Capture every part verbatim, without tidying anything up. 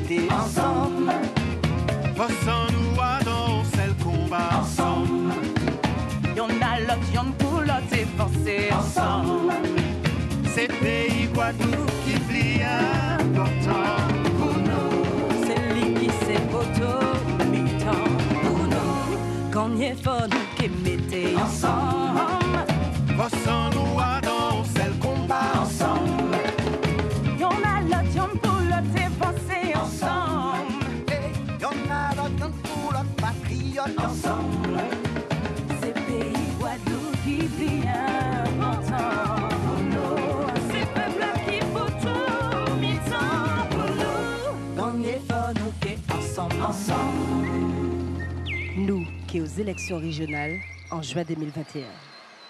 mettez ensemble. Passons nous à danser le combat ensemble. Y'en a l'autre, y'en pour l'autre, c'est pensé ensemble. C'est pays Guadeloupe qui plie important pour nous. C'est lui qui s'est photo, mi-temps pour nous. Quand y est fort, nous qui mettez ensemble. Passons nous à danser le combat ensemble. Y'en a l'autre, y'en pour l'autre, c'est pensé ensemble. Y'en a l'autre, y'en pour l'autre, patriote ensemble. C'est pays Guadeloupe qui plie important pour nous. C'est peuple qui photo, mi-temps pour nous. Quand y est fort, nous qui ensemble, ensemble. Nous qui aux élections régionales en juin deux mille vingt et un.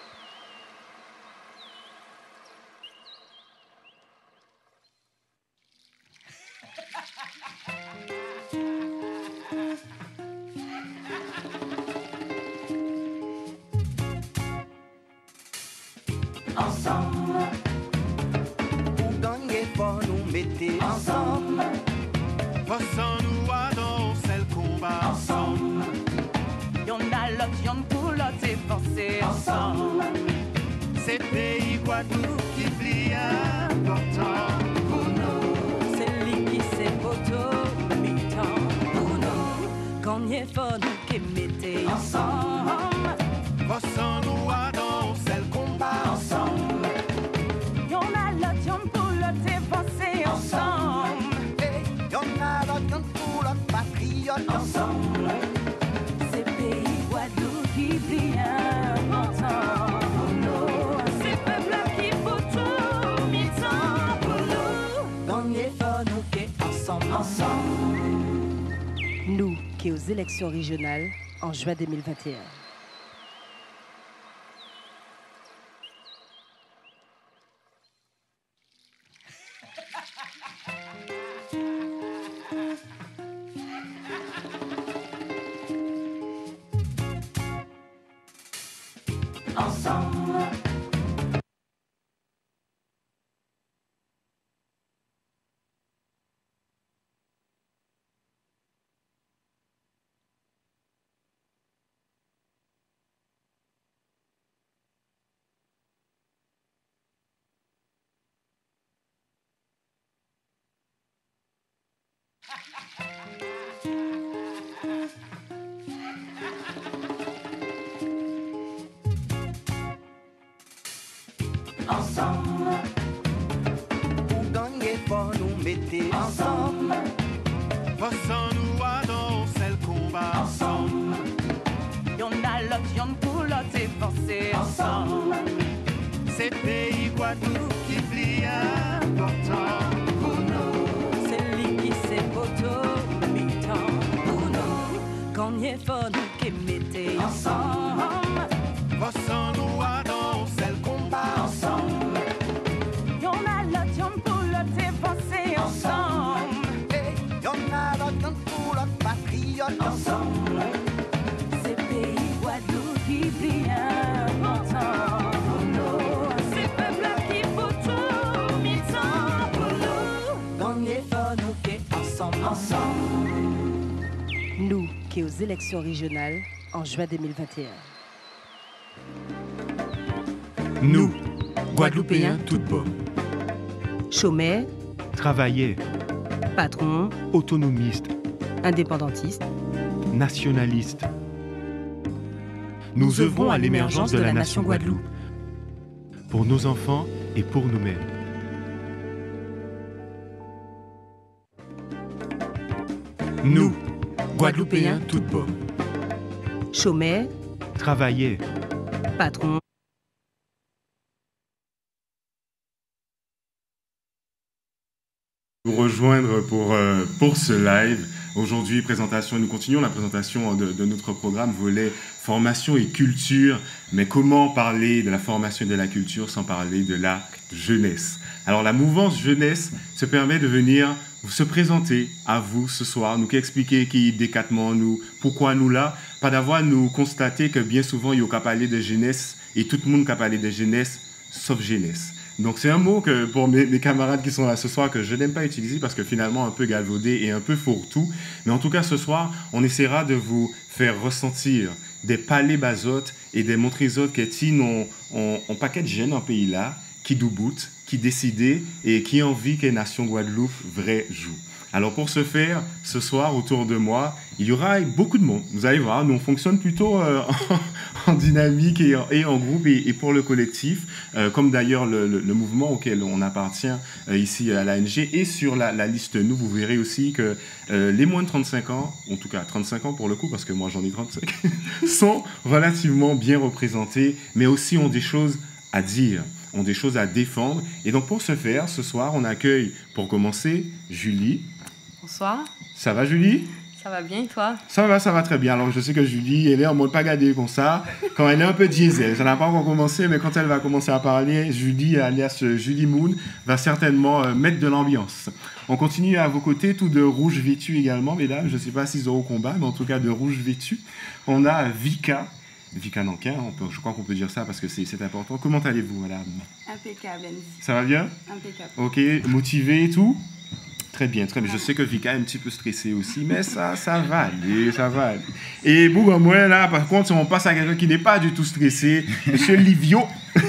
Ensemble, Pour gagner fort, nous mettez ensemble. Passons nous à danser le combat ensemble. y'en a l'autre, y'en pour l'autre, c'est pensé ensemble. C'est pays Guadeloupe qui plie important pour nous. C'est lui qui s'est photo, mi-temps pour nous. Quand y est fort, nous qui mettez ensemble. Passons nous à danser le combat ensemble. Y'en a l'autre, y'en pour l'autre, c'est pensé ensemble. Y'en a l'autre, y'en pour l'autre, patriote ensemble. C'est pays Guadeloupe qui plie important pour nous. C'est peuple qui photo, mi-temps pour nous. Quand y est fort, nous qui ensemble, ensemble. Nous qui aux élections régionales en juin deux mille vingt et un. Ensemble, ensemble, Pour gagner fort, nous mettez ensemble. Passons nous à danser le combat ensemble. y'en a l'autre, y'en pour l'autre, c'est pensé ensemble. C'est pays Guadeloupe qui plie important pour nous. C'est lui qui s'est photo, mi-temps pour nous. Quand y est fort, nous qui mettez ensemble. Passons nous à danser le combat ensemble. Y'en a l'autre, y'en pour l'autre, c'est pensé ensemble. Y'en a l'autre, y'en pour l'autre, patriote ensemble. C'est pays Guadeloupe qui plie important pour nous. C'est peuple qui photo, mi-temps pour nous. Quand y est fort, nous qui ensemble, ensemble. Nous qui aux élections régionales en juin deux mille vingt et un. Nous, Guadeloupéens tout beau, Chômeurs, travailleurs, patrons, autonomistes, indépendantistes, nationalistes. Nous œuvrons à l'émergence de la nation Guadeloupe, pour nos enfants et pour nous-mêmes. Nous, Guadeloupéens tout beau, chômeurs, travailleurs, patrons, Vous rejoindre pour, euh, pour ce live. Aujourd'hui, présentation, nous continuons la présentation de, de notre programme volet formation et culture. Mais comment parler de la formation et de la culture sans parler de la jeunesse? Alors, la mouvance jeunesse se permet de venir se présenter à vous ce soir, nous expliquer qui décatement nous, pourquoi nous là, pas d'avoir nous constater que bien souvent, il y a qu'à parler de jeunesse et tout le monde qu'à parler de jeunesse, sauf jeunesse. Donc c'est un mot que pour mes, mes camarades qui sont là ce soir que je n'aime pas utiliser parce que finalement un peu galvaudé et un peu fourre-tout. Mais en tout cas ce soir, on essaiera de vous faire ressentir des palais basotes et des montrisotes qui sont en paquet de jeunes en pays là, qui doubout, qui décident et qui envie que Nation Guadeloupe vrai joue. Alors pour ce faire, ce soir, autour de moi, il y aura beaucoup de monde. Vous allez voir, nous on fonctionne plutôt euh, en, en dynamique et en, et en groupe et, et pour le collectif, euh, comme d'ailleurs le, le, le mouvement auquel on appartient euh, ici à l'A N G. Et sur la, la liste nous, vous verrez aussi que euh, les moins de trente-cinq ans, en tout cas trente-cinq ans pour le coup, parce que moi j'en ai trente-cinq, sont relativement bien représentés, mais aussi ont des choses à dire, ont des choses à défendre. Et donc pour ce faire, ce soir, on accueille, pour commencer, Julie. Bonsoir. Ça va, Julie? Ça va bien, et toi? Ça va, ça va très bien. Alors, je sais que Julie, elle est en mode pas gadée comme ça. Quand elle est un peu diesel, ça n'a pas encore commencé, mais quand elle va commencer à parler, Julie, alias Julie Moon, va certainement euh, mettre de l'ambiance. On continue à vos côtés, tout de rouge vêtu également, mesdames. Je ne sais pas s'ils auront au combat, mais en tout cas de rouge vêtu. On a Vika. Vika Nankin, on peut, je crois qu'on peut dire ça parce que c'est, c'est important. Comment allez-vous, madame? Impeccable, Andy. Ça va bien? Impeccable. Ok, motivé et tout? Très bien, très bien. Je sais que Vika est un petit peu stressée aussi, mais ça, ça va aller, ça va aller. Et bon, moi, là, par contre, si on passe à quelqu'un qui n'est pas du tout stressé, Monsieur Livio.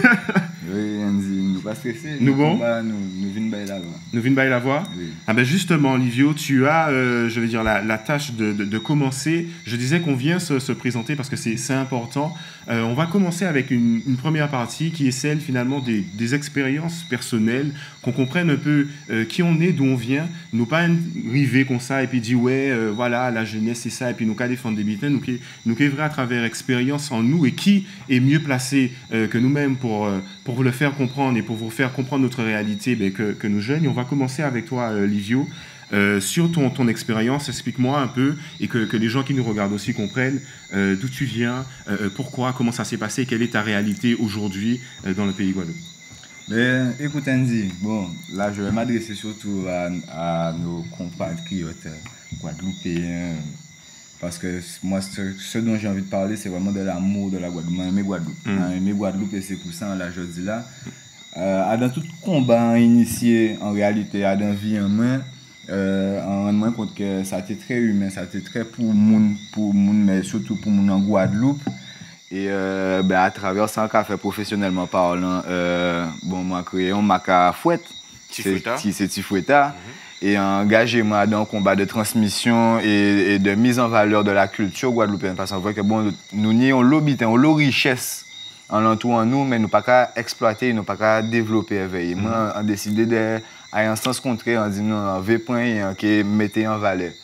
Oui, Andy, nous pas stressés. Nous bon? Nous, nous venons bailler la voix. Nous venons bailler la voix? Oui. Ah ben justement, Livio, tu as, euh, je veux dire, la, la tâche de, de, de commencer. Je disais qu'on vient se, se présenter parce que c'est, c'est important. Euh, on va commencer avec une, une première partie qui est celle, finalement, des, des expériences personnelles, qu'on comprenne un peu euh, qui on est, d'où on vient. Nous pas arriver comme ça et puis dire, ouais, euh, voilà, la jeunesse, c'est ça, et puis nous qu'à défendre des bitins, nous qui nous qui vrai à travers expérience en nous, et qui est mieux placé euh, que nous-mêmes pour, euh, pour vous le faire comprendre et pour vous faire comprendre notre réalité ben, que, que nous jeunes. Et on va commencer avec toi, euh, Livio. Euh, sur ton, ton expérience, explique-moi un peu et que, que les gens qui nous regardent aussi comprennent euh, d'où tu viens, euh, pourquoi, comment ça s'est passé, quelle est ta réalité aujourd'hui euh, dans le pays Guadeloupe. Mais écoute Andy, bon, là je vais m'adresser surtout à, à nos compatriotes guadeloupéens parce que moi ce, ce dont j'ai envie de parler c'est vraiment de l'amour de la Guadeloupe. Moi j'aime Guadeloupe, mm. j'aime Guadeloupe et c'est pour ça là je dis là. Euh, dans tout combat initié en réalité, à dans vie en main. Euh, en rendant compte que ça a été très humain, ça a été très pour moun, pour moun, mais surtout pour moun en Guadeloupe. Et euh, ben, à travers ça, qu'on fait professionnellement parlant, euh, bon, moi créé un maca fouette, c'est Tifoueta, mm-hmm. et engagé moi dans un combat de transmission et, et de mise en valeur de la culture guadeloupéenne. Parce qu'on voit que bon, nous nions l'obité, on l'a richesse en l'entourant nous, mais nous pas qu'à exploiter, nous pas qu'à développer, éveiller. Mm-hmm. Moi, on a décidé de à un sens contraire, on dit non, on veut point qui mettez en valeur.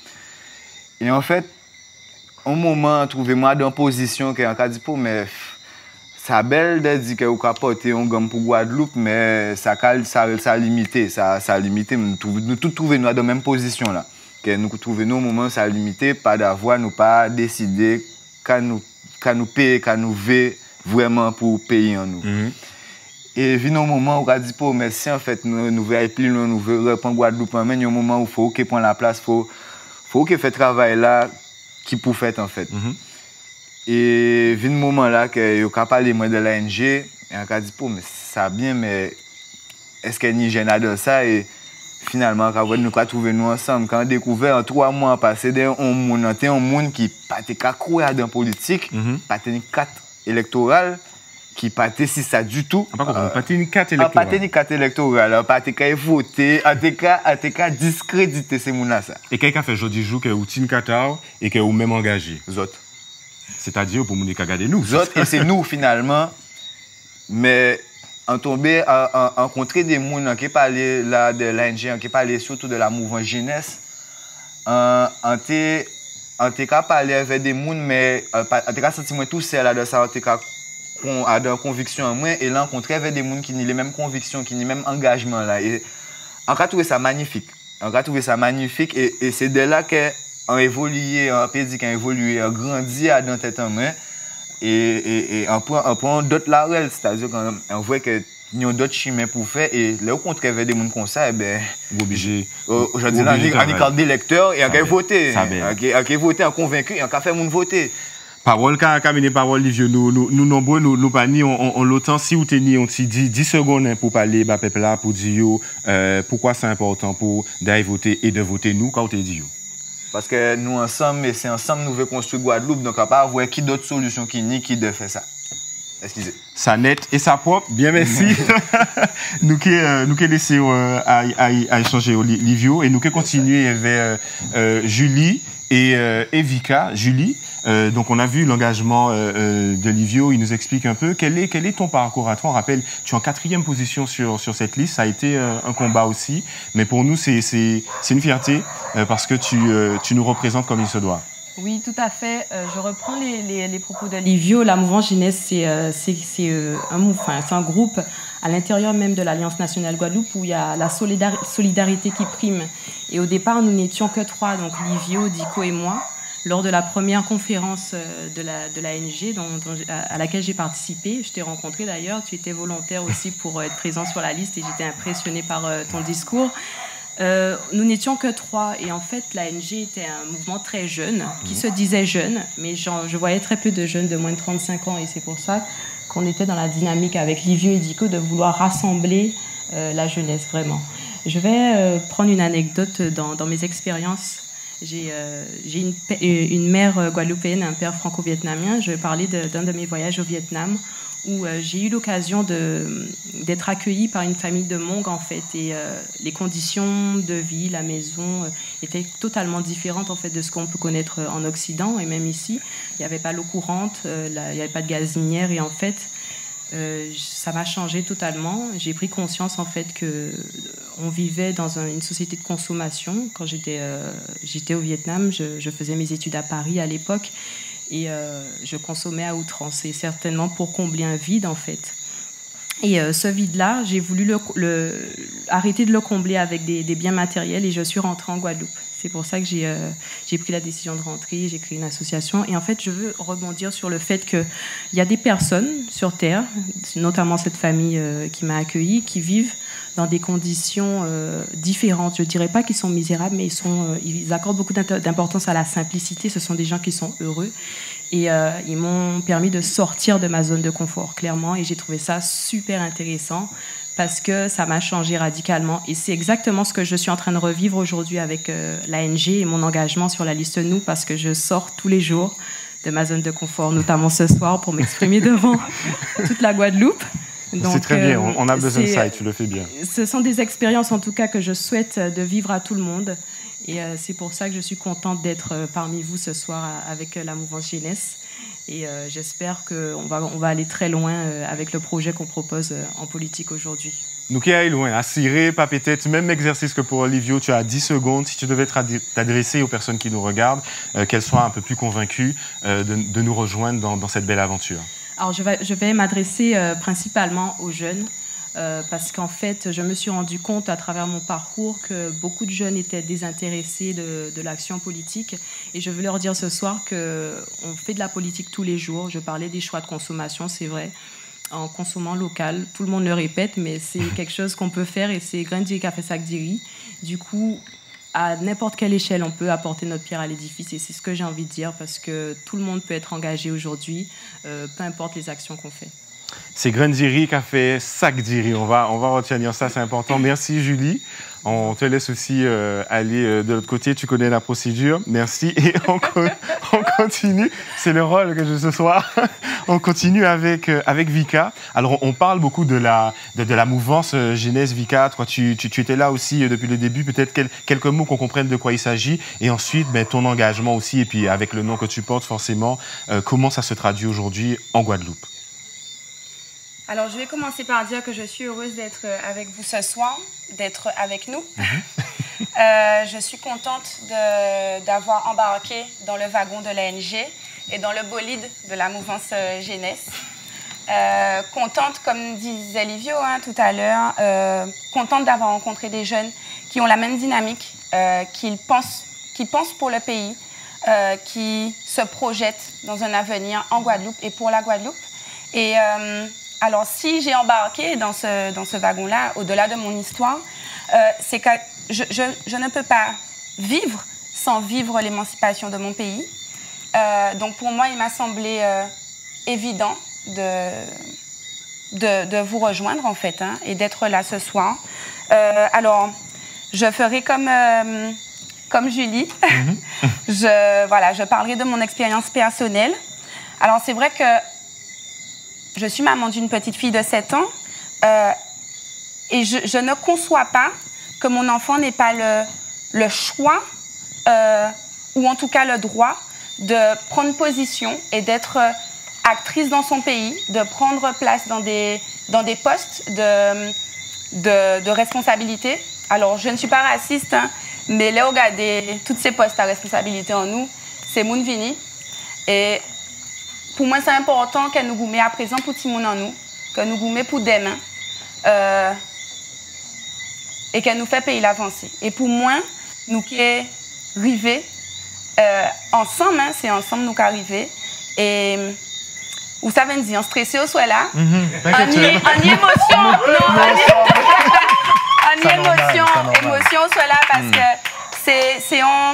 Et en fait, un moment, trouvez-moi dans une position qui a dit pour mais ça belle de dire que vous porter un gomme pour Guadeloupe, mais ça ça ça limité, ça ça limité. Nous nous tout trouver nous dans la même position là. Que nous trouver nous au moment ça limité, pas d'avoir nous pas décider qu'à nous qu'à nous payer, qu'à nous veut vraiment pour payer en nous. Mm-hmm. Et vient un moment où on a dit pour merci en fait nous nous veut plus loin, nous veut reprendre Guadeloupe mais il y a un moment où il faut qu'il prenne la place, faut faut qu'il fait travail là qui pour faire en fait. Mm-hmm. Et vient un moment là que yo ka parler moi de l'A N G et on a dit pour mais ça bien mais est-ce qu'il y a ni gêne dans ça et finalement quand nous ka trouver nous ensemble quand on découvert en trois mois passé d'un monde un monde qui pas te ka croire dans politique, mm-hmm. pas te carte électorale qui pas si ça du tout. Ah, pas euh, pas une carte électorale. Pas une carte électorale, pas te voter, en tout cas, en tout cas discréditer ces gens ça. Et quelqu'un fait jodi jour que ou tin katao et que ou même engagé. Zot. C'est-à-dire pour moun ka garder nous. Zot et c'est nous finalement. Mais en tomber à rencontrer des gens qui parlaient là de l'A N G, qui parlaient surtout de la mouvement jeunesse. En en te en tout cas parler avec des gens mais en tout cas senti moi tout seul là de ça en tout cas qu'on a des convictions en moi et là rencontrer avec des gens qui ont les mêmes convictions, qui ont les mêmes engagements là et on a trouvé ça magnifique. On a trouvé ça magnifique et, et c'est de là qu'on évolué, on peut dire qu'on évolué, on grandi dans tête en main et, et, et on prend, on prend d'autres larelles, c'est-à-dire qu'on voit que il y a d'autres chemins pour faire et là au contraire avec des gens comme ça, eh ben obligé. Aujourd'hui on a une carte d'électeur et on a voté. On a voté, on a convaincu et on a fait moun voter. Parole, quand on a parole, Livio, nous, nous, nous nombreux, nous, nous, nous, on, on l'autant, si vous tenez, on dit dix secondes pour parler, bah, peuple là, pour dire, euh, pourquoi c'est important pour d'aller voter et de voter nous, quand vous dit. Parce que nous, ensemble, et c'est ensemble, nous voulons construire Guadeloupe, donc on va voir qui d'autres solutions qui ni qui de faire ça. Excusez. Ça net et ça propre, bien merci. nous qui euh, nous qui laissons euh, à, à, à échanger au Livio et nous qui continuer avec euh, euh, Julie et, euh, et Vika. Julie, euh, donc on a vu l'engagement euh, de Livio, il nous explique un peu quel est quel est ton parcours à toi. On rappelle, tu es en quatrième position sur sur cette liste, ça a été euh, un combat aussi, mais pour nous c'est c'est c'est une fierté euh, parce que tu euh, tu nous représentes comme il se doit. Oui, tout à fait. Euh, je reprends les, les, les propos de Livio. La mouvance jeunesse, c'est euh, euh, un, enfin, un groupe à l'intérieur même de l'Alliance nationale Guadeloupe où il y a la solidar- solidarité qui prime. Et au départ, nous n'étions que trois, donc Livio, Dico et moi, lors de la première conférence de la, de l'A N G dont, dont, à laquelle j'ai participé. Je t'ai rencontré d'ailleurs, tu étais volontaire aussi pour être présent sur la liste et j'étais impressionnée par euh, ton discours. Euh, nous n'étions que trois et en fait l'A N G était un mouvement très jeune qui se disait jeune, mais je voyais très peu de jeunes de moins de trente-cinq ans et c'est pour ça qu'on était dans la dynamique avec Livio et Dico de vouloir rassembler euh, la jeunesse vraiment. Je vais euh, prendre une anecdote dans, dans mes expériences. J'ai, euh, j'ai une, une mère guadeloupéenne, un père franco-vietnamien. Je vais parler de, d'un de mes voyages au Vietnam où euh, j'ai eu l'occasion de, d'être accueillie par une famille de Hmong, en fait. Et euh, les conditions de vie, la maison, euh, étaient totalement différentes, en fait, de ce qu'on peut connaître en Occident. Et même ici, il n'y avait pas l'eau courante, euh, il n'y avait pas de gazinière. Et en fait, euh, ça m'a changé totalement. J'ai pris conscience, en fait, qu'on vivait dans un, une société de consommation. Quand j'étais, euh, j'étais au Vietnam, je, je faisais mes études à Paris à l'époque. Et euh, je consommais à outrance, et certainement pour combler un vide, en fait. Et euh, ce vide-là, j'ai voulu le, le, arrêter de le combler avec des, des biens matériels, et je suis rentrée en Guadeloupe. C'est pour ça que j'ai, euh, j'ai pris la décision de rentrer, j'ai créé une association. Et en fait, je veux rebondir sur le fait qu'il y a des personnes sur Terre, notamment cette famille euh, qui m'a accueillie, qui vivent dans des conditions euh, différentes. Je ne dirais pas qu'ils sont misérables, mais ils, sont, euh, ils accordent beaucoup d'importance à la simplicité. Ce sont des gens qui sont heureux. Et euh, ils m'ont permis de sortir de ma zone de confort, clairement. Et j'ai trouvé ça super intéressant parce que ça m'a changé radicalement. Et c'est exactement ce que je suis en train de revivre aujourd'hui avec euh, l'A N G et mon engagement sur la liste Nous, parce que je sors tous les jours de ma zone de confort, notamment ce soir, pour m'exprimer devant toute la Guadeloupe. Donc, c'est très bien, on a besoin de ça et tu le fais bien. Ce sont des expériences en tout cas que je souhaite de vivre à tout le monde et euh, c'est pour ça que je suis contente d'être parmi vous ce soir avec la mouvance jeunesse et euh, j'espère qu'on va, on va aller très loin avec le projet qu'on propose en politique aujourd'hui. Nous qui allons loin, à cirer, pas peut-être, même exercice que pour Livio, tu as dix secondes. Si tu devais t'adresser aux personnes qui nous regardent, euh, qu'elles soient un peu plus convaincues euh, de, de nous rejoindre dans, dans cette belle aventure. Alors, je vais, je vais m'adresser euh, principalement aux jeunes euh, parce qu'en fait, je me suis rendu compte à travers mon parcours que beaucoup de jeunes étaient désintéressés de, de l'action politique. Et je veux leur dire ce soir qu'on fait de la politique tous les jours. Je parlais des choix de consommation, c'est vrai, en consommant local. Tout le monde le répète, mais c'est quelque chose qu'on peut faire et c'est Grain Diri qui a fait sac Diri. Du coup, à n'importe quelle échelle, on peut apporter notre pierre à l'édifice et c'est ce que j'ai envie de dire parce que tout le monde peut être engagé aujourd'hui, euh, peu importe les actions qu'on fait. C'est Grain Diri qui a fait sac Diri. On va, on va retenir ça, c'est important. Merci Julie. On te laisse aussi euh, aller euh, de l'autre côté. Tu connais la procédure. Merci. Et on, co- on continue. C'est le rôle que j'ai ce soir. On continue avec, euh, avec Vika. Alors, on parle beaucoup de la, de, de la mouvance euh, jeunesse Vika. Toi, tu, tu, tu étais là aussi euh, depuis le début. Peut-être quel, quelques mots qu'on comprenne de quoi il s'agit. Et ensuite, ben, ton engagement aussi. Et puis, avec le nom que tu portes, forcément, euh, comment ça se traduit aujourd'hui en Guadeloupe? Alors, je vais commencer par dire que je suis heureuse d'être avec vous ce soir, d'être avec nous. euh, je suis contente de, d'avoir embarqué dans le wagon de l'A N G et dans le bolide de la mouvance jeunesse. Euh, contente, comme disait Livio hein, tout à l'heure, euh, contente d'avoir rencontré des jeunes qui ont la même dynamique, euh, qui pensent, qui pensent pour le pays, euh, qui se projettent dans un avenir en Guadeloupe et pour la Guadeloupe. Et... Euh, Alors, si j'ai embarqué dans ce, dans ce wagon-là, au-delà de mon histoire, euh, c'est que je, je, je ne peux pas vivre sans vivre l'émancipation de mon pays. Euh, donc pour moi, il m'a semblé euh, évident de, de, de vous rejoindre en fait hein, et d'être là ce soir. Euh, alors, je ferai comme, euh, comme Julie. Mm-hmm. je, voilà, je parlerai de mon expérience personnelle. Alors c'est vrai que je suis maman d'une petite fille de sept ans euh, et je, je ne conçois pas que mon enfant n'ait pas le, le choix euh, ou en tout cas le droit de prendre position et d'être actrice dans son pays, de prendre place dans des, dans des postes de, de, de responsabilité. Alors, je ne suis pas raciste, hein, mais là, regardez, tous ces postes à responsabilité en nous, c'est moun vini. Et pour moi, c'est important qu'elle nous goumait à présent pour tout le monde en nous, que nous goumait pour demain, euh, et qu'elle nous fait payer l'avancée. Et pour moi, nous qui est rivés, Euh, ensemble, hein, c'est ensemble nous qu'arriver. Et vous savez dire, stressé au soit là, mm-hmm. en y émotion, non, en y émotion, émotion soit là parce mm. que c'est c'est on,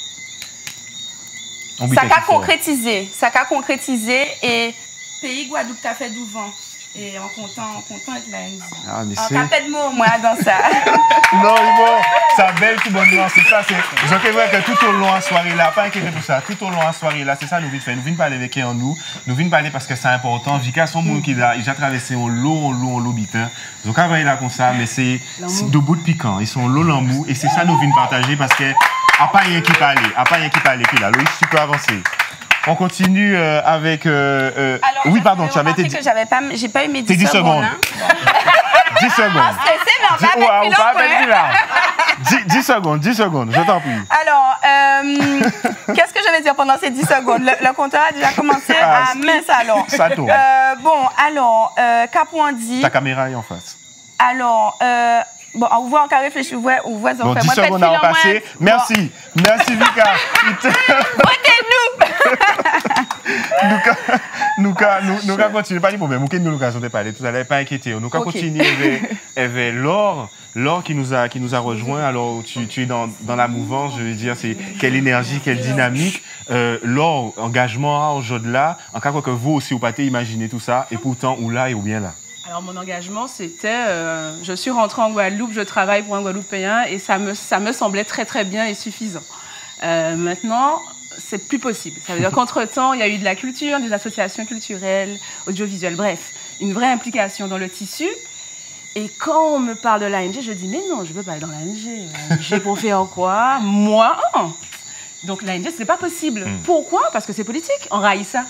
on ça qu'a concrétisé, ça qu'a concrétisé et pays Guadeloupe t'a fait du vent. Et en content, en content être là. Ah, mais c'est... En de mots, moi, dans ça. Non, bon, ça belle, tout bon nuance, c'est ça. C'est... Je sais que tout au long de la soirée là, pas inquiété pour ça, tout au long de la soirée là, c'est ça nous venons faire. Nous venons parler avec en nous, nous venons parler parce que c'est important. Vika, son monde qui a déjà traversé en l'eau, en l'eau, en l'eau bitin. Donc, on va là comme ça, mais c'est, c'est de bout de piquant. Ils sont l'eau, l'embou, et c'est ça nous venons partager parce que, à pas rien qui parle, à pas rien qui parle, puis là, Loïc, tu peux avancer. On continue euh, avec. Euh, euh... Alors, oui, pardon, tu avais été. que j'avais pas, j'ai pas eu mes dix, dix secondes. secondes. Hein. dix secondes. Stressé, mais on va mettre plus là. dix secondes, dix secondes, je t'en prie. Alors, euh, qu'est-ce que je vais dire pendant ces dix secondes? Le, le compteur a déjà commencé ah, à mince alors. Ça tourne. Euh, bon, alors, euh, Capouan dit. Ta caméra est en face. Alors, euh, bon, on voit encore réfléchir, on voit, on voit. Bon, dix secondes à repasser. Merci. Bon. Merci, Vika. Votez-nous. nous nous nous continuer pas de problème. Nous nous l'occasion de parler tout à l'heure, pas inquiété. Nous okay. continuer avec, avec Laure, Laure qui nous a qui nous a rejoint. Alors tu, tu es dans, dans la mouvance, je veux dire, c'est quelle énergie, quelle dynamique. Euh, Laure, engagement aujourd'hui là, en cas que vous aussi vous pas imaginer tout ça et pourtant ou là et ou bien là. Alors mon engagement c'était, euh, je suis rentrée en Guadeloupe, je travaille pour un Guadeloupéen et ça me ça me semblait très très bien et suffisant. Euh, maintenant c'est plus possible. Ça veut dire qu'entre-temps, il y a eu de la culture, des associations culturelles, audiovisuelles, bref, une vraie implication dans le tissu. Et quand on me parle de l'A N G, je dis, mais non, je ne veux pas aller dans l'A N G. L'A N G pour faire quoi? Moi, oh. Donc l'A N G, ce n'est pas possible. Mm. Pourquoi? Parce que c'est politique. On raille ça.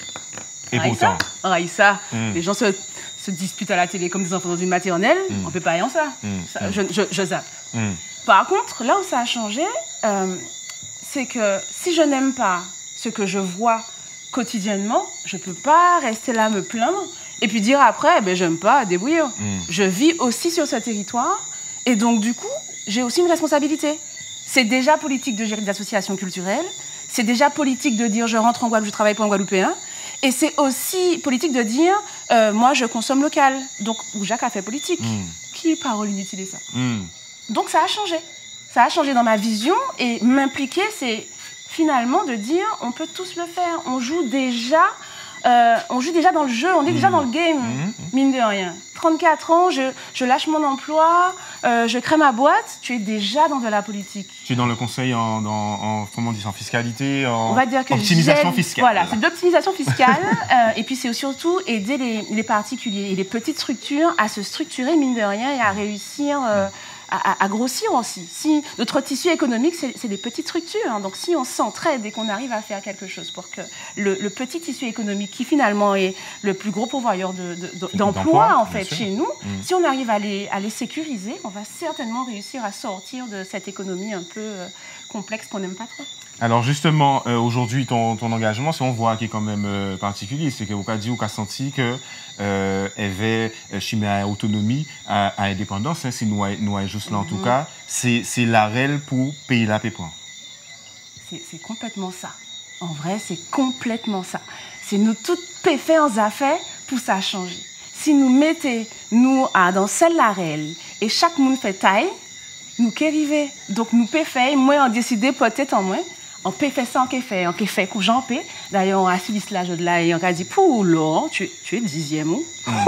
Et pourtant On raille ça. Mm. Les gens se, se disputent à la télé comme des enfants dans une maternelle. Mm. On ne peut pas aller en ça. Mm. ça je, je, je zappe. Mm. Par contre, là où ça a changé... Euh, c'est que si je n'aime pas ce que je vois quotidiennement, je ne peux pas rester là me plaindre et puis dire après, ben, j'aime pas, débrouillez. Mm. Je vis aussi sur ce territoire et donc du coup, j'ai aussi une responsabilité. C'est déjà politique de gérer des associations culturelles, c'est déjà politique de dire je rentre en Guadeloupe, je travaille pour un Guadeloupéen et c'est aussi politique de dire euh, moi je consomme local. Donc, Jacques a fait politique. Mm. Qui parole inutile est ça? Mm. Donc ça a changé. Ça a changé dans ma vision et m'impliquer, c'est finalement de dire on peut tous le faire. On joue déjà, euh, on joue déjà dans le jeu, on est mmh. déjà dans le game, mmh. mine de rien. trente-quatre ans, je, je lâche mon emploi, euh, je crée ma boîte, tu es déjà dans de la politique. Tu es dans le conseil en, en, en, comment on dit, en fiscalité, en on va dire que optimisation fiscale. Voilà, c'est de l'optimisation fiscale euh, et puis c'est surtout aider les, les particuliers et les petites structures à se structurer, mine de rien, et à réussir... Euh, À, à grossir aussi. Si notre tissu économique, c'est, c'est des petites structures. Hein. Donc, si on s'entraide et qu'on arrive à faire quelque chose pour que le, le petit tissu économique, qui finalement est le plus gros pourvoyeur de, de, de, d'emploi en fait chez nous, mmh. si on arrive à les, à les sécuriser, on va certainement réussir à sortir de cette économie un peu euh, complexe qu'on n'aime pas trop. Alors justement, euh, aujourd'hui, ton, ton engagement, si on voit qui est quand même euh, particulier, c'est que vous avez dit, vous avez senti que euh, avait chimé à autonomie, à, à indépendance, hein, si nous nous juste là en mm-hmm. tout cas, c'est, c'est la règle pour payer la pépoint. C'est, c'est complètement ça. En vrai, c'est complètement ça. C'est nous toutes faire en affaires pour ça changer. Si nous mettons nous à, dans celle la règle et chaque monde fait taille, nous qui arrivons. Donc nous pouvons faire, moi on décide peut-être en moins. On peut faire ça, on peut faire, on peut faire coup j'en peux. D'ailleurs, on a assis l'islam de là et on a dit, pour l'or, tu, tu es dixième ou?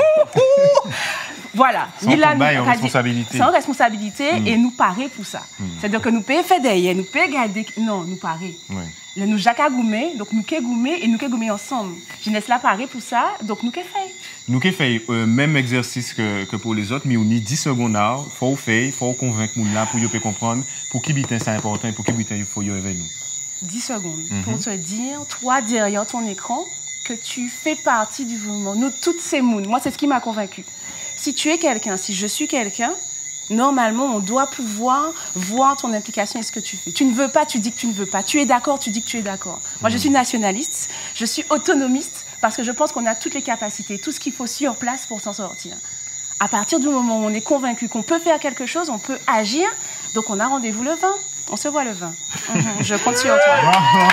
Voilà. C'est une responsabilité. C'est une responsabilité mm. et nous parer pour ça. Mm. C'est-à-dire que nous pouvons faire derrière, nous pouvons garder. Non, nous parer. Oui. Là, nous jacques à goumer, donc nous qu'est goumer et nous qu'est goumer ensemble. Jeunesse là parer pour ça, donc nous qu'est fait. Nous qu'est fait euh, même exercice que, que pour les autres, mais on y dix secondes là, faut faire, faut convaincre les gens là pour qu'ils comprendre pour qui bitin c'est important et pour qui bitin il faut y avec nous. dix secondes Mm-hmm. pour te dire, toi derrière ton écran, que tu fais partie du mouvement. Nous, toutes ces mounes, moi c'est ce qui m'a convaincue. Si tu es quelqu'un, si je suis quelqu'un, normalement, on doit pouvoir voir ton implication et ce que tu fais. Tu ne veux pas, tu dis que tu ne veux pas. Tu es d'accord, tu dis que tu es d'accord. Moi, je suis nationaliste, je suis autonomiste parce que je pense qu'on a toutes les capacités, tout ce qu'il faut sur place pour s'en sortir. À partir du moment où on est convaincu qu'on peut faire quelque chose, on peut agir, donc on a rendez-vous le vingt. On se voit le vingt. Mmh, je compte sur toi.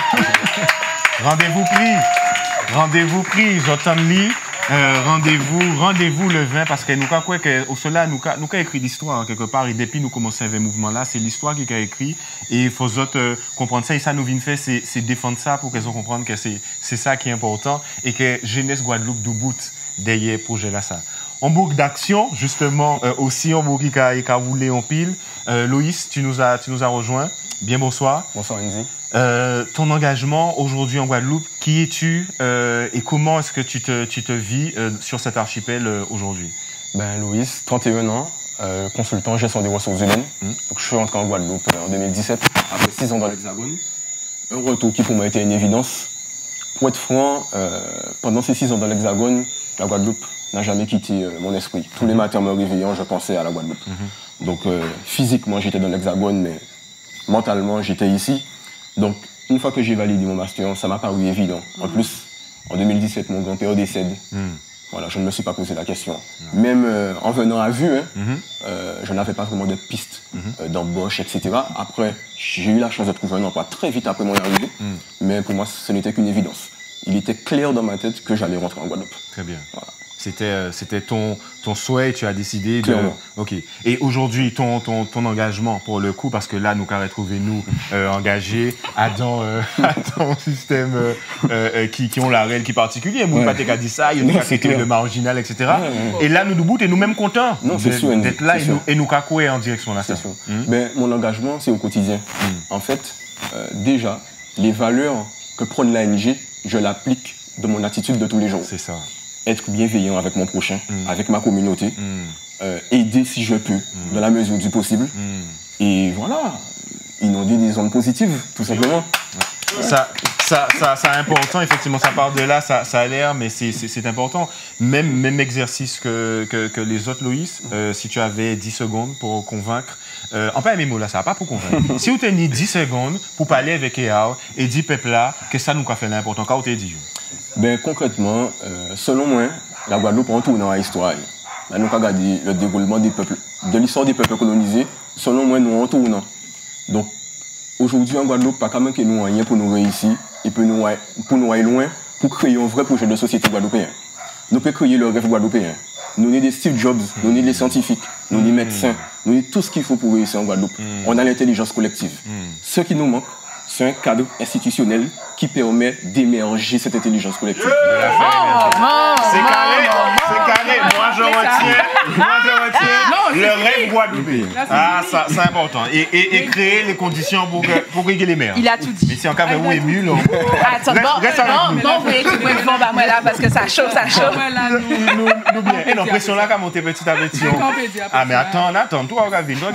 Rendez-vous pris. Rendez-vous pris, j'entends Lee. Euh, rendez-vous, rendez-vous le vingt parce que nous quoi que au cela nous nous écrit l'histoire hein, quelque part et depuis nous commençons avec mouvement là c'est l'histoire qui a écrit et il faut autres euh, comprendre ça et ça nous vient faire c'est c'est défendre ça pour qu'elles ont comprendre que c'est c'est ça qui est important et que jeunesse Guadeloupe du bout derrière projet là ça. En boucle d'action justement euh, aussi en boucle qui a qui a roulé en pile. Euh, Loïs, tu nous as tu nous as rejoint. Bien bonsoir. Bonsoir Andy. Euh, ton engagement aujourd'hui en Guadeloupe, qui es-tu euh, et comment est-ce que tu te, tu te vis euh, sur cet archipel euh, aujourd'hui? Ben Loïs, trente et un ans, euh, consultant gestion des ressources humaines. Mmh. Donc, je suis rentré en Guadeloupe euh, en deux mille dix-sept, après six ans dans l'Hexagone. Un retour qui pour moi a été une évidence. Pour être franc, euh, pendant ces six ans dans l'Hexagone, la Guadeloupe n'a jamais quitté euh, mon esprit. Tous les matins me réveillant, je pensais à la Guadeloupe. Mmh. Donc euh, physiquement, j'étais dans l'Hexagone, mais mentalement, j'étais ici. Donc, une fois que j'ai validé mon master, ça m'a paru évident. En plus, en deux mille dix-sept, mon grand-père décède. Mm. Voilà, je ne me suis pas posé la question. Mm. Même euh, en venant à vue, hein, mm-hmm. euh, je n'avais pas vraiment de pistes mm-hmm. euh, d'embauche, et cetera. Après, j'ai eu la chance de trouver un emploi très vite après mon arrivée. Mm. Mais pour moi, ce n'était qu'une évidence. Il était clair dans ma tête que j'allais rentrer en Guadeloupe. Très bien. Voilà. C'était, euh, c'était ton, ton souhait et tu as décidé de... Clairement. Ok. Et aujourd'hui, ton, ton, ton engagement pour le coup, parce que là, nous, qu'à retrouver nous euh, engagés à dans, euh, un système euh, euh, qui, qui ont la règle qui est particulière. Moi, pas qu'à dire ça, il y a des cas de marginal, et cetera. Ouais, ouais, ouais. Et là, nous, debout, et nous-mêmes contents non, c'est sûr, d'être là et nous, et nous cacouer en direction de la station. Hum? Ben, mon engagement, c'est au quotidien. Hum. En fait, euh, déjà, les valeurs que prône l'A N G, je l'applique dans mon attitude de tous les jours. C'est ça. Être bienveillant avec mon prochain, mmh. avec ma communauté, mmh. euh, aider si je peux, mmh. dans la mesure du possible. Mmh. Et voilà, inonder des ondes positives, tout simplement. Ouais. Ça, ça, ça, c'est important, effectivement, ça part de là, ça, ça a l'air, mais c'est, c'est, c'est important. Même, même exercice que, que, que les autres, Loïs, euh, si tu avais dix secondes pour convaincre, euh, en pas mes mots là, ça va pas pour convaincre. Si vous tenez dix secondes pour parler avec E A O et dire peuple là, que ça nous a fait l'important, quand vous t'es dit? Ben, concrètement, euh, selon moi, la Guadeloupe retourne dans l'histoire. Là, nous avons regardé le déroulement des peuples, de l'histoire des peuples colonisés. Selon moi, nous retournons. Donc, aujourd'hui, en Guadeloupe, pas quand que nous rien pour nous réussir et pour nous, pour nous aller loin, pour créer un vrai projet de société guadeloupéen. Nous pouvons créer le rêve guadeloupéen. Nous sommes des Steve Jobs, nous sommes des scientifiques, nous sommes des médecins, nous sommes tout ce qu'il faut pour réussir en Guadeloupe. On a l'intelligence collective. Ce qui nous manque, c'est un cadre institutionnel qui permet d'émerger cette intelligence collective. Yeah oh, oh, c'est carré, c'est carré. Moi je retiens, moi je retiens le rêve guadeloupéen. Ah, ça, c'est important. Et, et, et créer les conditions pour que, pour régler les mers. Il a tout dit. Mais si en cas où est mieux, là. Attends, bon, reste non, non, vous pouvez tout bon, bah moi là parce que ça chauffe, ça chauffe. Nous, nous bien. Et l'impression là qu'a monté petit à petit. Ah mais attends, attends, toi regarde, toi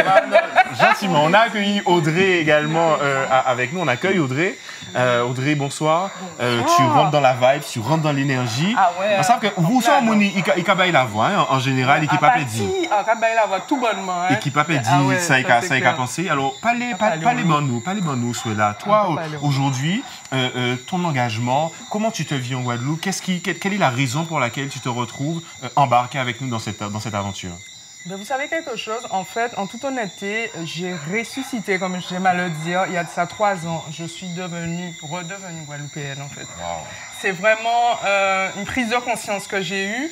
gentiment. On a accueilli Audrey également euh, avec nous. On accueille Audrey. Euh, Audrey, bonsoir. Euh, oh. Tu rentres dans la vibe, tu rentres dans l'énergie. Ah ouais. On sait que vous, ça, il y a la voix, hein, en général, et qui pas dit. Il la voix tout bonnement. Et qui pas dit, ça y a pensé. Alors, parlez, parlez nous, parlez nous, cela. Toi, aujourd'hui, euh, euh, ton engagement, comment tu te vis en Guadeloupe? Qu'est-ce qui, quelle est la raison pour laquelle tu te retrouves euh, embarqué avec nous dans cette, dans cette aventure? Ben, vous savez quelque chose, en fait, en toute honnêteté, j'ai ressuscité, comme j'aime à le dire, il y a de ça trois ans. Je suis devenue, redevenue guadeloupéenne, en fait. Wow. C'est vraiment euh, une prise de conscience que j'ai eue.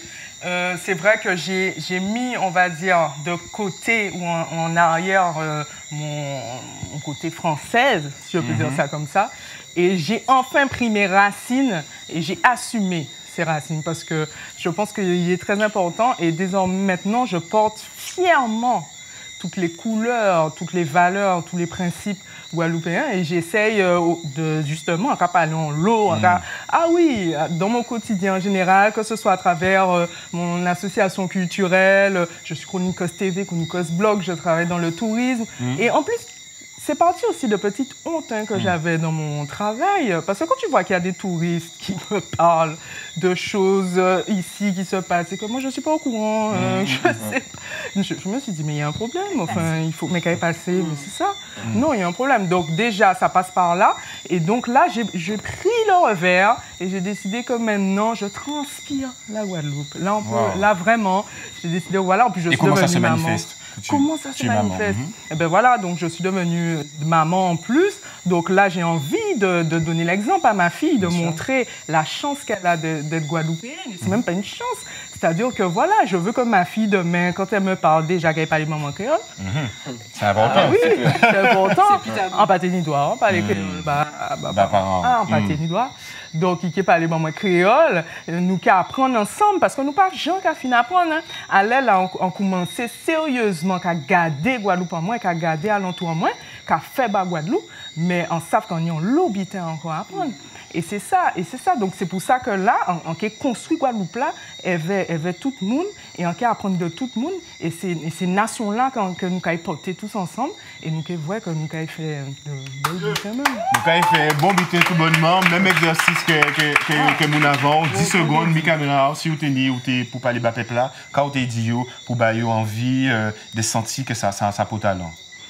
Euh, c'est vrai que j'ai mis, on va dire, de côté ou en, en arrière euh, mon, mon côté française, si je peux mm-hmm. dire ça comme ça. Et j'ai enfin pris mes racines et j'ai assumé ces racines parce que je pense qu'il est très important. Et désormais, maintenant, je porte fièrement toutes les couleurs, toutes les valeurs, tous les principes guadeloupéens et j'essaye euh, de justement, en parler en l'eau, mm. ah oui, dans mon quotidien en général, que ce soit à travers euh, mon association culturelle, je suis chroniqueuse T V, chroniqueuse blog, je travaille dans le tourisme mm. et en plus, c'est parti aussi de petites hontes hein, que mmh. j'avais dans mon travail. Parce que quand tu vois qu'il y a des touristes qui me parlent de choses euh, ici qui se passent, c'est que moi, je ne suis pas au courant. Mmh. Euh, je, sais je, je me suis dit, mais il y a un problème. Enfin, il faut... Mais qu'elle est passée, mmh. mais c'est ça. Mmh. Non, il y a un problème. Donc déjà, ça passe par là. Et donc là, j'ai pris le revers et j'ai décidé que maintenant, je transpire la Guadeloupe. Là, on peut, wow. là vraiment, j'ai décidé, voilà, en plus, je et suis comment devenue ça se maman. manifeste? Tu, Comment ça se manifeste? Mmh. Eh bien voilà, donc je suis devenue maman en plus. Donc là, j'ai envie de, de donner l'exemple à ma fille, de Bien montrer sûr. la chance qu'elle a d'être guadeloupéenne. C'est mmh. même pas une chance. C'est-à-dire que voilà, je veux que ma fille demain, quand elle me parle déjà qu'elle parle maman créole. Mmh. C'est important. Ah, oui, c'est important. En paténidois, on parle mmh. créole. Bah, bah, bah, ah, en paténidois. Mmh. Donc, il parle maman créole, nous qu'à apprendre ensemble, parce que nous pas gens qui finissent apprendre. Hein. À là, on, on commence sérieusement qu'à garder Guadeloupe en moins, qu'à garder alentour en moins, qu'à faire bas Guadeloupe, mais on sait qu'on y a l'obité encore à apprendre. Et c'est ça, et c'est ça. Donc, c'est pour ça que là, on, on construit Guadeloupe là, elle veut, elle veut tout le monde, et on peut apprendre de tout le monde, et c'est ces nations-là que nous avons porté tous ensemble, et nous avons vu que nous avons fait de belles butin même. Nous avons fait bon butin tout bonnement, même exercice que, que, que, ah. que nous avons, dix secondes, mi caméra, si vous tenez, ou t'es pour parler bas peuple là, quand vous dit pour bailler envie, euh, de sentir que ça, ça, ça peut talent.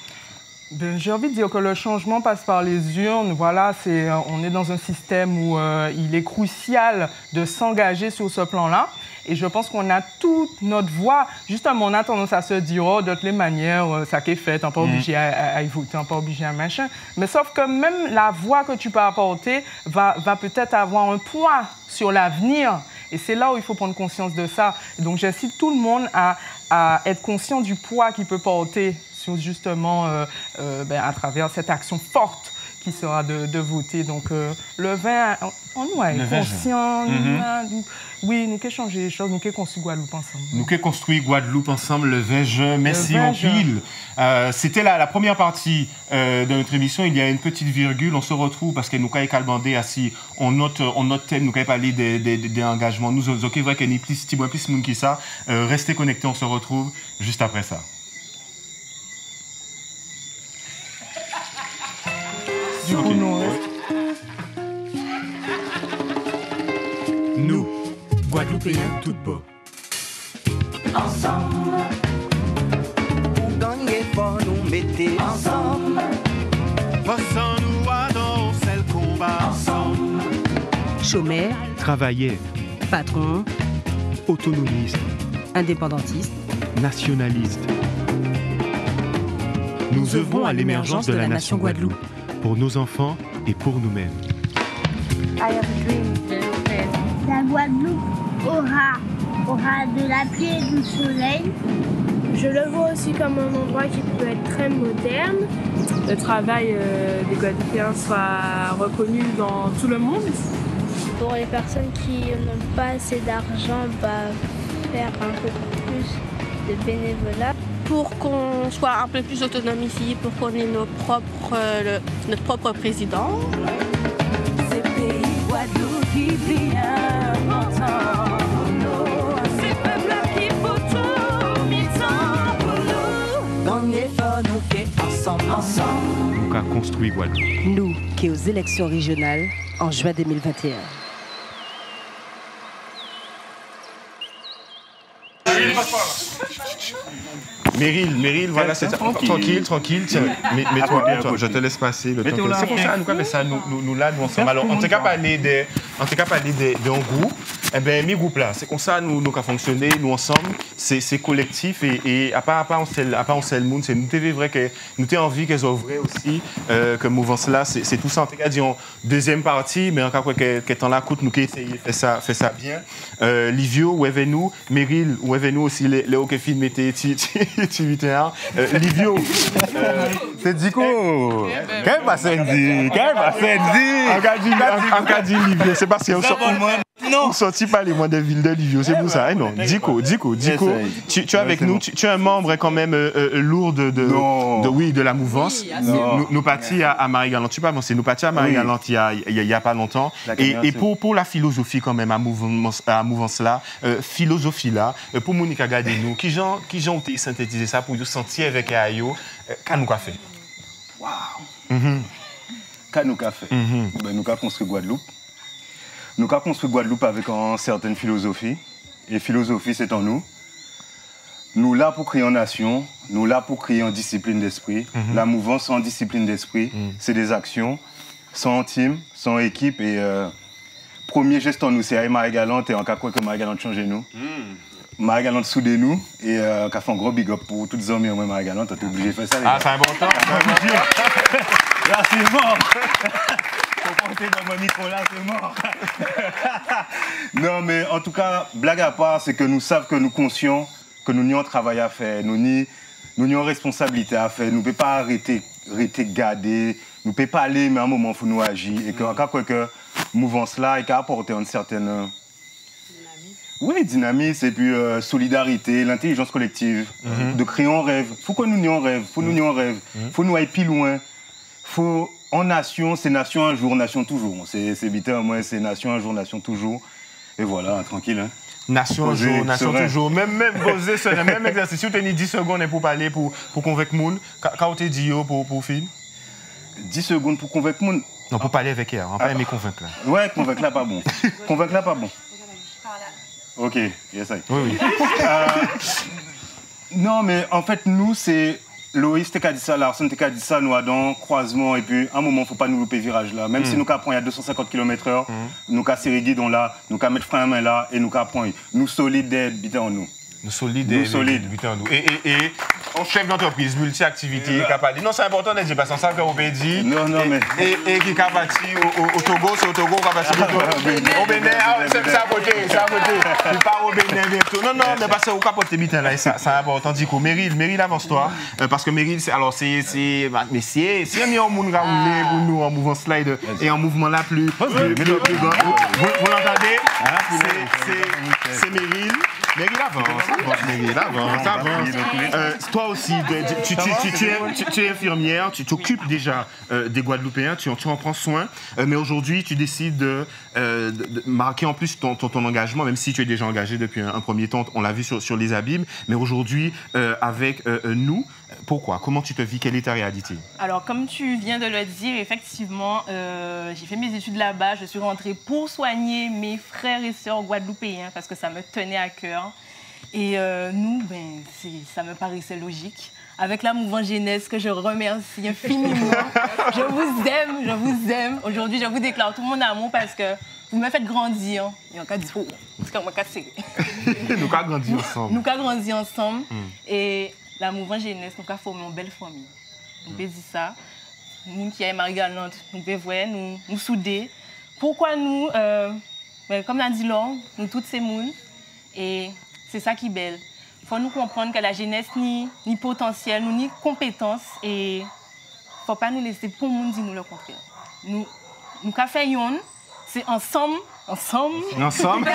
Ben, j'ai envie de dire que le changement passe par les urnes. Voilà, c'est, on est dans un système où euh, il est crucial de s'engager sur ce plan-là. Et je pense qu'on a toute notre voix. Justement, on a tendance à se dire, oh, de toutes les manières, ça qui est fait, on n'est pas obligé à, à y voter, on n'est pas obligé à machin. Mais sauf que même la voix que tu peux apporter va, va peut-être avoir un poids sur l'avenir. Et c'est là où il faut prendre conscience de ça. Et donc, j'incite tout le monde à, à être conscient du poids qu'il peut porter sur justement, euh, euh, ben, à travers cette action forte qui sera de, de voter. Donc, euh, le vingt, on, on est conscient. Mm-hmm. nous, oui, nous avons changé les choses, nous avons construit Guadeloupe ensemble. Nous avons construit Guadeloupe ensemble le vingt juin. Merci en pile. Euh, C'était la, la première partie euh, de notre émission. Il y a une petite virgule. On se retrouve parce que nous avons calbandé assis. On note, on note thème, nous avons parlé des, des, des engagements. Nous avons vrai qu'il y a plus de plus monde qui ça. Euh, restez connectés, on se retrouve juste après ça. Du coup, nous, nous, Guadeloupéens tout beau. Ensemble, pour gagner, pour nous mettre ensemble. Passons-nous à dans celle combat ensemble. Chômeurs, travailleurs, patrons, autonomistes, indépendantistes, nationalistes. Nous œuvrons à l'émergence de la nation Guadeloupe, pour nos enfants et pour nous-mêmes. I have a dream. La Guadeloupe aura, aura de la pluie et du soleil. Je le vois aussi comme un endroit qui peut être très moderne. Le travail euh, des Guadeloupéens soit reconnu dans tout le monde. Pour les personnes qui n'ont pas assez d'argent, bah, faire un peu plus de bénévolat. Pour qu'on soit un peu plus autonome ici, pour qu'on ait nos propres, euh, le, notre propre président. C'est pays Guadeloupe qui brille important pour nous. C'est peuple qui faut tout mis pour nous. Dans l'effort, nous fait ensemble, ensemble. Nous avons construit Guadeloupe. Nous qui aux élections régionales en juin deux mille vingt et un. Meryl, Meryl, voilà, c'est ça. Tranquille, tranquille, tranquille. Tiens, mais, mais toi, toi, je te laisse passer le temps. C'est pour ça, nous, comme ça, nous, nous, nous là, nous ensemble. Alors, on t'est capable d'aller de, on t'est capable d'aller d'un groupe. Eh bien, mes groupes là, c'est comme ça, nous, nous, qu'à fonctionner, nous ensemble. c'est collectif et, et à part à part on sait à part on sait le monde, c'est nous t'es vrai que nous t'es envie qu'elles ouvrent aussi euh, que mouvance là, c'est tout ça en tout cas disons deuxième partie, mais en cas quoi que que temps là coûte nous qui essayer fait ça fait ça bien. Euh, Livio où est nous, Meryl où est nous aussi les les hockey film était tu tu huit ans. Livio euh, c'est Dico. Qu'est-ce passe dit? Qu'est-ce passe dit? En cas dit Livio, c'est parce que non, on sortit pas les mois de ville de Livio, c'est pour ça. Non, Dico, Dico, Dico, tu, tu es avec nous, tu, tu es un membre quand même euh, euh, lourd de, de, de, oui, de la mouvance. Nous, nous partis à, à Marie-Galante, tu pas pensé, nous partis à Marie-Galante il y a, il y a pas longtemps. Et, et pour, pour la philosophie quand même à mouvance, à mouvance là, euh, philosophie là, euh, pour Monique regarder nous, qui gens, qui gens ont synthétisé ça pour nous sentir avec Ayo, qu'est-ce nous qu'a fait? Waouh. Qu'est-ce nous qu'a fait? Ben nous qu'a construit Guadeloupe. Nous avons construit Guadeloupe avec une certaine philosophie. Et philosophie, c'est en nous. Nous là pour créer une nation, nous là pour créer une discipline d'esprit. Mm-hmm. La mouvance sans discipline d'esprit, mm. c'est des actions, sans team, sans équipe. Et euh, premier geste en nous, c'est Marie-Galante et en cas quoi que Marie-Galante change nous. Mm. Marie-Galante soudez nous et euh, qu'a fait un gros big up pour toutes les amis en Marie-Galante. On est obligé de faire ça. Les ah, c'est important. Là, c'est mort. Faut porter dans mon micro là, c'est mort. Non, mais en tout cas, blague à part, c'est que nous savons que nous conscients que nous n'avons un travail à faire, nous n'avons une responsabilité à faire. Nous ne pouvons pas arrêter, arrêter de garder, nous ne pouvons pas aller, mais à un moment, il faut nous agir. Et qu'en cas quoi que mouvance là, et qu'à apporter une certaine euh, oui, dynamisme et puis euh, solidarité, l'intelligence collective, mm-hmm. de créer un rêve. Il faut que nous n'ayons un rêve, il faut que nous n'ayons un rêve, il mm-hmm. faut nous aller plus loin. Faut en nation, c'est nation un jour, nation toujours. C'est vite moi, c'est nation un jour, nation toujours. Et voilà, tranquille. Hein. Nation un jour, nation serein. Toujours. Même, même poser ce même exercice. Si vous tenez dix secondes pour parler, pour, pour convaincre le monde, quand tu dit pour, pour film dix secondes pour convaincre le monde. Non, pour parler avec elle, on va pas aimer convaincre là. Ouais, convaincre là, pas bon. Convaincre là, pas bon. Ok, yes, I. Oui, oui. euh, non, mais en fait, nous, c'est. Loïs t'a dit ça, Larson t'a dit ça, nous dans croisement, et puis à un moment, il ne faut pas nous louper virage là. Même mm. si nous capons à deux cent cinquante kilomètres heure, mm. nous capons serrer guidon là, nous capons mettre frein à main là, et nous capons. Nous solides d'être en nous. Nous solides nous solides. en nous. Et, et, et on chef d'entreprise, multi-activité, euh, capable. Non, c'est important de dire, parce que ça, qu'on peut dire. Non, non, et, mais. Et, et qui capable au, au, au Togo, c'est au Togo, on va passer au Bénin. C'est à côté, c'est à côté. Il part au Bénin bientôt. Non, non, mais parce que au capote bitin là, c'est important. Dit que Meryl, Meryl avance-toi. Parce que Meryl, alors c'est. Mais si, si on est en monde roulé pour nous en mouvement slide et en mouvement là plus. Vous l'entendez? C'est Meryl. Meryl avance, Meryl avance, avance. Euh, toi aussi, de, tu, tu, tu, tu, es, tu, tu es infirmière, tu t'occupes déjà euh, des Guadeloupéens, tu, tu en prends soin, euh, mais aujourd'hui tu décides de, euh, de, de marquer en plus ton, ton, ton engagement, même si tu es déjà engagé depuis un, un premier temps, on l'a vu sur, sur les abîmes, mais aujourd'hui euh, avec euh, nous, pourquoi? Comment tu te vis? Quelle est ta réalité? Alors, comme tu viens de le dire, effectivement, euh, j'ai fait mes études là-bas. Je suis rentrée pour soigner mes frères et sœurs guadeloupéens parce que ça me tenait à cœur. Et euh, nous, ben, ça me paraissait logique. Avec la mouvance jeunesse que je remercie infiniment. Je vous aime, je vous aime. Aujourd'hui, je vous déclare tout mon amour parce que vous me faites grandir. Et on a dit, oh, on va casser. Nous avons grandi ensemble. Nous avons grandi ensemble. Mm. Et la mouvance jeunesse, nous avons formé une belle famille. Nous pouvons dire ça. Nous qui sommes Marie-Galante, nous pouvons voir, nous, nous souder. Pourquoi nous, euh, comme l'a dit Laure, nous toutes ces mounes. Et c'est ça qui est belle. Il faut nous comprendre que la jeunesse ni, ni potentiel, nous, ni compétence. Et il ne faut pas nous laisser pour le monde dire nous le contraire. Nous, nous faisons, c'est ensemble, ensemble. Ensemble.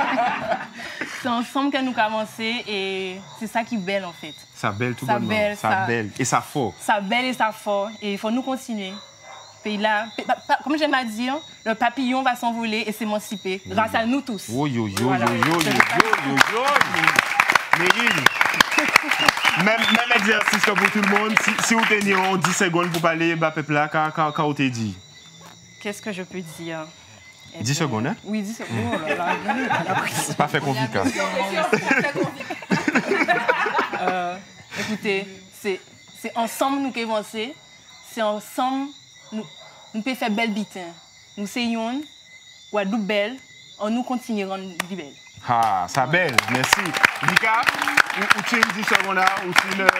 C'est ensemble que nous commençons et c'est ça qui est belle en fait. Ça belle tout ça bonnement. Belle, ça, ça belle et ça fort. Ça belle et ça fort. Et il faut nous continuer. Puis là, comme j'aime à dire, le papillon va s'envoler et s'émanciper oui. grâce à nous tous. Oh yo yo voilà. yo yo yo yo yo. Meryl, même, même exercice que pour tout le monde. Si, si vous tenez dix secondes pour parler, bah peuple là, quand vous te dit. Qu'est-ce que je peux dire? Eh dix secondes, hein? Oui, dix secondes. Oh là là, c'est pas fait convaincant. euh, écoutez, c'est ensemble nous qui avançons. C'est ensemble nous nous pouvons faire belle bitin. Nous essayons, Guadeloupe belle, on nous continuerons de belle. Ah, ça belle, merci. Vika? ou tu me dis secondaire, ou tu ne...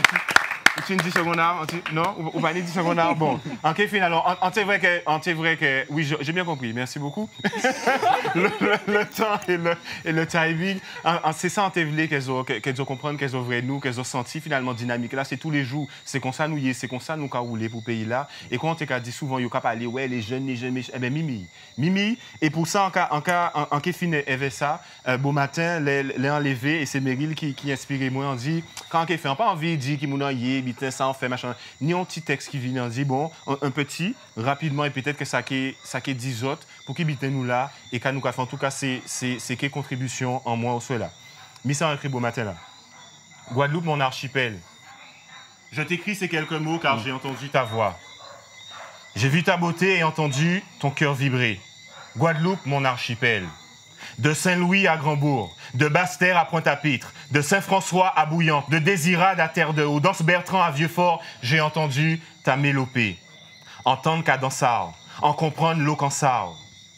Ou tu me dis secondaire, non? Ou pas ni dix secondaire? Bon, en Kéfine, alors, en vrai que, en vrai que, oui, j'ai bien compris, merci beaucoup. le, le, le temps et le, et le timing, c'est ça en vrai qu'elles ont, qu'elles ont compris, qu'elles ont vrai nous, qu'elles ont senti finalement dynamique. Là, c'est tous les jours, c'est comme ça nous y est, c'est comme ça nous qu'a roulé pour le pays là. Et quand on t'a dit souvent, il y a parlé, ouais, les jeunes, les jeunes, les jeunes, eh bien, Mimi, Mimi, et pour ça, en cas, en cas, en, en Kéfine, elle avait ça, euh, beau matin, les enlevé, et c'est Meryl qui, qui inspirait moi, on dit, quand Kéfine, on n'a pas envie de dire qu'il m'en y est, ça en fait machin, ni un petit texte qui vient, on dit, bon, un, un petit, rapidement, et peut-être que ça qui est dix autres, pour qu'il bite nous là, et qu'à nous fait, en tout cas, c'est quelle contribution en moi au soit là. Mais ça, un écrit beau matin là. Guadeloupe, mon archipel. Je t'écris ces quelques mots car j'ai entendu ta voix. J'ai vu ta beauté et entendu ton cœur vibrer. Guadeloupe, mon archipel. De Saint-Louis à Grandbourg, de Basse-Terre à Pointe-à-Pitre, de Saint-François à Bouillante, de Désirade à Terre-de-Haut, d'Anse-Bertrand à Vieux-Fort, j'ai entendu ta mélopée. Entendre qu'à dansar, en comprendre l'eau qu'en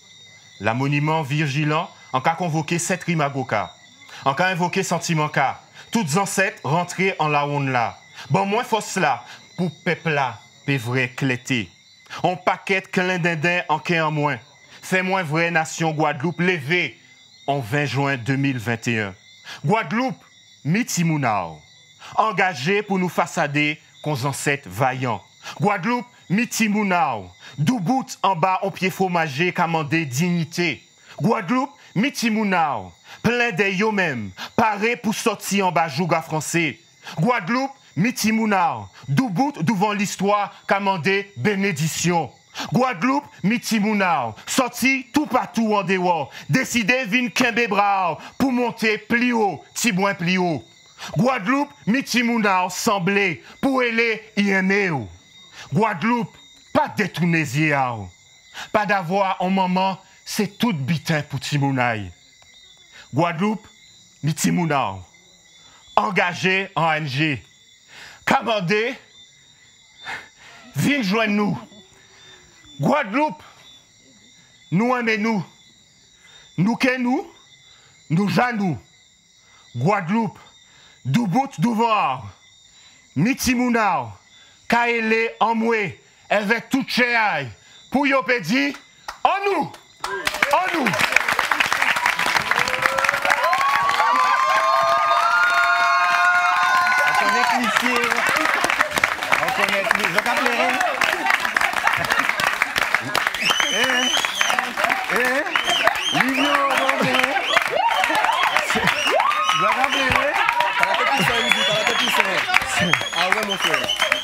La monument vigilant, en cas convoqué sept rimes à Goka, en cas invoqué sentiment cas, toutes ancêtres rentrées en la onde là. Bon, moins force là, pour peuple là, pe vrai clété. On paquette clin d'indin en qu'un en moins. Fais moins vraie nation Guadeloupe levée en vingt juin deux mille vingt et un. Guadeloupe, Mitimounao, engagé pour nous façader qu'on ancêtres vaillants. Guadeloupe, Mitimounao, doubout en bas au pied fromager commandé dignité. Guadeloupe, Mitimounao, plein de yo même, paré pour sortir en bas jouga français. Guadeloupe, Mitimounao, doubout devant l'histoire commandé bénédiction. Guadeloupe, Mitimounao, sorti tout partout en dehors, décidé vin kembe brao pour monter plus haut, tibouin plus haut. Guadeloupe, Mitimounao, semblé pour aller y aimer. Guadeloupe, pas de détourner ziao. Pas d'avoir un moment, c'est tout bitin pour Timounaï. Guadeloupe, Mitimounao, engagé en O N G. Commandé, viens joindre nous. Guadeloupe, nous aimons-nous. Nous qu'est-nous, nous janou. Guadeloupe, doubout d'ouvoir. Mitimounao, kaele amwe, avec tout chéaï. Pour yo pédi, en nous, en nous. On connaît cliché. On connaît cliché. Je t'appellerai. Eh, eh, Livio, mon Dieu. Je t'appellerai. T'as la tête qui s'est, t'as la tête qui s'est. Ah ouais, mon frère.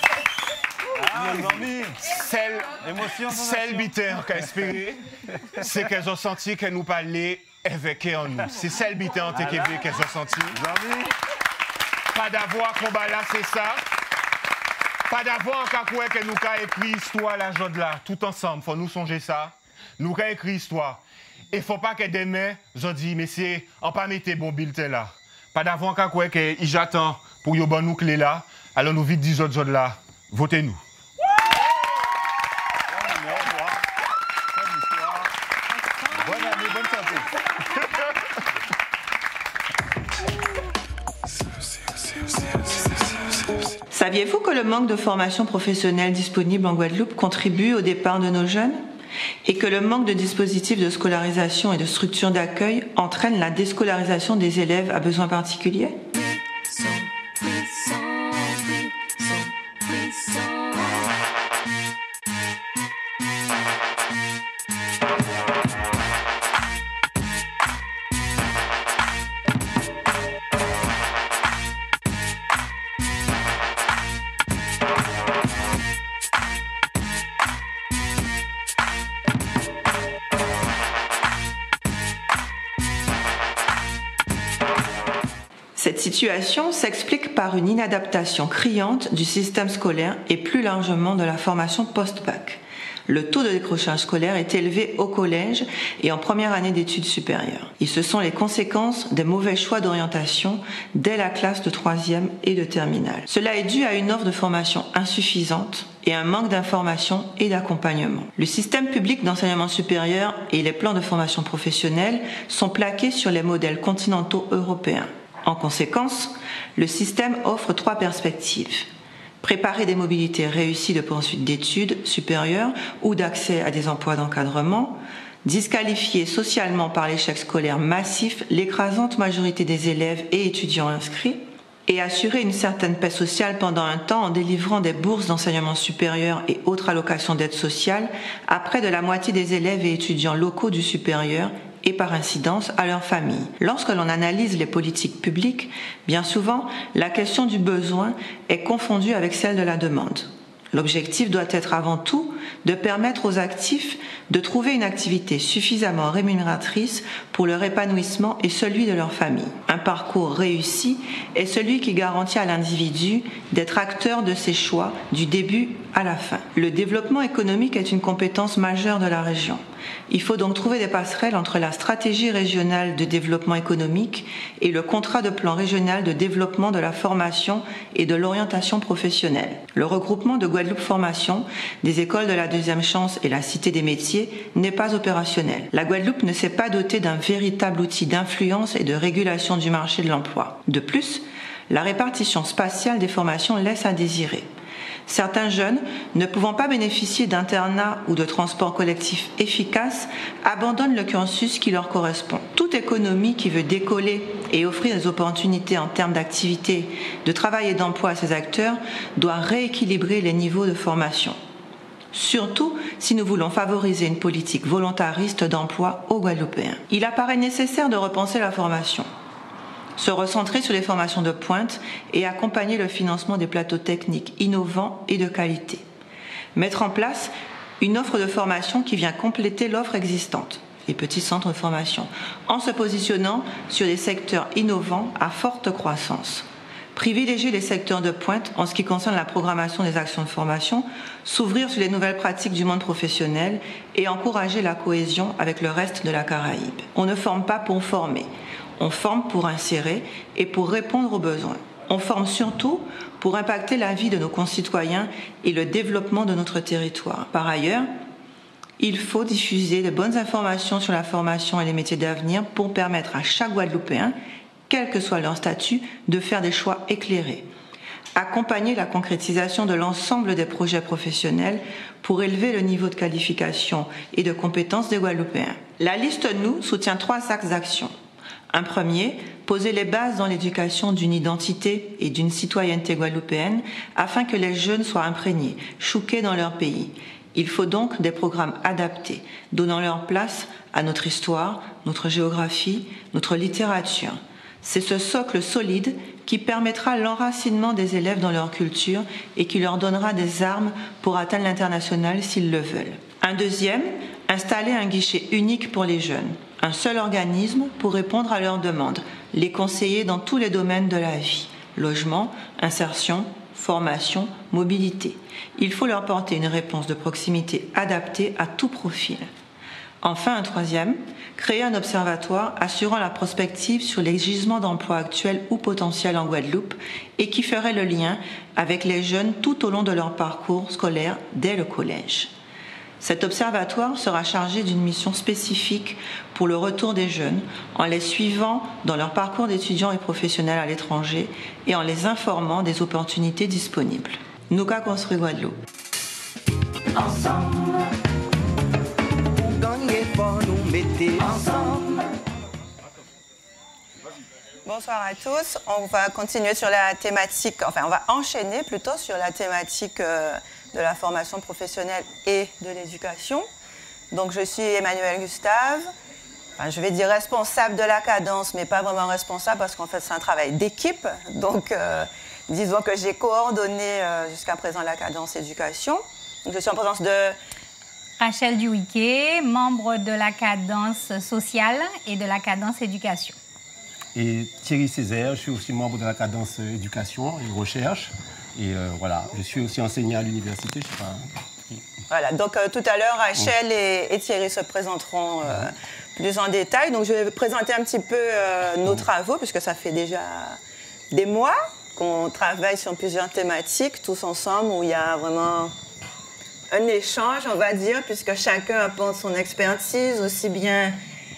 Celle, celle bitter qu'a espéré, c'est qu'elles ont senti qu'elles nous parlaient avec en nous. C'est celle bitter en T K V qu'elles ont senti. Pas d'avoir combat là, c'est ça. Pas d'avoir encore quoi que nous qu'a écrit histoire la joie de là, tout ensemble. Faut nous songer ça. Nous qu'a écrit histoire. Et faut pas que demain, je dis, mais c'est, on pas mettre bon bulletin là. Pas d'avoir encore quoi que j'attends pour y bon nous clé là. Alors nous vite dix autres jours là. Votez-nous. Bonne année, bonne santé. Saviez-vous que le manque de formation professionnelle disponible en Guadeloupe contribue au départ de nos jeunes et que le manque de dispositifs de scolarisation et de structures d'accueil entraîne la déscolarisation des élèves à besoins particuliers ? Cette situation s'explique par une inadaptation criante du système scolaire et plus largement de la formation post-bac. Le taux de décrochage scolaire est élevé au collège et en première année d'études supérieures. Et ce sont les conséquences des mauvais choix d'orientation dès la classe de troisième et de terminale. Cela est dû à une offre de formation insuffisante et un manque d'information et d'accompagnement. Le système public d'enseignement supérieur et les plans de formation professionnelle sont plaqués sur les modèles continentaux européens. En conséquence, le système offre trois perspectives. Préparer des mobilités réussies de poursuite d'études supérieures ou d'accès à des emplois d'encadrement, disqualifier socialement par l'échec scolaire massif l'écrasante majorité des élèves et étudiants inscrits, et assurer une certaine paix sociale pendant un temps en délivrant des bourses d'enseignement supérieur et autres allocations d'aide sociale à près de la moitié des élèves et étudiants locaux du supérieur et par incidence à leur famille. Lorsque l'on analyse les politiques publiques, bien souvent, la question du besoin est confondue avec celle de la demande. L'objectif doit être avant tout de permettre aux actifs de trouver une activité suffisamment rémunératrice pour leur épanouissement et celui de leur famille. Un parcours réussi est celui qui garantit à l'individu d'être acteur de ses choix du début à la fin. Le développement économique est une compétence majeure de la région. Il faut donc trouver des passerelles entre la stratégie régionale de développement économique et le contrat de plan régional de développement de la formation et de l'orientation professionnelle. Le regroupement de Guadeloupe Formation, des écoles de la deuxième chance et la Cité des métiers n'est pas opérationnel. La Guadeloupe ne s'est pas dotée d'un véritable outil d'influence et de régulation du marché de l'emploi. De plus, la répartition spatiale des formations laisse à désirer. Certains jeunes, ne pouvant pas bénéficier d'internat ou de transport collectif efficace, abandonnent le cursus qui leur correspond. Toute économie qui veut décoller et offrir des opportunités en termes d'activité, de travail et d'emploi à ses acteurs doit rééquilibrer les niveaux de formation. Surtout si nous voulons favoriser une politique volontariste d'emploi aux Guadeloupéens. Il apparaît nécessaire de repenser la formation, se recentrer sur les formations de pointe et accompagner le financement des plateaux techniques innovants et de qualité. Mettre en place une offre de formation qui vient compléter l'offre existante, les petits centres de formation, en se positionnant sur des secteurs innovants à forte croissance. Privilégier les secteurs de pointe en ce qui concerne la programmation des actions de formation, s'ouvrir sur les nouvelles pratiques du monde professionnel et encourager la cohésion avec le reste de la Caraïbe. On ne forme pas pour former. On forme pour insérer et pour répondre aux besoins. On forme surtout pour impacter la vie de nos concitoyens et le développement de notre territoire. Par ailleurs, il faut diffuser de bonnes informations sur la formation et les métiers d'avenir pour permettre à chaque Guadeloupéen, quel que soit leur statut, de faire des choix éclairés. Accompagner la concrétisation de l'ensemble des projets professionnels pour élever le niveau de qualification et de compétences des Guadeloupéens. La liste nous soutient trois axes d'action. Un premier, poser les bases dans l'éducation d'une identité et d'une citoyenneté guadeloupéenne afin que les jeunes soient imprégnés, chouqués dans leur pays. Il faut donc des programmes adaptés, donnant leur place à notre histoire, notre géographie, notre littérature. C'est ce socle solide qui permettra l'enracinement des élèves dans leur culture et qui leur donnera des armes pour atteindre l'international s'ils le veulent. Un deuxième, installer un guichet unique pour les jeunes. Un seul organisme pour répondre à leurs demandes, les conseiller dans tous les domaines de la vie, logement, insertion, formation, mobilité. Il faut leur porter une réponse de proximité adaptée à tout profil. Enfin, un troisième, créer un observatoire assurant la prospective sur les gisements d'emploi actuels ou potentiels en Guadeloupe et qui ferait le lien avec les jeunes tout au long de leur parcours scolaire dès le collège. Cet observatoire sera chargé d'une mission spécifique pour le retour des jeunes, en les suivant dans leur parcours d'étudiants et professionnels à l'étranger et en les informant des opportunités disponibles. Nous qu'a construit Guadeloupe. Ensemble, pour gagner, pour nous mettre ensemble. Bonsoir à tous. On va continuer sur la thématique, enfin on va enchaîner plutôt sur la thématique euh, de la formation professionnelle et de l'éducation. Donc je suis Emmanuelle Gustave, enfin, je vais dire responsable de la cadence, mais pas vraiment responsable parce qu'en fait c'est un travail d'équipe. Donc euh, disons que j'ai coordonné euh, jusqu'à présent la cadence éducation. Donc, je suis en présence de Rachel Duwiké, membre de la cadence sociale et de la cadence éducation. Et Thierry Césaire, je suis aussi membre de la cadence éducation et recherche. Et euh, voilà, je suis aussi enseignant à l'université. Je sais pas. Voilà, donc euh, tout à l'heure, Rachel et, et Thierry se présenteront euh, plus en détail. Donc je vais présenter un petit peu euh, nos travaux, puisque ça fait déjà des mois qu'on travaille sur plusieurs thématiques, tous ensemble, où il y a vraiment un échange, on va dire, puisque chacun apporte son expertise, aussi bien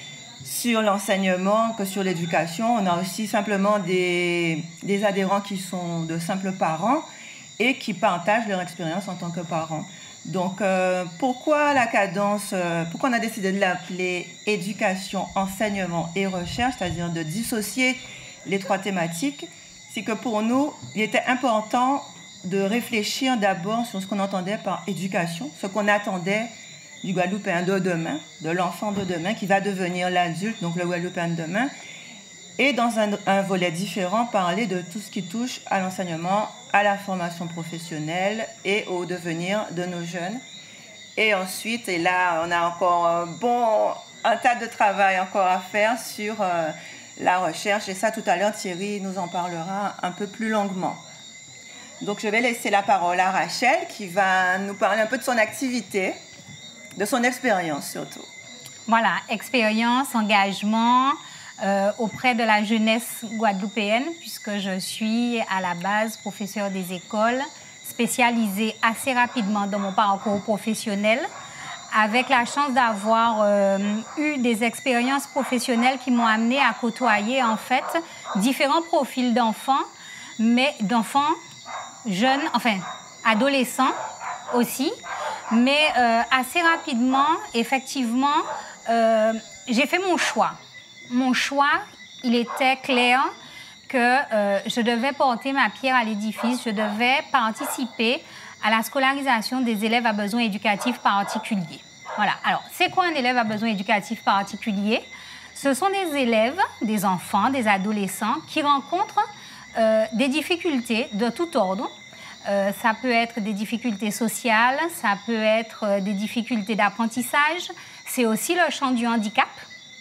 sur l'enseignement que sur l'éducation. On a aussi simplement des, des adhérents qui sont de simples parents et qui partagent leur expérience en tant que parents. Donc, euh, pourquoi la cadence, euh, pourquoi on a décidé de l'appeler éducation, enseignement et recherche, c'est-à-dire de dissocier les trois thématiques, c'est que pour nous, il était important de réfléchir d'abord sur ce qu'on entendait par éducation, ce qu'on attendait du Guadeloupéen de demain, de l'enfant de demain qui va devenir l'adulte, donc le Guadeloupéen de demain, et dans un, un volet différent, parler de tout ce qui touche à l'enseignement, à la formation professionnelle et au devenir de nos jeunes. Et ensuite, et là, on a encore un bon, un tas de travail encore à faire sur euh, la recherche, et ça, tout à l'heure, Thierry nous en parlera un peu plus longuement. Donc, je vais laisser la parole à Rachel, qui va nous parler un peu de son activité, de son expérience surtout. Voilà, expérience, engagement euh, auprès de la jeunesse guadeloupéenne, puisque je suis à la base professeure des écoles, spécialisée assez rapidement dans mon parcours professionnel, avec la chance d'avoir euh, eu des expériences professionnelles qui m'ont amenée à côtoyer en fait différents profils d'enfants, mais d'enfants jeunes, enfin adolescents aussi, mais euh, assez rapidement, effectivement, euh, j'ai fait mon choix. Mon choix, il était clair que euh, je devais porter ma pierre à l'édifice, je devais participer à la scolarisation des élèves à besoins éducatifs particuliers. Voilà. Alors, c'est quoi un élève à besoins éducatifs particuliers? Ce sont des élèves, des enfants, des adolescents qui rencontrent euh, des difficultés de tout ordre. Euh, ça peut être des difficultés sociales, ça peut être euh, des difficultés d'apprentissage. C'est aussi le champ du handicap.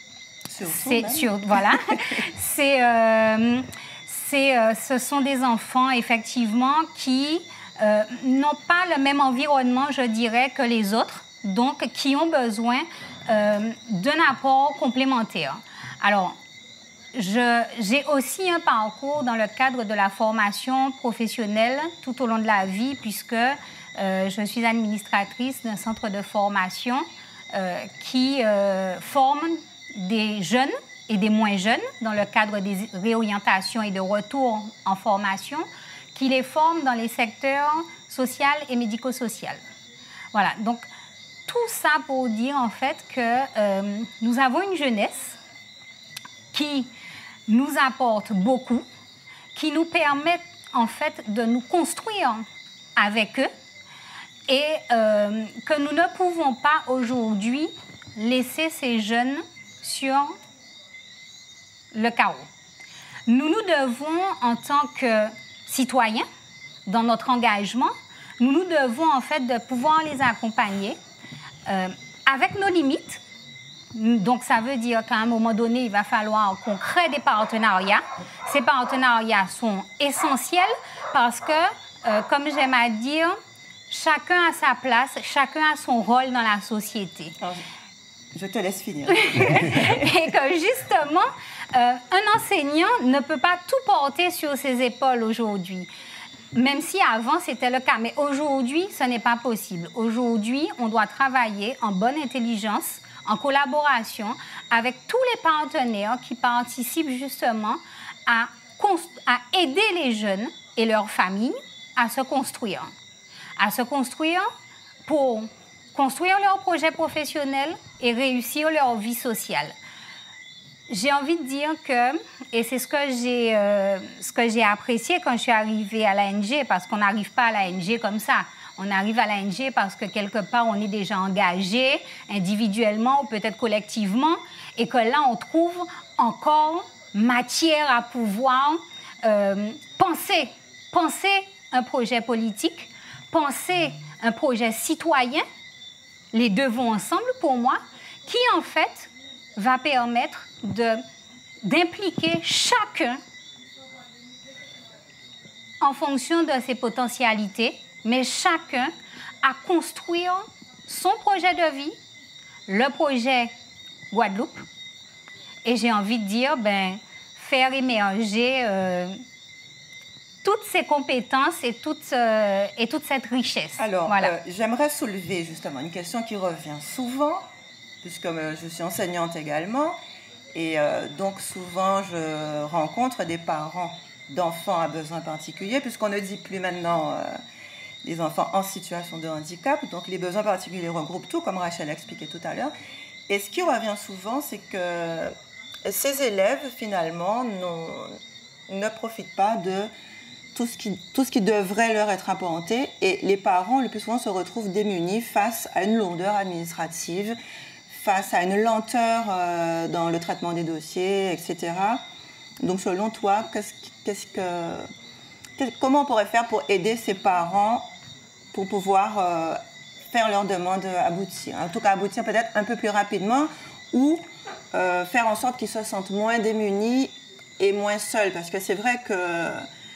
C'est sur, voilà. c'est, euh, c'est, euh, ce sont des enfants, effectivement, qui euh, n'ont pas le même environnement, je dirais, que les autres, donc qui ont besoin euh, d'un apport complémentaire. Alors, Je, j'ai aussi un parcours dans le cadre de la formation professionnelle tout au long de la vie, puisque euh, je suis administratrice d'un centre de formation euh, qui euh, forme des jeunes et des moins jeunes dans le cadre des réorientations et de retour en formation, qui les forme dans les secteurs social et médico-social. Voilà, donc tout ça pour dire en fait que euh, nous avons une jeunesse qui nous apporte beaucoup, qui nous permettent en fait de nous construire avec eux et euh, que nous ne pouvons pas aujourd'hui laisser ces jeunes sur le carreau. Nous nous devons, en tant que citoyens, dans notre engagement, nous nous devons en fait de pouvoir les accompagner euh, avec nos limites. Donc, ça veut dire qu'à un moment donné, il va falloir qu'on crée des partenariats. Ces partenariats sont essentiels parce que, euh, comme j'aime à dire, chacun a sa place, chacun a son rôle dans la société. Je te laisse finir. Et que justement, euh, un enseignant ne peut pas tout porter sur ses épaules aujourd'hui. Même si avant, c'était le cas. Mais aujourd'hui, ce n'est pas possible. Aujourd'hui, on doit travailler en bonne intelligence, en collaboration avec tous les partenaires qui participent justement à, à aider les jeunes et leurs familles à se construire. À se construire pour construire leur projet professionnel et réussir leur vie sociale. J'ai envie de dire que, et c'est ce que j'ai euh, ce que j'ai apprécié quand je suis arrivée à l'A N G, parce qu'on n'arrive pas à l'A N G comme ça. On arrive à l'A N G parce que quelque part, on est déjà engagé individuellement ou peut-être collectivement et que là, on trouve encore matière à pouvoir euh, penser, penser un projet politique, penser un projet citoyen, les deux vont ensemble pour moi, qui en fait va permettre de, d'impliquer chacun en fonction de ses potentialités, mais chacun à construire son projet de vie, le projet Guadeloupe, et j'ai envie de dire, ben, faire émerger euh, toutes ces compétences et toute, euh, et toute cette richesse. Alors, voilà. euh, j'aimerais soulever justement une question qui revient souvent, puisque euh, je suis enseignante également, Et euh, donc souvent, je rencontre des parents d'enfants à besoins particuliers, puisqu'on ne dit plus maintenant euh, les enfants en situation de handicap. Donc les besoins particuliers regroupent tout, comme Rachel a expliqué tout à l'heure. Et ce qui revient souvent, c'est que ces élèves, finalement, ne profitent pas de tout ce, qui, tout ce qui devrait leur être apparenté. Et les parents, le plus souvent, se retrouvent démunis face à une lourdeur administrative, face à une lenteur euh, dans le traitement des dossiers, et cetera. Donc, selon toi, qu'est-ce, qu'est-ce que, comment on pourrait faire pour aider ces parents pour pouvoir euh, faire leur demande aboutir? En tout cas, aboutir peut-être un peu plus rapidement ou euh, faire en sorte qu'ils se sentent moins démunis et moins seuls. Parce que c'est vrai que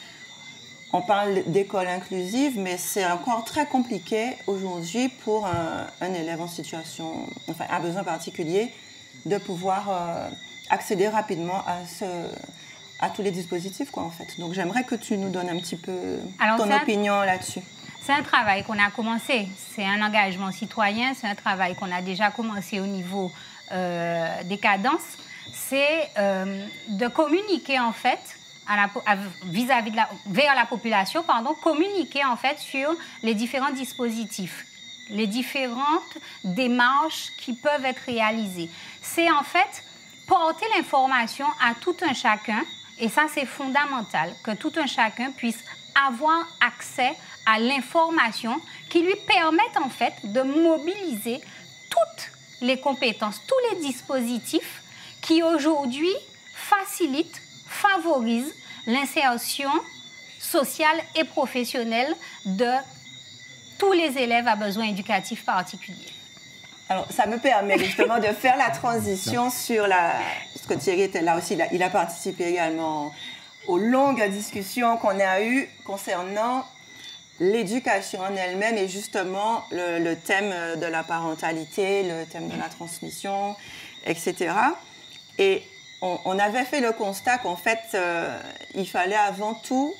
on parle d'école inclusive, mais c'est encore très compliqué aujourd'hui pour un, un élève en situation, enfin, à besoin particulier, de pouvoir euh, accéder rapidement à, ce, à tous les dispositifs, quoi, en fait. Donc, j'aimerais que tu nous donnes un petit peu Alors, ton opinion là-dessus. C'est un travail qu'on a commencé. C'est un engagement citoyen. C'est un travail qu'on a déjà commencé au niveau euh, des cadences. C'est euh, de communiquer, en fait, vis-à-vis de la, vers la population, pardon, communiquer en fait sur les différents dispositifs, les différentes démarches qui peuvent être réalisées. C'est en fait porter l'information à tout un chacun, et ça c'est fondamental, que tout un chacun puisse avoir accès à l'information qui lui permette en fait de mobiliser toutes les compétences, tous les dispositifs qui aujourd'hui facilitent, favorisent l'insertion sociale et professionnelle de tous les élèves à besoins éducatifs particuliers. Alors, ça me permet justement de faire la transition sur la... Parce que Thierry était là aussi, il a, il a participé également aux longues discussions qu'on a eues concernant l'éducation en elle-même et justement le, le thème de la parentalité, le thème de la transmission, et cetera. Et on, on avait fait le constat qu'en fait, euh, il fallait avant tout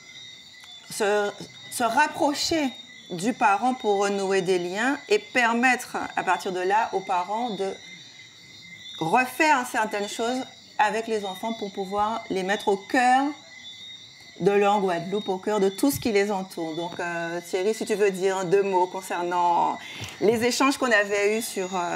se, se rapprocher du parent pour renouer des liens et permettre à partir de là aux parents de refaire certaines choses avec les enfants pour pouvoir les mettre au cœur de leur Guadeloupe, au cœur de tout ce qui les entoure. Donc euh, Thierry, si tu veux dire deux mots concernant les échanges qu'on avait eus sur, euh,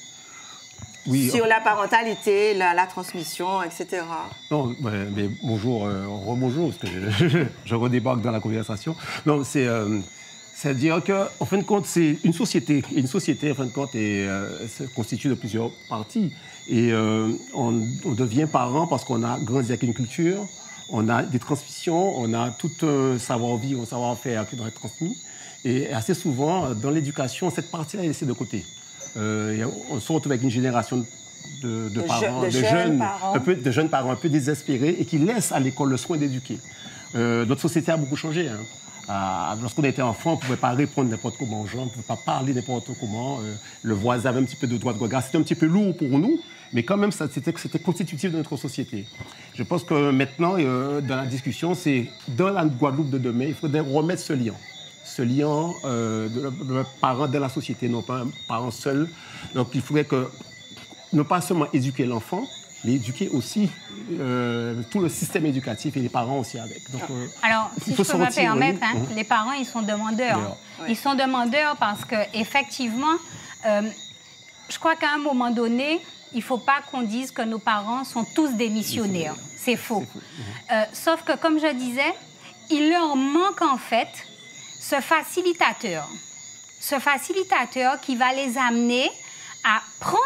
oui, sur la parentalité, la, la transmission, et cetera. Non, mais, mais bonjour, euh, rebonjour, parce que je, je, je redébarque dans la conversation. Non, c'est... Euh, C'est-à-dire qu'en fin de compte, c'est une société. Et une société, en fin de compte, est, euh, se constitue de plusieurs parties. Et euh, on, on devient parent parce qu'on a grandi avec une culture, on a des transmissions, on a tout un savoir-vivre, un savoir-faire qui doit être transmis. Et assez souvent, dans l'éducation, cette partie-là est laissée de côté. Euh, on se retrouve avec une génération de, de, de parents, je, de, de, jeunes jeunes, parents. Un peu, de jeunes parents un peu désespérés et qui laissent à l'école le soin d'éduquer. Euh, notre société a beaucoup changé, hein. Euh, lorsqu'on était enfant, on ne pouvait pas répondre n'importe comment aux gens, on ne pouvait pas parler n'importe comment. Euh, le voisin avait un petit peu de droit de regard. C'était un petit peu lourd pour nous, mais quand même, c'était, c'était constitutif de notre société. Je pense que maintenant, euh, dans la discussion, c'est dans la Guadeloupe de demain, il faudrait remettre ce lien. Ce lien euh, de, de, de parent dans la société, non pas un parent seul. Donc il faudrait que, ne pas seulement éduquer l'enfant, mais éduquer aussi euh, tout le système éducatif et les parents aussi avec. Donc, euh, Alors, si je peux me permettre, hein, mmh. les parents, ils sont demandeurs. Oui. Ils sont demandeurs parce qu'effectivement, euh, je crois qu'à un moment donné, il ne faut pas qu'on dise que nos parents sont tous démissionnaires. C'est faux. C'est faux. Mmh. Euh, sauf que, comme je disais, il leur manque en fait ce facilitateur. Ce facilitateur qui va les amener à prendre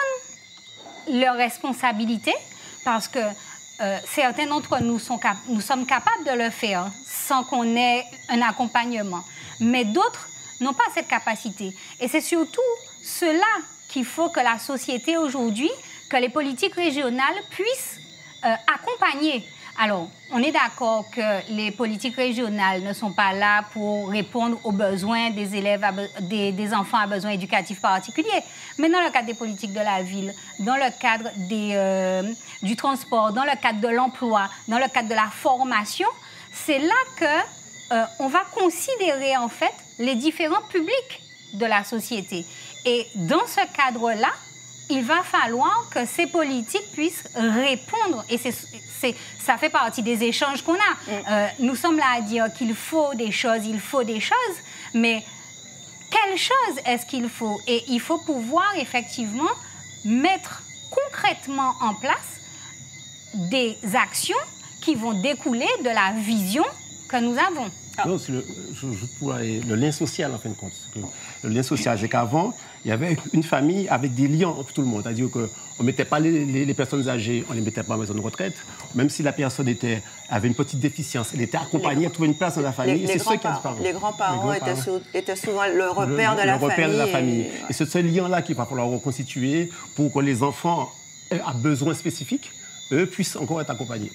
leurs responsabilités, parce que euh, certains d'entre nous, sont cap- nous sommes capables de le faire sans qu'on ait un accompagnement. Mais d'autres n'ont pas cette capacité. Et c'est surtout cela qu'il faut que la société aujourd'hui, que les politiques régionales puissent euh, accompagner. Alors, on est d'accord que les politiques régionales ne sont pas là pour répondre aux besoins des élèves, à be- des, des enfants à besoins éducatifs particuliers. Mais dans le cadre des politiques de la ville, dans le cadre des, euh, du transport, dans le cadre de l'emploi, dans le cadre de la formation, c'est là que euh, on va considérer en fait les différents publics de la société. Et dans ce cadre-là, il va falloir que ces politiques puissent répondre. Et c'est, c'est, ça fait partie des échanges qu'on a. Mm. Euh, nous sommes là à dire qu'il faut des choses, il faut des choses, mais quelles choses est-ce qu'il faut? Et il faut pouvoir effectivement mettre concrètement en place des actions qui vont découler de la vision que nous avons. Non, c'est le, je, je, le lien social, en fin de compte. Le lien social, c'est qu'avant, il y avait une famille avec des liens entre tout le monde. C'est-à-dire qu'on ne mettait pas les, les, les personnes âgées, on ne les mettait pas en maison de retraite. Même si la personne était, avait une petite déficience, elle était accompagnée, elle trouvait une place dans la famille. Les, les, grands, par, les grands-parents étaient, sou, étaient souvent le repère, le, de, la le repère de la famille. Et, et c'est ce lien-là qu'il va falloir reconstituer pour que les enfants à besoins spécifiques, eux, puissent encore être accompagnés.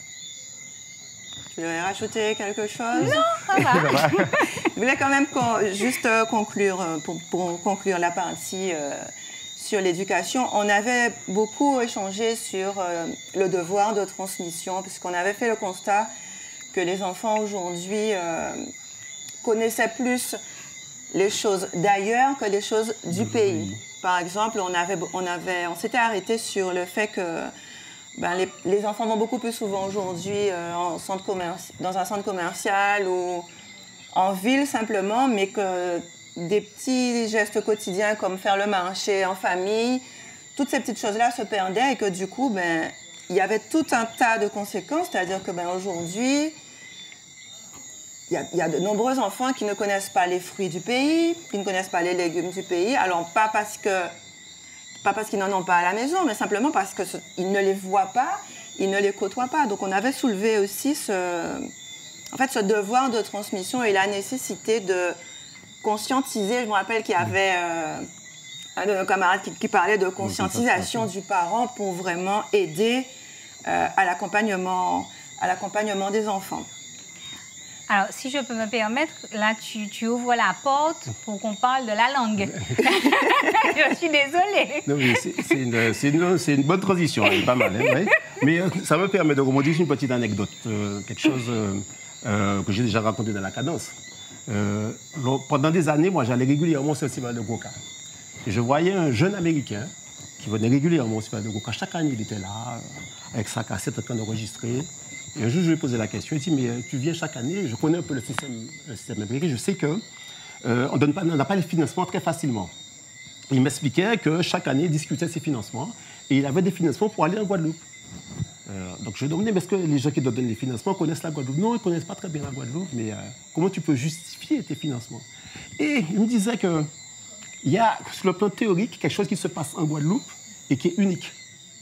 Tu voulais rajouter quelque chose? Non, ça va. Je voulais quand même con, juste conclure, pour, pour conclure la partie euh, sur l'éducation. On avait beaucoup échangé sur euh, le devoir de transmission, puisqu'on avait fait le constat que les enfants aujourd'hui euh, connaissaient plus les choses d'ailleurs que les choses du pays. Par exemple, on, avait, on, avait, on s'était arrêté sur le fait que Ben, les, les enfants vont beaucoup plus souvent aujourd'hui euh, en centre commerci- dans un centre commercial ou en ville simplement, mais que des petits gestes quotidiens comme faire le marché en famille, toutes ces petites choses-là se perdaient et que du coup, ben, il y avait tout un tas de conséquences, c'est-à-dire que ben, aujourd'hui, il y a, y a de nombreux enfants qui ne connaissent pas les fruits du pays, qui ne connaissent pas les légumes du pays, alors pas parce que Pas parce qu'ils n'en ont pas à la maison, mais simplement parce qu'ils ne les voient pas, ils ne les côtoient pas. Donc on avait soulevé aussi ce, en fait, ce devoir de transmission et la nécessité de conscientiser. Je me rappelle qu'il y avait euh, un de nos camarades qui, qui parlait de conscientisation du parent pour vraiment aider euh, à l'accompagnement, à l'accompagnement des enfants. Alors, si je peux me permettre, là, tu, tu ouvres la porte pour qu'on parle de la langue. Je suis désolée. Non, mais c'est, c'est, une, c'est, une, c'est une bonne transition, elle est pas mal. Hein, ouais. Mais euh, ça me permet de rebondir sur une petite anecdote, euh, quelque chose euh, euh, que j'ai déjà raconté dans la cadence. Euh, pendant des années, moi, j'allais régulièrement au festival de Goka. Et je voyais un jeune Américain qui venait régulièrement au festival de Goka. Chaque année, il était là, avec sa cassette en train d'enregistrer. Et un jour, je lui ai posé la question. Il dit, mais tu viens chaque année, je connais un peu le système, le système américain, je sais qu'on euh, n'a pas les financements très facilement. Et il m'expliquait que chaque année, il discutait de ses financements et il avait des financements pour aller en Guadeloupe. Euh, donc je lui ai demandé, mais est-ce que les gens qui donnent les financements connaissent la Guadeloupe? Non, ils ne connaissent pas très bien la Guadeloupe, mais euh, comment tu peux justifier tes financements? Et il me disait qu'il y a, sur le plan théorique, quelque chose qui se passe en Guadeloupe et qui est unique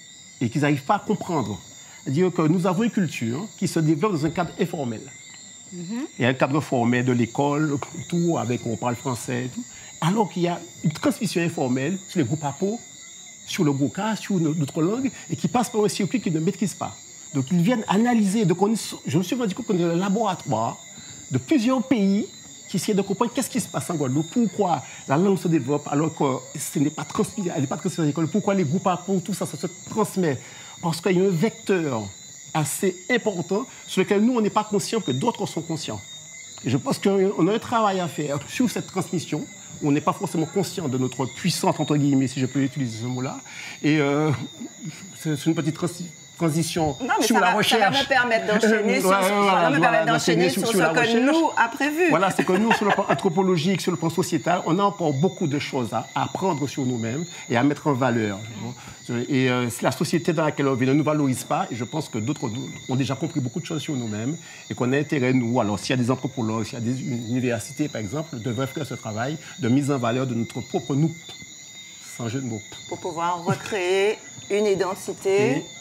et qu'ils n'arrivent pas à comprendre. C'est-à-dire que nous avons une culture qui se développe dans un cadre informel. Mm-hmm. Il y a un cadre formel de l'école, tout, avec on parle français, tout. Alors qu'il y a une transmission informelle sur les groupes A P O, sur le Goka, sur d'autres langues, et qui passe par un circuit qu'ils ne maîtrisent pas. Donc ils viennent analyser. Donc on, je me suis rendu compte qu'on est un laboratoire de plusieurs pays qui essaient de comprendre qu'est-ce qui se passe en Guadeloupe, pourquoi la langue se développe alors que ce n'est pas transmis, elle n'est pas transmise à l'école, pourquoi les groupes A P O, tout ça, ça se transmet. Parce qu'il y a un vecteur assez important sur lequel nous, on n'est pas conscient, que d'autres sont conscients. Et je pense qu'on a un travail à faire sur cette transmission. On n'est pas forcément conscient de notre puissance, entre guillemets, si je peux utiliser ce mot-là. Et euh, c'est une petite transition non, mais sur ça la va, recherche. Ça va me permettre d'enchaîner sur, ouais, sur, voilà, ça va me permettre d'enchaîner sur, sur, sur ce que recherche. nous a prévu. Voilà, c'est que nous, sur le plan anthropologique, sur le plan sociétal, on a encore beaucoup de choses à apprendre sur nous-mêmes et à mettre en valeur. Et euh, la société dans laquelle on vit ne nous valorise pas, et je pense que d'autres ont déjà compris beaucoup de choses sur nous-mêmes et qu'on a intérêt, nous, alors s'il y a des anthropologues, s'il y a des universités, par exemple, devraient faire ce travail de mise en valeur de notre propre nous, sans jeu de mots. Pour pouvoir recréer une identité. Et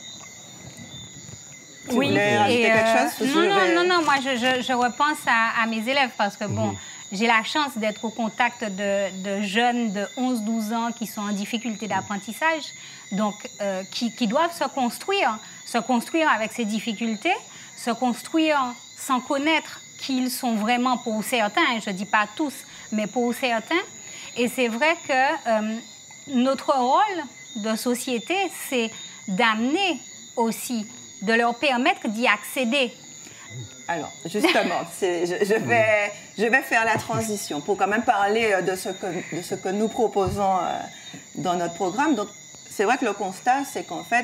oui, et euh, quelque chose, non, non, non, non, moi je, je, je repense à, à mes élèves parce que bon, mmh. j'ai la chance d'être au contact de, de jeunes de onze douze ans qui sont en difficulté d'apprentissage, donc euh, qui, qui doivent se construire, se construire avec ces difficultés, se construire sans connaître qui ils sont vraiment pour certains, je ne dis pas tous, mais pour certains. Et c'est vrai que euh, notre rôle de société, c'est d'amener aussi, de leur permettre d'y accéder. Alors, justement, c'est, je, je, vais, je vais faire la transition pour quand même parler de ce que, de ce que nous proposons euh, dans notre programme. Donc, c'est vrai que le constat, c'est qu'en fait,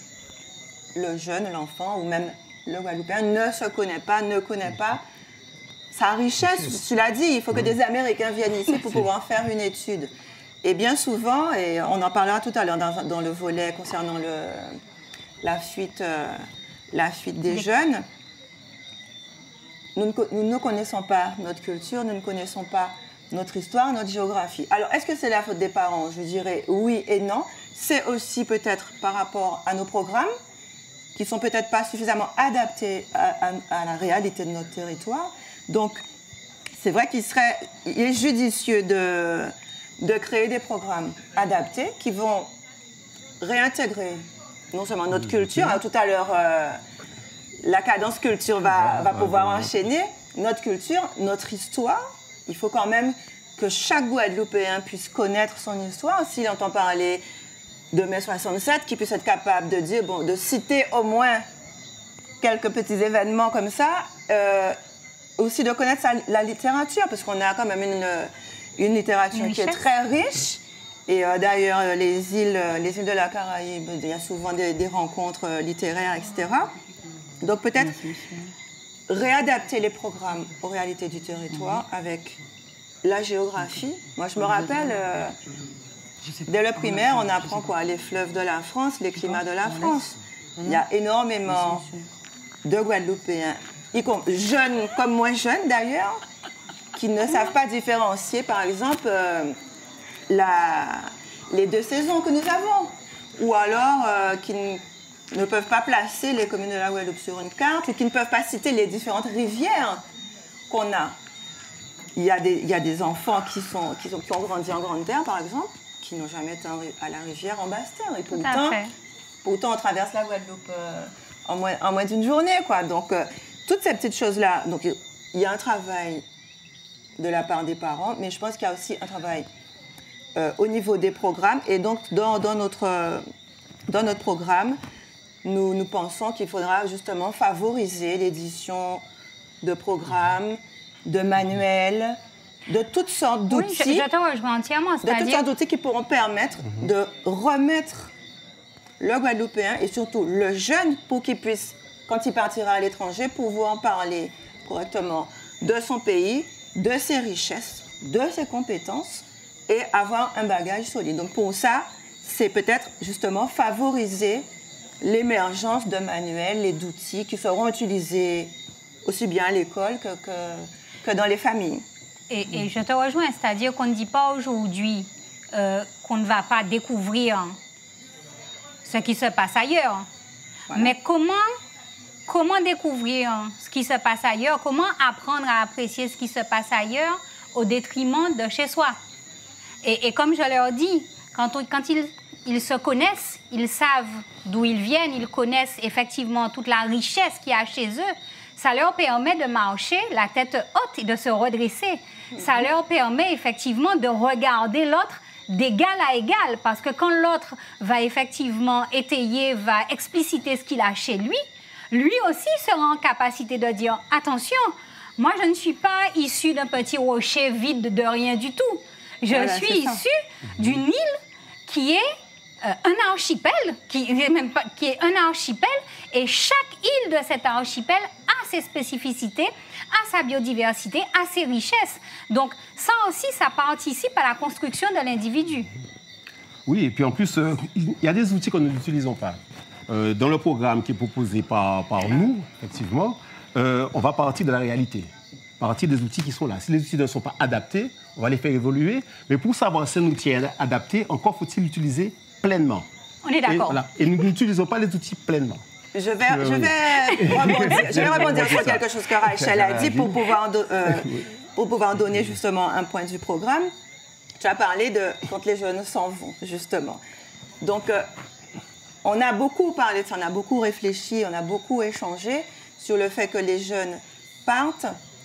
le jeune, l'enfant, ou même le Guadeloupéen ne se connaît pas, ne connaît pas sa richesse. Tu l'as dit, il faut que des Américains viennent ici pour pouvoir faire une étude. Et bien souvent, et on en parlera tout à l'heure dans, dans le volet concernant le, la, fuite, euh, la fuite des jeunes, nous ne, nous ne connaissons pas notre culture, nous ne connaissons pas notre histoire, notre géographie. Alors, est-ce que c'est la faute des parents? Je dirais oui et non. C'est aussi peut-être par rapport à nos programmes, qui ne sont peut-être pas suffisamment adaptés à, à, à la réalité de notre territoire. Donc, c'est vrai qu'il serait il est judicieux de, de créer des programmes adaptés qui vont réintégrer non seulement notre culture, hein, tout à l'heure, euh, la cadence culture va, va pouvoir enchaîner, notre culture, notre histoire. Il faut quand même que chaque Guadeloupéen puisse connaître son histoire. S'il entend parler de mai soixante-sept, qu'il puisse être capable de dire, bon, de citer au moins quelques petits événements comme ça, euh, aussi de connaître sa, la littérature, parce qu'on a quand même une, une littérature une qui est très riche. Et euh, d'ailleurs, les îles, les îles de la Caraïbe, il y a souvent des, des rencontres littéraires, et cetera. Donc peut-être réadapter les programmes aux réalités du territoire avec la géographie. Moi, je me rappelle, euh, dès le primaire, on apprend quoi? Les fleuves de la France, les climats de la France. Il y a énormément de Guadeloupéens, jeunes comme moins jeunes d'ailleurs, qui ne savent pas différencier, par exemple, euh, la, les deux saisons que nous avons, ou alors euh, qui ne peuvent pas placer les communes de la Guadeloupe sur une carte, ou qui ne peuvent pas citer les différentes rivières qu'on a. Il y a des, il y a des enfants qui, sont, qui, sont, qui ont grandi en Grande Terre, par exemple, qui n'ont jamais été à la rivière en Basse-Terre. Et pourtant, pourtant, on traverse la Guadeloupe euh, en moins, en moins d'une journée, quoi. Donc, euh, toutes ces petites choses-là. Donc, il y a un travail de la part des parents, mais je pense qu'il y a aussi un travail euh, au niveau des programmes. Et donc, dans, dans, notre, euh, dans notre programme, nous, nous pensons qu'il faudra justement favoriser l'édition de programmes, de manuels, de toutes sortes d'outils. Oui, je, je te rejoins entièrement. De toutes sortes d'outils qui pourront permettre mm-hmm. de remettre le Guadeloupéen et surtout le jeune pour qu'il puisse, quand il partira à l'étranger, pouvoir parler correctement de son pays, de ses richesses, de ses compétences et avoir un bagage solide. Donc pour ça, c'est peut-être justement favoriser l'émergence de manuels et d'outils qui seront utilisés aussi bien à l'école que, que, que dans les familles. Et, et je te rejoins, c'est-à-dire qu'on ne dit pas aujourd'hui euh, qu'on ne va pas découvrir ce qui se passe ailleurs. Voilà. Mais comment, comment découvrir ce qui se passe ailleurs? Comment apprendre à apprécier ce qui se passe ailleurs au détriment de chez soi? Et, et comme je leur dis, quand, on, quand ils, ils se connaissent, ils savent d'où ils viennent, ils connaissent effectivement toute la richesse qu'il y a chez eux, ça leur permet de marcher la tête haute et de se redresser. Mm-hmm. Ça leur permet effectivement de regarder l'autre d'égal à égal, parce que quand l'autre va effectivement étayer, va expliciter ce qu'il a chez lui, lui aussi sera en capacité de dire « Attention, moi je ne suis pas issu d'un petit rocher vide de rien du tout. Je voilà, suis issu d'une île qui est euh, un archipel, qui, même pas, qui est un archipel, et chaque île de cet archipel a ses spécificités, a sa biodiversité, a ses richesses. Donc ça aussi, ça participe à la construction de l'individu. Oui, et puis en plus, euh, il y a des outils que nous n'utilisons pas. Euh, dans le programme qui est proposé par, par nous, effectivement, euh, on va partir de la réalité, partir des outils qui sont là. Si les outils ne sont pas adaptés, on va les faire évoluer. Mais pour savoir si un outil est adapté, encore faut-il l'utiliser pleinement. On est d'accord. Et, voilà. Et nous n'utilisons pas les outils pleinement. Je vais, je vais rebondir, je vais rebondir sur quelque chose que Rachel a dit pour pouvoir, euh, pour pouvoir donner justement un point de vue programme. Tu as parlé de quand les jeunes s'en vont, justement. Donc, euh, on a beaucoup parlé de ça, on a beaucoup réfléchi, on a beaucoup échangé sur le fait que les jeunes partent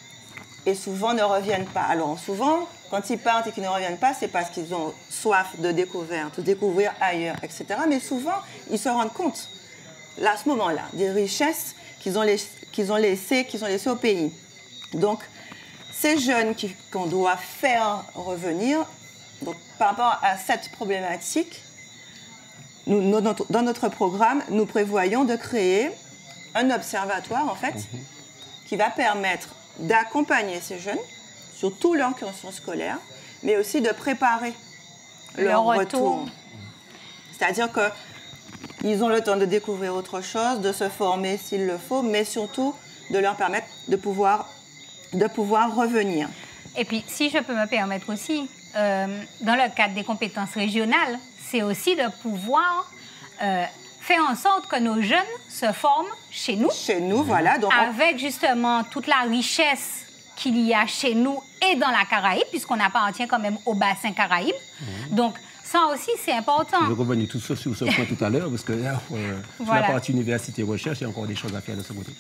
et souvent ne reviennent pas. Alors, souvent, quand ils partent et qu'ils ne reviennent pas, c'est parce qu'ils ont soif de découverte, de découvrir ailleurs, et cetera. Mais souvent, ils se rendent compte, là, à ce moment-là, des richesses qu'ils ont, les, qu'ils ont laissées, qu'ils ont laissées au pays. Donc, ces jeunes qui, qu'on doit faire revenir, donc, par rapport à cette problématique, nous, notre, dans notre programme, nous prévoyons de créer un observatoire, en fait, mmh. qui va permettre d'accompagner ces jeunes sur tout leur cursus scolaire, mais aussi de préparer leur, leur retour. retour. C'est-à-dire qu'ils ont le temps de découvrir autre chose, de se former s'il le faut, mais surtout de leur permettre de pouvoir, de pouvoir revenir. Et puis, si je peux me permettre aussi, euh, dans le cadre des compétences régionales, c'est aussi de pouvoir euh, faire en sorte que nos jeunes se forment chez nous. Chez nous, voilà. Donc avec justement toute la richesse qu'il y a chez nous et dans la Caraïbe, puisqu'on appartient quand même au bassin Caraïbe. Mmh. Donc, ça aussi, c'est important. Je vais revenir tout ça sur ce point tout à l'heure, parce que là, euh, voilà. Sur la partie université recherche, il y a encore des choses à faire de ce côté.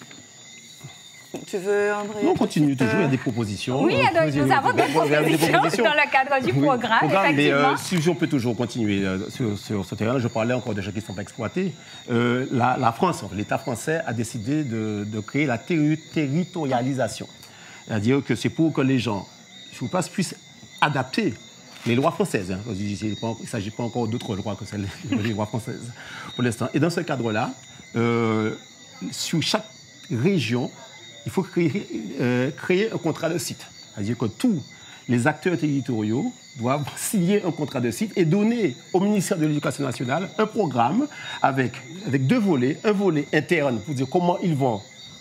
Tu veux, André? Non, on continue toujours, il y a des propositions. Oui, il y a de, nous avons des propositions, des propositions dans le cadre du programme, oui, programme mais effectivement. Euh, si on peut toujours continuer euh, sur, sur ce terrain, je parlais encore de gens qui ne sont pas exploités. Euh, la, la France, l'État français a décidé de, de créer la terri territorialisation. C'est-à-dire que c'est pour que les gens, je vous passe, puissent adapter les lois françaises. Hein. Il ne s'agit pas encore d'autres lois que celles des lois françaises pour l'instant. Et dans ce cadre-là, euh, sur chaque région, il faut créer, euh, créer un contrat de site. C'est-à-dire que tous les acteurs territoriaux doivent signer un contrat de site et donner au ministère de l'Éducation nationale un programme avec, avec deux volets. Un volet interne pour dire comment ils vont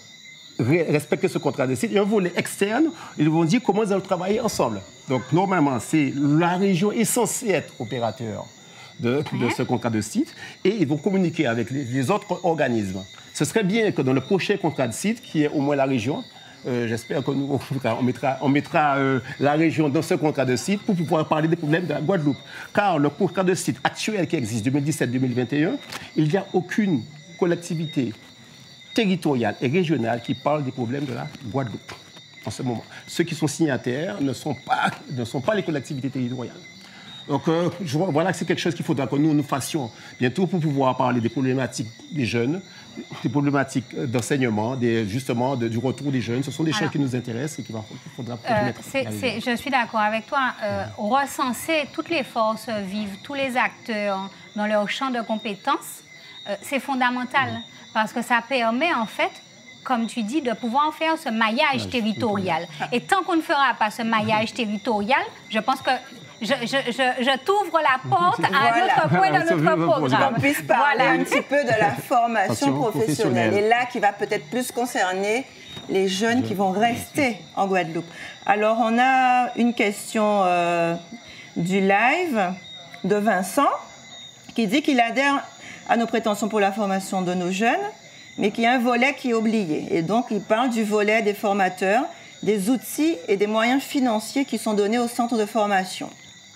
respecter ce contrat de site et un volet externe, ils vont dire comment ils vont travailler ensemble. Donc normalement, c'est la région est censée être opérateur de, de ce contrat de site et ils vont communiquer avec les, les autres organismes. Ce serait bien que dans le prochain contrat de site, qui est au moins la région, euh, j'espère que nous on mettra, on mettra euh, la région dans ce contrat de site pour pouvoir parler des problèmes de la Guadeloupe. Car le contrat de site actuel qui existe, deux mille dix-sept deux mille vingt et un, il n'y a aucune collectivité territoriale et régionale qui parle des problèmes de la Guadeloupe en ce moment. Ceux qui sont signataires ne sont pas, ne sont pas les collectivités territoriales. Donc euh, je vois, voilà que c'est quelque chose qu'il faudra que nous nous fassions bientôt pour pouvoir parler des problématiques des jeunes, des problématiques d'enseignement, justement de, du retour des jeunes. Ce sont des Alors, choses qui nous intéressent et qu'il faudra euh, mettre c'est, c'est, Je suis d'accord avec toi. Euh, mmh. Recenser toutes les forces vives, tous les acteurs dans leur champ de compétences, euh, c'est fondamental mmh. parce que ça permet en fait, comme tu dis, de pouvoir faire ce maillage territorial. Et tant qu'on ne fera pas ce maillage territorial, je pense que je, je, je, je t'ouvre la porte à voilà. un autre point de notre programme. Qu'on puisse parler voilà. un petit peu de la formation professionnelle. Et là, qui va peut-être plus concerner les jeunes qui vont rester en Guadeloupe. Alors, on a une question euh, du live de Vincent qui dit qu'il adhère à nos prétentions pour la formation de nos jeunes, mais qu'il y a un volet qui est oublié. Et donc, il parle du volet des formateurs, des outils et des moyens financiers qui sont donnés au centre de formation.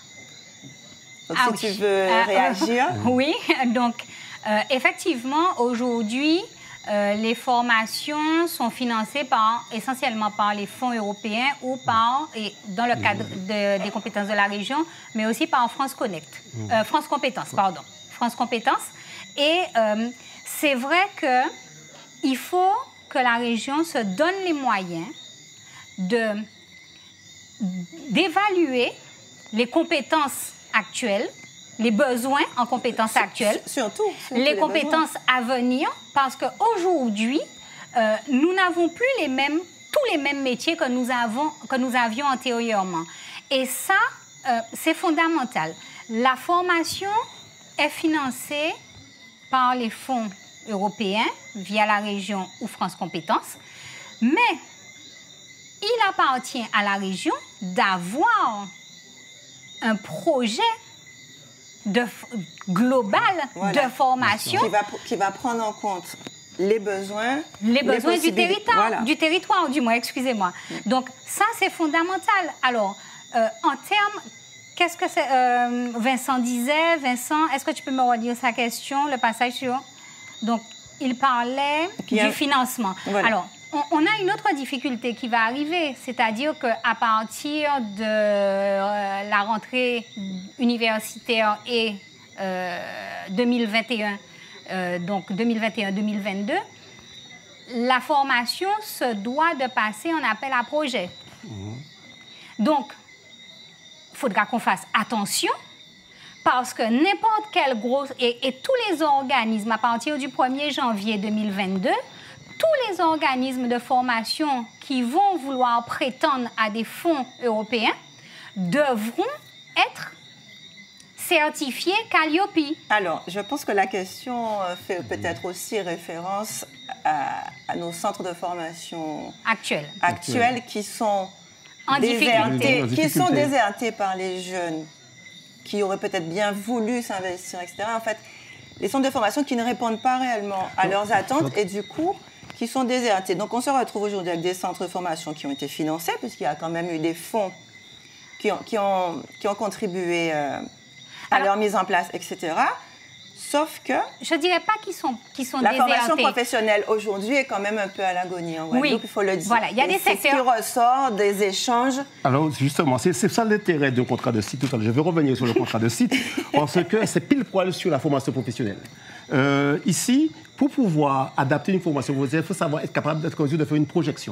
Donc, ah, si oui. tu veux euh, réagir. Euh, oui, donc, euh, effectivement, aujourd'hui, euh, les formations sont financées par, essentiellement par les fonds européens ou par, et dans le cadre de, des compétences de la région, mais aussi par France Connect, euh, France Compétences, pardon, France Compétences. Et euh, c'est vrai que il faut que la région se donne les moyens de, d'évaluer les compétences actuelles, les besoins en compétences actuelles, surtout, surtout les, les compétences besoins. à venir, parce qu'aujourd'hui, euh, nous n'avons plus les mêmes, tous les mêmes métiers que nous, avons, que nous avions antérieurement. Et ça, euh, c'est fondamental. La formation est financée par les fonds européens via la région ou France Compétences, mais il appartient à la région d'avoir un projet de, global voilà. de formation qui va, qui va prendre en compte les besoins, les besoins les du territoire, voilà. du territoire, du moins, excusez-moi. Mm. Donc ça, c'est fondamental. Alors, euh, en termes, qu'est-ce que c'est, euh, Vincent disait, Vincent, est-ce que tu peux me redire sa question, le passage sur... Donc, il parlait a... du financement. Voilà. Alors, on, on a une autre difficulté qui va arriver, c'est-à-dire qu'à partir de euh, la rentrée universitaire et euh, deux mille vingt et un, euh, donc deux mille vingt et un deux mille vingt-deux, la formation se doit de passer en appel à projet. Mmh. Donc, il faudra qu'on fasse attention parce que n'importe quel gros... Et, et tous les organismes, à partir du premier janvier deux mille vingt-deux, tous les organismes de formation qui vont vouloir prétendre à des fonds européens devront être certifiés Calliope. Alors, je pense que la question fait peut-être aussi référence à, à nos centres de formation actuels, actuels qui sont en désertés, difficulté. qui sont désertés par les jeunes qui auraient peut-être bien voulu s'investir, et cetera. En fait, les centres de formation qui ne répondent pas réellement à leurs attentes et du coup, qui sont désertés. Donc, on se retrouve aujourd'hui avec des centres de formation qui ont été financés, puisqu'il y a quand même eu des fonds qui ont, qui ont, qui ont contribué euh, à Alors, leur mise en place, et cetera. Sauf que... Je ne dirais pas qu'ils sont, qu'ils sont la désertés. formation professionnelle aujourd'hui est quand même un peu à l'agonie en Guadeloupe, oui. il faut le dire. Voilà, il y a et des c'est secteurs... ce qui ressort des échanges. Alors, justement, c'est ça l'intérêt d'un contrat de site. Tout à l'heure, je vais revenir sur le contrat de site, parce que c'est pile poil sur la formation professionnelle. Euh, ici, pour pouvoir adapter une formation professionnelle, il faut savoir être capable d'être en mesure de faire une projection.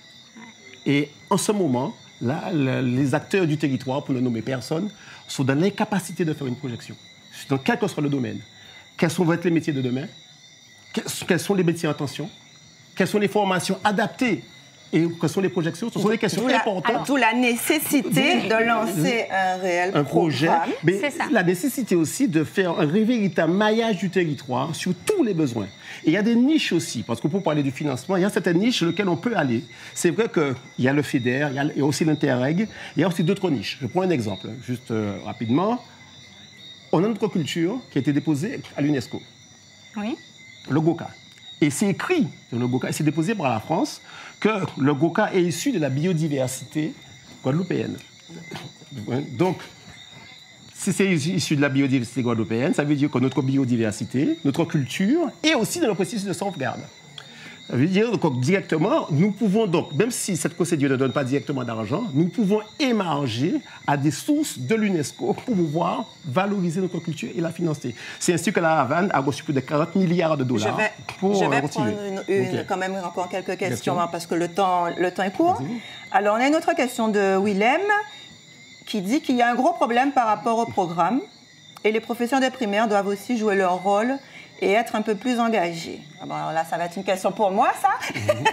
Et en ce moment, là, les acteurs du territoire, pour ne nommer personne, sont dans l'incapacité de faire une projection, dans quel que soit le domaine. Quels vont être les métiers de demain? Quels sont les métiers en tension? Quelles sont les formations adaptées? Et quelles sont les projections? Ce sont des questions importantes. D'où la nécessité de lancer un réel un projet. programme. Mais la nécessité aussi de faire un véritable maillage du territoire sur tous les besoins. Et il y a des niches aussi, parce que pour parler du financement, il y a certaines niches sur lesquelles on peut aller. C'est vrai qu'il y a le FEDER, il y a, il y a aussi l'Interreg, il y a aussi d'autres niches. Je prends un exemple, juste euh, rapidement. On a notre culture qui a été déposée à l'UNESCO. Oui. Le GOCA. Et c'est écrit dans le GOCA, et c'est déposé par la France, que le GOCA est issu de la biodiversité guadeloupéenne. Donc, si c'est issu de la biodiversité guadeloupéenne, ça veut dire que notre biodiversité, notre culture, est aussi dans le processus de sauvegarde. Ça veut dire que directement, nous pouvons donc, même si cette procédure ne donne pas directement d'argent, nous pouvons émarger à des sources de l'UNESCO pour pouvoir valoriser notre culture et la financer. C'est ainsi que la Havane a reçu plus de quarante milliards de dollars. Je vais, pour je vais continuer. prendre une, une, Okay. quand même encore quelques questions, Question. hein, parce que le temps, le temps est court. Alors, on a une autre question de Willem qui dit qu'il y a un gros problème par rapport au programme et les professeurs des primaires doivent aussi jouer leur rôle et être un peu plus engagés. Ah bon, alors là, ça va être une question pour moi, ça. Mm-hmm.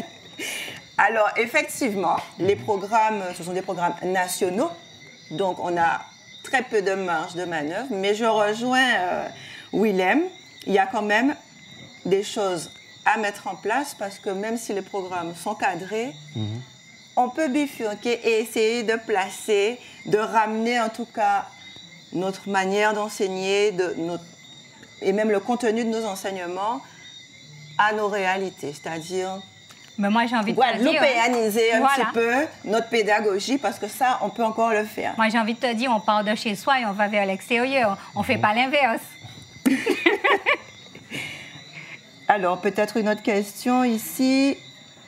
Alors, effectivement, les programmes, ce sont des programmes nationaux, donc on a très peu de marge de manœuvre, mais je rejoins euh, Willem, il y a quand même des choses à mettre en place parce que même si les programmes sont cadrés, mm-hmm. on peut bifurquer et essayer de placer, de ramener en tout cas notre manière d'enseigner, de notre et même le contenu de nos enseignements à nos réalités, c'est-à-dire mais moi, j'ai envie de guadeloupéaniser un voilà. petit peu notre pédagogie, parce que ça, on peut encore le faire. Moi, j'ai envie de te dire, on part de chez soi et on va vers l'extérieur. On ne fait pas l'inverse. Alors, peut-être une autre question ici.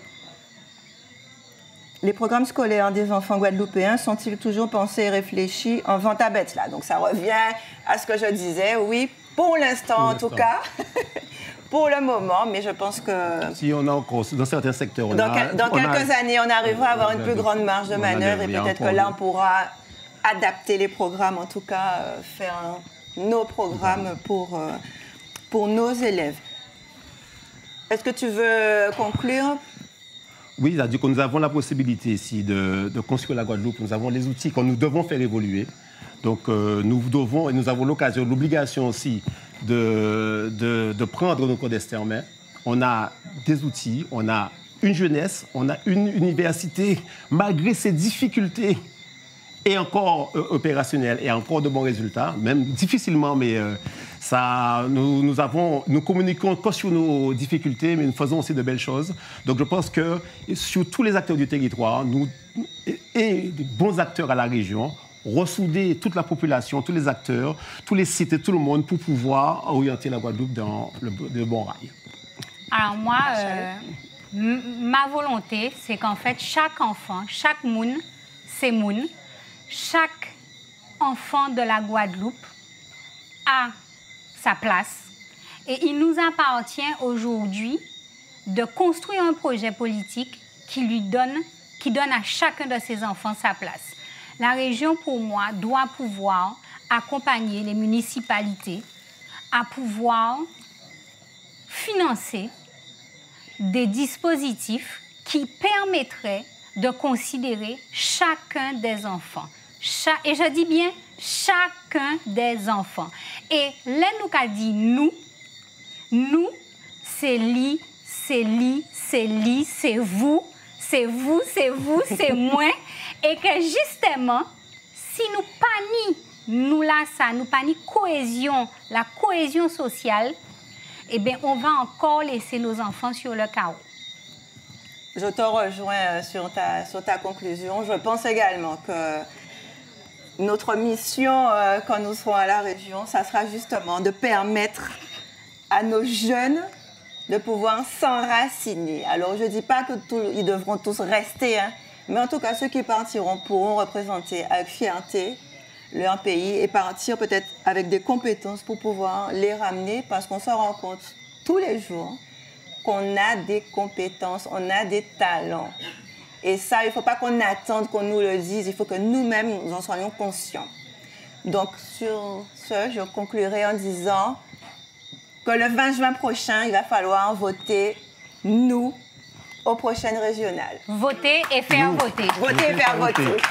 Les programmes scolaires des enfants guadeloupéens sont-ils toujours pensés et réfléchis en vente à bête là? Donc, ça revient à ce que je disais. Oui, pour l'instant, en tout cas. Pour le moment, mais je pense que... Si on a encore, dans certains secteurs, on dans, a... quel, dans on quelques a, années, on arrivera à avoir une plus de, grande marge de manœuvre et peut-être que là, on pourra adapter les programmes, en tout cas, euh, faire un, nos programmes pour, euh, pour nos élèves. Est-ce que tu veux conclure? Oui, c'est-à-dire que nous avons la possibilité ici de, de construire la Guadeloupe. Nous avons les outils que nous devons faire évoluer. Donc, euh, nous devons, et nous avons l'occasion, l'obligation aussi de, de, de prendre nos destin en main. On a des outils, on a une jeunesse, on a une université, malgré ses difficultés, et encore euh, opérationnelle, et encore de bons résultats, même difficilement, mais euh, ça, nous, nous, avons, nous communiquons pas sur nos difficultés, mais nous faisons aussi de belles choses. Donc, je pense que sur tous les acteurs du territoire, nous, et, et des bons acteurs à la région, ressouder toute la population, tous les acteurs, tous les sites et tout le monde pour pouvoir orienter la Guadeloupe dans le, le bon rail. Alors moi, euh, ma volonté, c'est qu'en fait, chaque enfant, chaque moun, c'est moun, chaque enfant de la Guadeloupe a sa place. Et il nous appartient aujourd'hui de construire un projet politique qui lui donne, qui donne à chacun de ces enfants sa place. La région, pour moi, doit pouvoir accompagner les municipalités à pouvoir financer des dispositifs qui permettraient de considérer chacun des enfants. Cha et je dis bien chacun des enfants. Et là, nous qu'a dit nous, nous, c'est lui, c'est lui, c'est lui, c'est vous, c'est vous, c'est vous, c'est moi. Et que justement, si nous pas ni nous là ça, nous pas ni cohésion, la cohésion sociale, eh bien, on va encore laisser nos enfants sur le chaos. Je te rejoins sur ta, sur ta conclusion. Je pense également que notre mission, euh, quand nous serons à la région, ça sera justement de permettre à nos jeunes de pouvoir s'enraciner. Alors, je ne dis pas qu'ils devront tous rester, hein, mais en tout cas, ceux qui partiront pourront représenter avec fierté leur pays et partir peut-être avec des compétences pour pouvoir les ramener, parce qu'on se rend compte tous les jours qu'on a des compétences, on a des talents. Et ça, il ne faut pas qu'on attende qu'on nous le dise, il faut que nous-mêmes, nous en soyons conscients. Donc, sur ce, je conclurai en disant que le vingt juin prochain, il va falloir voter nous aux prochaines régionales. Voter et faire nous. voter. Voter et faire voter. voter.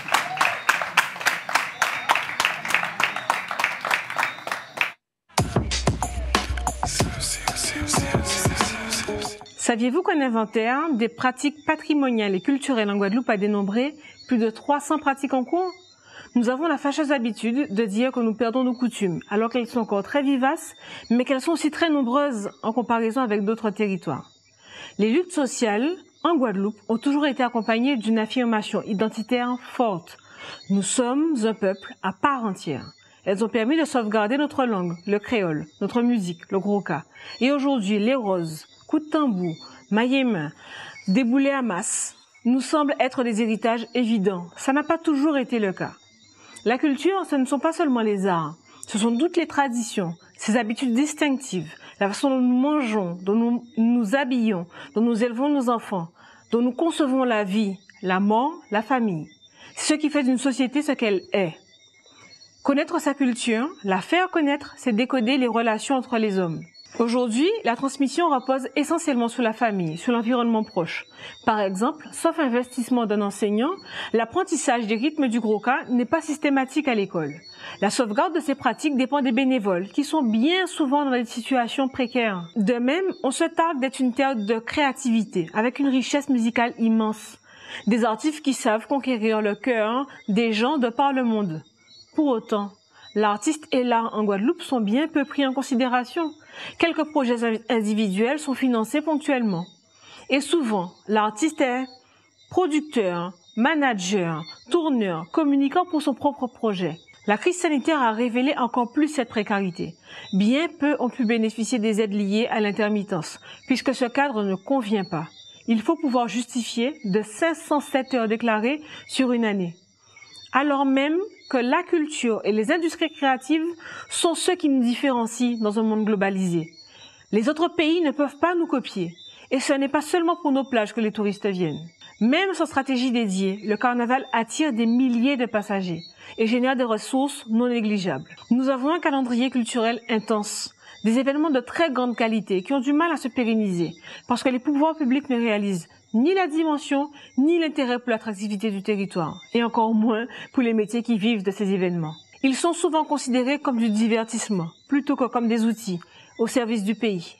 Saviez-vous qu'un inventaire des pratiques patrimoniales et culturelles en Guadeloupe a dénombré plus de trois cents pratiques en cours? Nous avons la fâcheuse habitude de dire que nous perdons nos coutumes, alors qu'elles sont encore très vivaces, mais qu'elles sont aussi très nombreuses en comparaison avec d'autres territoires. Les luttes sociales en Guadeloupe ont toujours été accompagnées d'une affirmation identitaire forte. Nous sommes un peuple à part entière. Elles ont permis de sauvegarder notre langue, le créole, notre musique, le groka. Et aujourd'hui, les roses, coups de tambour, maillet-main, déboulés à masse, nous semblent être des héritages évidents. Ça n'a pas toujours été le cas. La culture, ce ne sont pas seulement les arts, ce sont toutes les traditions, ces habitudes distinctives, la façon dont nous mangeons, dont nous nous habillons, dont nous élevons nos enfants, dont nous concevons la vie, la mort, la famille. C'est ce qui fait d'une société ce qu'elle est. Connaître sa culture, la faire connaître, c'est décoder les relations entre les hommes. Aujourd'hui, la transmission repose essentiellement sur la famille, sur l'environnement proche. Par exemple, sauf investissement d'un enseignant, l'apprentissage des rythmes du groka n'est pas systématique à l'école. La sauvegarde de ces pratiques dépend des bénévoles, qui sont bien souvent dans des situations précaires. De même, on se targue d'être une terre de créativité, avec une richesse musicale immense. Des artistes qui savent conquérir le cœur des gens de par le monde. Pour autant, l'artiste et l'art en Guadeloupe sont bien peu pris en considération. Quelques projets individuels sont financés ponctuellement. Et souvent, l'artiste est producteur, manager, tourneur, communicant pour son propre projet. La crise sanitaire a révélé encore plus cette précarité. Bien peu ont pu bénéficier des aides liées à l'intermittence, puisque ce cadre ne convient pas. Il faut pouvoir justifier de cinq cent sept heures déclarées sur une année. Alors même que la culture et les industries créatives sont ceux qui nous différencient dans un monde globalisé. Les autres pays ne peuvent pas nous copier. Et ce n'est pas seulement pour nos plages que les touristes viennent. Même sans stratégie dédiée, le carnaval attire des milliers de passagers et génère des ressources non négligeables. Nous avons un calendrier culturel intense, des événements de très grande qualité qui ont du mal à se pérenniser parce que les pouvoirs publics ne réalisent ni la dimension, ni l'intérêt pour l'attractivité du territoire, et encore moins pour les métiers qui vivent de ces événements. Ils sont souvent considérés comme du divertissement, plutôt que comme des outils au service du pays.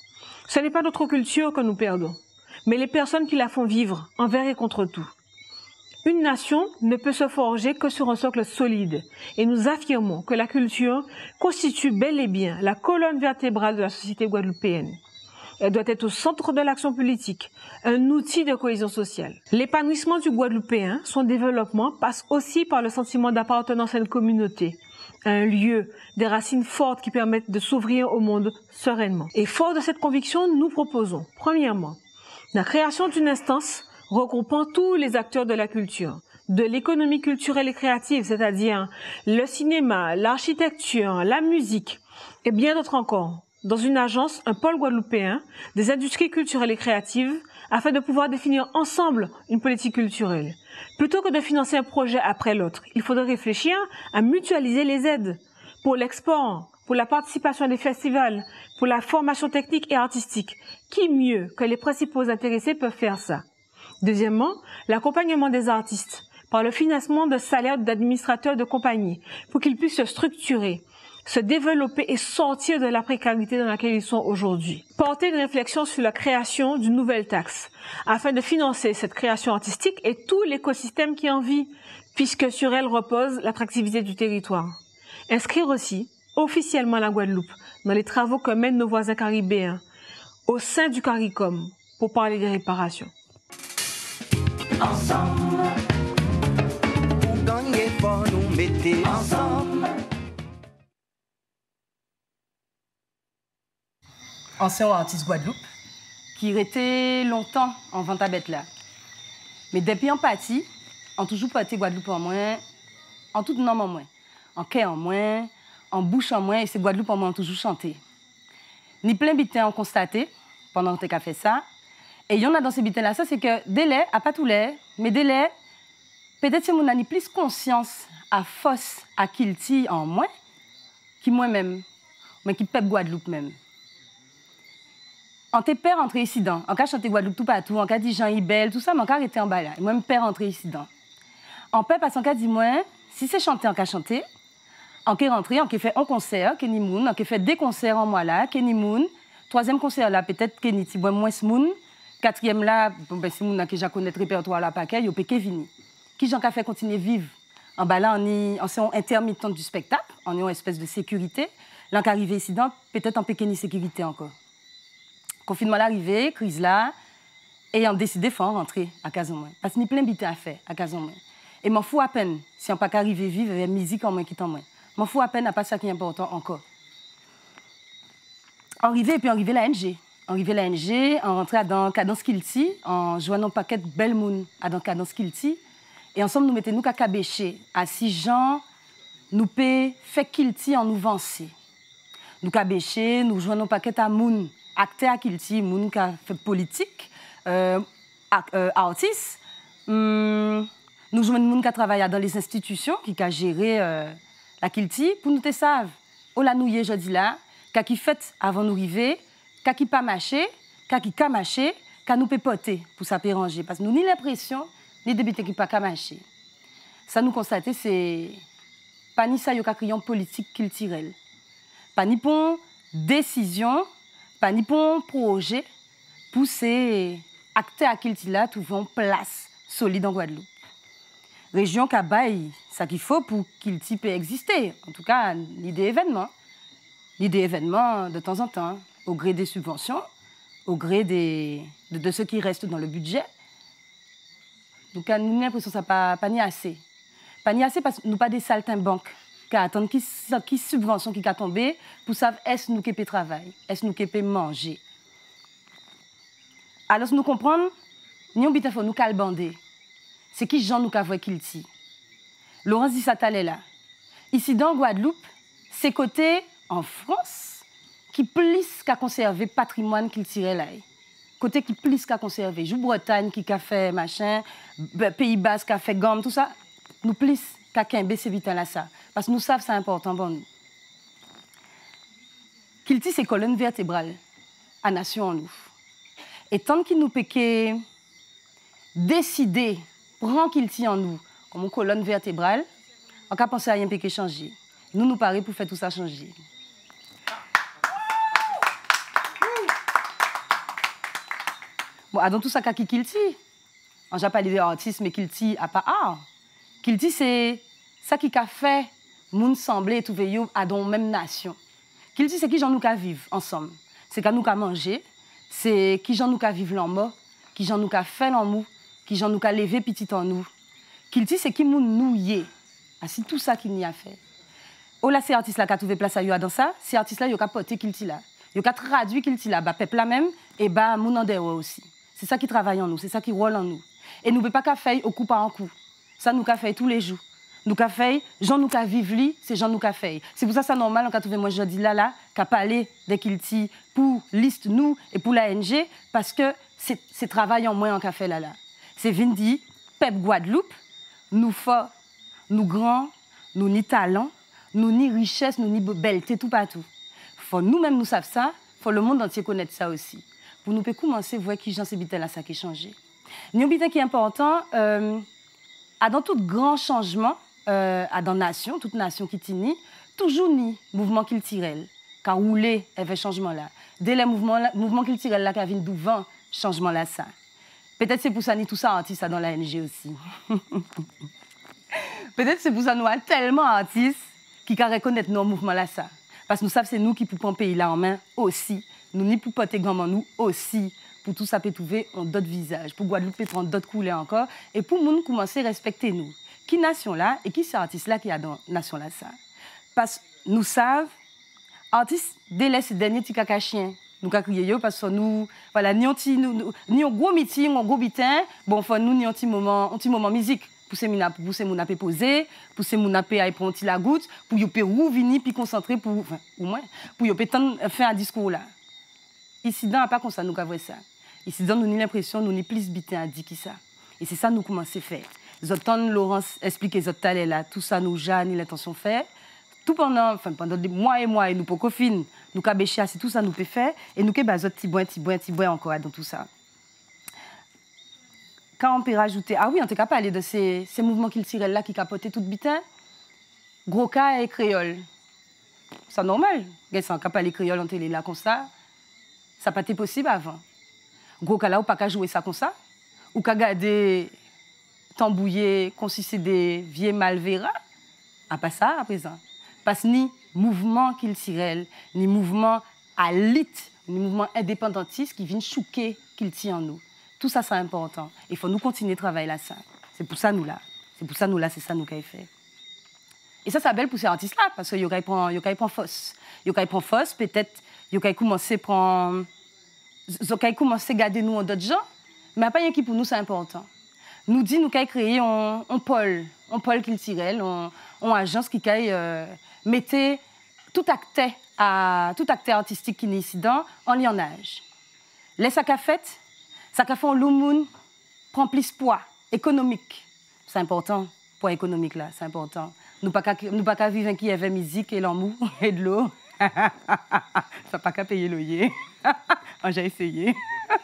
Ce n'est pas notre culture que nous perdons, mais les personnes qui la font vivre, envers et contre tout. Une nation ne peut se forger que sur un socle solide, et nous affirmons que la culture constitue bel et bien la colonne vertébrale de la société guadeloupéenne. Elle doit être au centre de l'action politique, un outil de cohésion sociale. L'épanouissement du Guadeloupéen, son développement passe aussi par le sentiment d'appartenance à une communauté, à un lieu, des racines fortes qui permettent de s'ouvrir au monde sereinement. Et fort de cette conviction, nous proposons, premièrement, la création d'une instance regroupant tous les acteurs de la culture, de l'économie culturelle et créative, c'est-à-dire le cinéma, l'architecture, la musique et bien d'autres encore, dans une agence, un pôle guadeloupéen, des industries culturelles et créatives, afin de pouvoir définir ensemble une politique culturelle. Plutôt que de financer un projet après l'autre, il faudrait réfléchir à mutualiser les aides pour l'export, pour la participation à des festivals, pour la formation technique et artistique. Qui mieux que les principaux intéressés peuvent faire ça? Deuxièmement, l'accompagnement des artistes par le financement de salaires d'administrateurs de compagnie pour qu'ils puissent se structurer, se développer et sortir de la précarité dans laquelle ils sont aujourd'hui. Porter une réflexion sur la création d'une nouvelle taxe afin de financer cette création artistique et tout l'écosystème qui en vit, puisque sur elle repose l'attractivité du territoire. Inscrire aussi officiellement la Guadeloupe dans les travaux que mènent nos voisins caribéens au sein du CARICOM pour parler des réparations. Ensemble, pour gagner, faut nous mettre ensemble. Ancien artiste Guadeloupe, qui restait longtemps en vente à bête là. Mais depuis en partie, on toujours porté Guadeloupe en moins, en tout nom en moins, en quai en moins, en bouche en moins, et c'est Guadeloupe en moins, on toujours chanté. Ni plein bitin on constaté, pendant que tu as fait ça, et il y en a dans ces bitins là, ça c'est que délai, à pas tous les, mais délai, peut-être si on a ni plus conscience à force, à kilti en moins, qui moi-même, mais qui peuple Guadeloupe même. En tes pères entrés ici dedans, en cas chanter Guadeloupe tout partout, en cas dit Jean Ibel, tout ça, mais en cas arrêté en bas là. Moi, mon père entré ici dedans. En paix, parce qu'en cas dit moi, si c'est chanter, en cas chanter, en cas rentré, en cas fait un concert, Kenny Moon, en cas fait des concerts en moi là, Kenny Moon, troisième concert là, peut-être Kenny Tibois moins Moon, quatrième là, bon, ben, c'est Moon qui j'ai connaître répertoire là, paquet, yo pe Kevin. Qui j'en fait continuer vivre. En bas là, on est en intermittent du spectacle, on est en espèce de sécurité. Là, en arrivé ici dedans, peut-être en Pékin sécurité encore. Confinement l'arrivée, crise là, et on décidé de rentrer à Casamance. Parce qu'il y a plein de choses à faire à Casamance. Et m'en fous à peine si on ne peut pas arriver vivre avec la musique en moins qui t'en moins. M'en fous à peine à pas ça qui est important encore. Arrivé et puis arrivé la N G. Arrivé la N G, on rentrait dans Cadence Kilti, en jouant un paquet de belles moun à dans Cadence Kilti. Et ensemble, nous mettons nous qu'à cabécher. À six gens, nous paie fait Kilti en nous vancer. Nous cabécher, nous jouons un paquet à moun. Acteur Kilti, moun qui a fait politique, euh, euh, artiste. Hum, nous jouons moun qui a travaillé dans les institutions, qui a géré euh, la Kilti, pour nous te savent. On l'a nouillé, je dis là, qui fait avant nous arriver, qui pas marché, qui a marché, qui nous peut porter pour ça péranger. Parce que nous ni l'impression, ni débuter qui pas marché. Ça nous constater, c'est pas ni ça, il y a une politique culturelle. Pas ni pour décision. Pas ni pour un projet pour ces acteurs qui là trouvent place solide en Guadeloupe. Région Kabaï, ça qu'il faut pour qu'il puisse exister. En tout cas, l'idée événement. L'idée événement de temps en temps, au gré des subventions, au gré des, de, de ce qui reste dans le budget. Donc, nous avons l'impression que ça n'a pas ni assez. Pas ni assez parce que nous pas des saltimbanques. Qui attendent qui, qui subvention qui a tombé pour savoir est-ce nous qui peut travailler, est-ce nous qui peut manger. Alors nous comprenons, nous avons besoin nous calbander. C'est qui Jean nous avons kilti. Laurence dit ça là. Ici dans Guadeloupe, c'est côté en France qui plus qu'à conserver patrimoine qu'il tirait là. Côté qui plus qu'à conserver. Jou Bretagne qui a fait machin, Pays Basque qui a fait gomme, tout ça, nous plus qu'à quimber ces vitales là ça. Parce que nous savons que c'est important pour nous. Kilti, c'est colonne vertébrale à nation en nous. Et tant qu'il nous peut décider, prendre Kilti en nous comme une colonne vertébrale, on peut penser à rien peut changer. Nous, nous paraît pour faire tout ça changer. Bon, dans tout ça, qu'est-ce Kilti? On n'a pas parlé d'artiste, mais Kilti n'a pas art. Kilti, c'est ça qui a fait moun semblé et trouver yo à dans même nation. Qu'il dit c'est qui j'en nous qu'à vivre ensemble. C'est qu'à nous qu'à manger, c'est qui j'en nous qu'à vivre l'en qui j'en nous qu'à faire l'en qui j'en nous qu'à lever petit en nous. Qu'il dit c'est qui moun nous yé. Ah c'est tout ça qu'il n'y a fait. Oh là c'est artiste là qui a trouvé place à yo dans ça, c'est artiste là yo qu'a porté qu'il dit là. Yo qu'a traduit qu'il dit là bah peuple là même et bah moun en dehors aussi. C'est ça qui travaille en nous, c'est ça qui roule en nous. Et nous peut pas qu'à faire au coup par en coup. Ça nous qu'à faire tous les jours. Nous qu'a fait, Jean nous qu'a vivre li, c'est Jean nous qu'a fait. C'est pour ça c'est normal on qu'a trouvé moi je dis là là, qui parlé des Kilti pour liste nous et pour l'A N G parce que c'est travail en moins en café là là. C'est Vindi, Pep Guadeloupe, nous forts, nous grands, nous ni talent, nous ni richesse, nous ni belleté tout partout. Faut nous-mêmes nous savons ça, faut le monde entier connaître ça aussi. Pour nous commencer à voir qui j'en sais bien là ça qui changé. Nous bien qui est important, euh, à dans tout grand changement, euh, à dans nation, toute nation qui tini, toujours ni mouvement qui tire, car roulé avait changement là. Dès les mouvements, mouvement qui tire là, qui vient devant changement là ça. Peut-être c'est pour ça ni tout ça artiste dans l'A N G aussi. Peut-être c'est pour ça nous avons tellement artistes qui can reconnaître nos mouvements là ça. Parce que nous savons c'est nous qui pouvons pays là en main aussi. Nous ni pour porter grand nous aussi. Pour tout ça peut trouver on d'autres visages. Pour Guadeloupe peut prendre d'autres couleurs encore. Et pour nous commencer à respecter nous. Qui nation là et qui c'est artiste là qui a dans nation là ça. Parce que nous savons artistes dès ces derniers petits caca chiens. Nous avons crié parce que nous, voilà, ni un ni un gros meeting, un gros bitin, bon, faut nous ni un petit moment, un petit moment musique. Pour ces moun pour ces moun à poser, pour ces moun à prendre un petit la goutte, pour y peut venir puis concentrer pour, enfin, au moins, pour y peut faire un discours là. Ici dans pas comme ça nous avons ça. Ici dans nous ni l'impression nous ni plus bitin à dire qui ça. Et c'est ça nous commencer à faire. J'entends Laurence expliquer les autres là, tout ça nous ja ni l'intention faire. Tout pendant, enfin, pendant des mois et mois, et nous, pour qu'au nous cabécher, c'est tout ça nous peut faire, et nous, bah, petit boin, petit boin, petit boin encore dans tout ça. Quand on peut rajouter, ah oui, on est capable parler de ces, ces mouvements qu'il tirait là, qui capotaient tout bitin, gros cas et créole. C'est normal. Ils sont capables de créole en télé là comme ça. Ça n'a pas été possible avant. Gros cas là, ou pas qu'à jouer ça comme ça, ou qu'à garder tambouiller, consister des vieux malverras. À pas ça à présent. Parce que ni mouvement qu'il tirait, ni mouvement à l'élite, ni mouvement indépendantiste qui vient choquer qu'il tire en nous. Tout ça, c'est important. Il faut nous continuer à travailler là, ça. C'est pour ça nous là. C'est pour ça nous là, c'est ça nous qui fait. Et ça, c'est belle pour ces artistes-là, parce qu'il y a prendre force. Il y a prendre force, peut-être, il y a commencé à prendre. Il y a commencé à garder nous en d'autres gens, mais pas rien qui pour nous, c'est important. Nous dit nous qu'à créer un, un pôle, un pôle culturel, un, une agence qui euh, mettait tout acteur à tout acteur artistique qui est ici dans en lionnage. Les sacs à fête, ça a fait un loumoun prend plus poids économique. C'est important, poids économique là, c'est important. Nous pas qu'à nous pas qu'à vivre qui avait musique et l'amour et de l'eau. Ça pas qu'à payer loyer. J'ai essayé.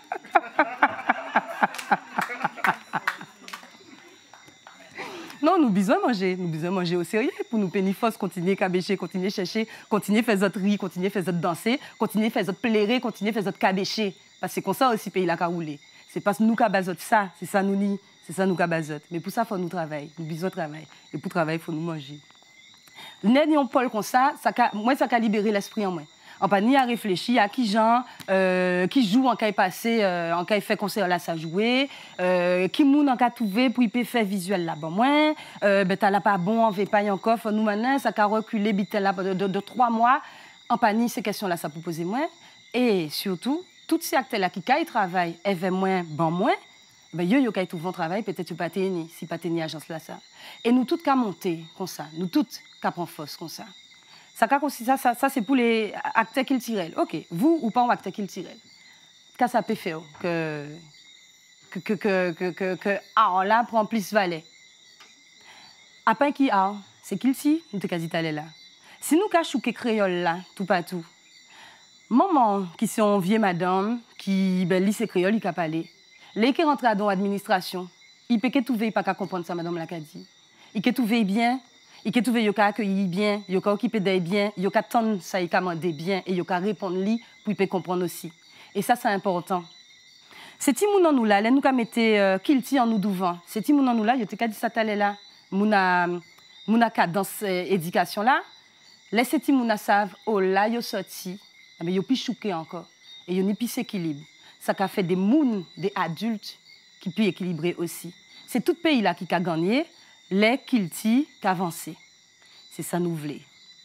Non, nous besoin manger, nous besoin manger au sérieux pour nous pénir force, continuer à cabécher, continuer à chercher, continuer à faire d'autres rires, continuer à faire d'autres danser, continuer à faire d'autres plairer, continuer à faire d'autres cabécher. Parce que c'est comme ça aussi pays là qu'a roulé. C'est parce que nous qu'a bazote ça, c'est ça nous ni, c'est ça nous qu'a bazote. Mais pour ça faut nous travailler, nous besoin travailler. Et pour travailler, il faut nous manger. N'est un pôle comme ça, ça moi ça qu'a libéré l'esprit en moi. On pas ni à réfléchir à qui gens euh, qui joue en cas passé euh, en cas fait concert là ça jouer euh, qui moun en cas trouvé pour il peut faire visuel là bon moins euh, ben t'as là pas bon on veut pas encore nous maintenant ça qu'a reculé bitel là de, de, de trois mois en panique ces questions là ça pour poser moins et surtout toutes ces acteurs là qui caille travail et veut moins bon moins ben yo yo caille tout bon travail peut-être tu pas tenir si pas tenir agence là ça et nous toutes qu'à monter comme ça nous toutes qu'à prendre force comme ça. Ça, ça, ça, ça c'est pour les acteurs qui le tirent. OK, vous ou pas un acteur qui le tirent. Qu'est-ce que ça peut faire que que que que que que, que ah là prend plus valet. Après qui ah, c'est qu'il si nous te quasi allé là. Si nous cachons que créole là tout partout. Maman qui sont vieille madame qui ben lit ces créole il ca parler. Les qui rentrent dans l'administration, il peut que trouver pas qu'à comprendre ça madame l'a dit. Il peut trouver bien il peut trouver yoka accueillir bien, yoka occuper des bien, yoka tendre ça il commander bien et yoka répondre li pour il peut comprendre aussi. Et ça c'est important. C'est ti moun nous là, les nous ka mettre kilti en nous devant. C'est ti moun nous là, yo te ka dit ça t'allait là. Mouna mouna cadence éducation là. Les c'est ti moun savent oh là yo sorti, mais yo pi chouqué encore et yo ni pi s'équilibre. Ça ka fait des moun des adultes qui pi équilibrer aussi. C'est tout pays là qui a gagné. Les kilti qu'avancer. C'est ça nous voulons.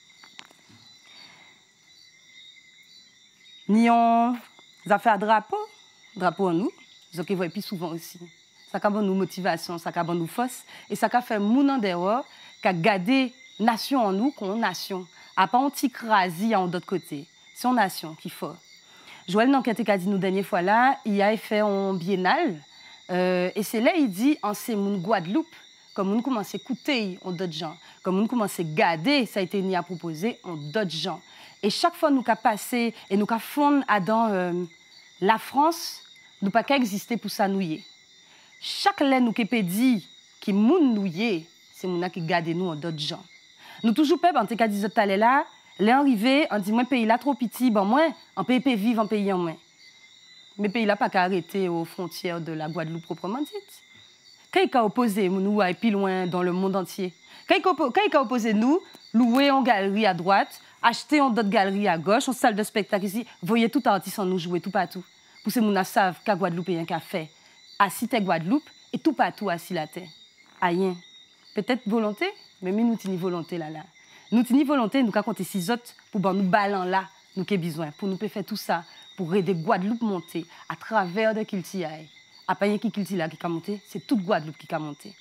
Ni on affaire drapeau, drapeau en nous, ce qui voit plus souvent aussi. Ça a nous motivation, ça a nous force et ça a fait moun en dehors qu'a garder nation en nous qu'on nation. À pas on t'écraser en d'autre côté. c'est une nation qu'il faut. Joël Nanquette a dit nous dernière fois là, il a fait un biennale. Euh, et c'est là il dit en c'est mon Guadeloupe, comme on commence à écouter on d'autres gens, comme on commence à garder, ça a été ni à proposer on d'autres gens. Et chaque fois nous qu'a passé et nous qu'a fondé dans euh, la France, nous pas qu'à exister pour ça nouiller. Chaque laine nous qui peut dire qui moun nouiller, c'est mon qui garde nous en d'autres gens. Nous toujours peuple en tout cas disait tout là, les arrivés, on dit moi pays là trop petit, bon moi en pays peut vivre en pays en moins. Mais pays là pas qu'à arrêter aux frontières de la Guadeloupe proprement dite. Quand il a opposé nous à plus loin dans le monde entier. Quand il a opposé nous, louer en galerie à droite, acheter en d'autres galeries à gauche, en salle de spectacle ici, voyez tout artiste en nous jouer tout partout. Pour ces gens savent qu'à Guadeloupe il y a un café, à Cité Guadeloupe et tout partout à Silaté. Rien. Peut-être volonté, mais nous avons volonté là là. Nous avons volonté, nous avons compté six autres pour nous ballon là, nous avons besoin, pour nous faire tout ça, pour aider Guadeloupe monter à travers de Kilti. À pas rien qui Kilti là qui a monté, c'est toute Guadeloupe qui a monté.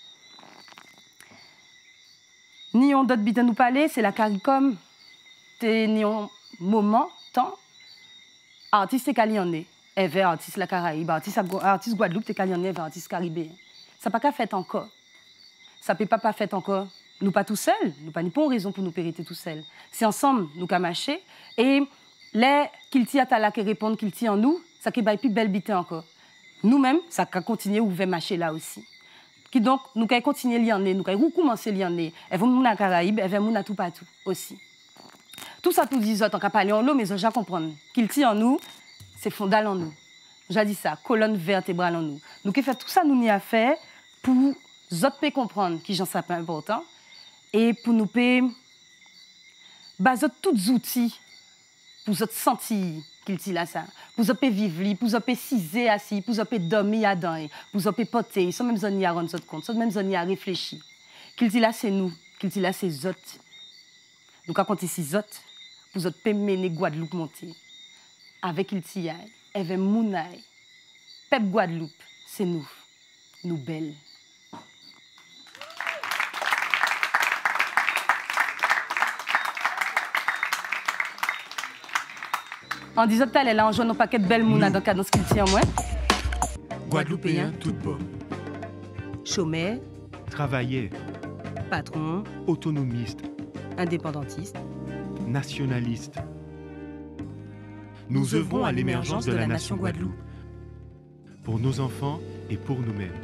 Ni on d'autres bite nous parler, c'est la CARICOM, ni on moment, temps, artiste et calionné, et vers artiste la Caraïbe, artiste, artiste Guadeloupe, et calionné vers artiste caribéen. Ça n'a pas qu'à fait encore. Ça ne peut pas pas fait encore. Nous pas tout seuls, nous pas ni pas raison pour nous périter tout seuls. C'est ensemble nous qu'à marcher et les Kilti à la qui répondent Kilti en nous, ça qui va plus belle bite encore. Nous-mêmes, ça va continuer ouvert marcher là aussi. Qui donc nous allons continuer à l'y nous allons recommencer à l'y aller. Elles vont nous à Caraïbes, elles vont nous à tout partout aussi. Tout ça pour dire autres, on va parler en l'eau, mais je comprendre. Kilti en nous, c'est fondal en nous. J'ai dit ça, colonne vertébrale en nous. Nous qui fait tout ça nous n'y a fait pour autres peut comprendre qui j'en sais pas important et pour nous peut baser tous les outils pour autres sentir qu'il dit là ça, pour autres vivre, pour autres ciser assis, pour autres dormir à dedans, pour autres porter, sans même zone à rendre compte, sans même zone à réfléchir. Qu'il dit là c'est nous, qu'il dit là c'est autres. Nous quand compter six autres pour autres peut mener Guadeloupe monter. Avec il dit avec Mounaï, Pep Guadeloupe, c'est nous, nous belles. En disant que là, on joue un paquet de belles mounas dans le cadre de ce qu'il tient, moi. Guadeloupéen, tout beau. Chômeur. Travailleur. Patron. Autonomiste. Indépendantiste. Nationaliste. Nous œuvrons à l'émergence de la nation Guadeloupe. Pour nos enfants et pour nous-mêmes.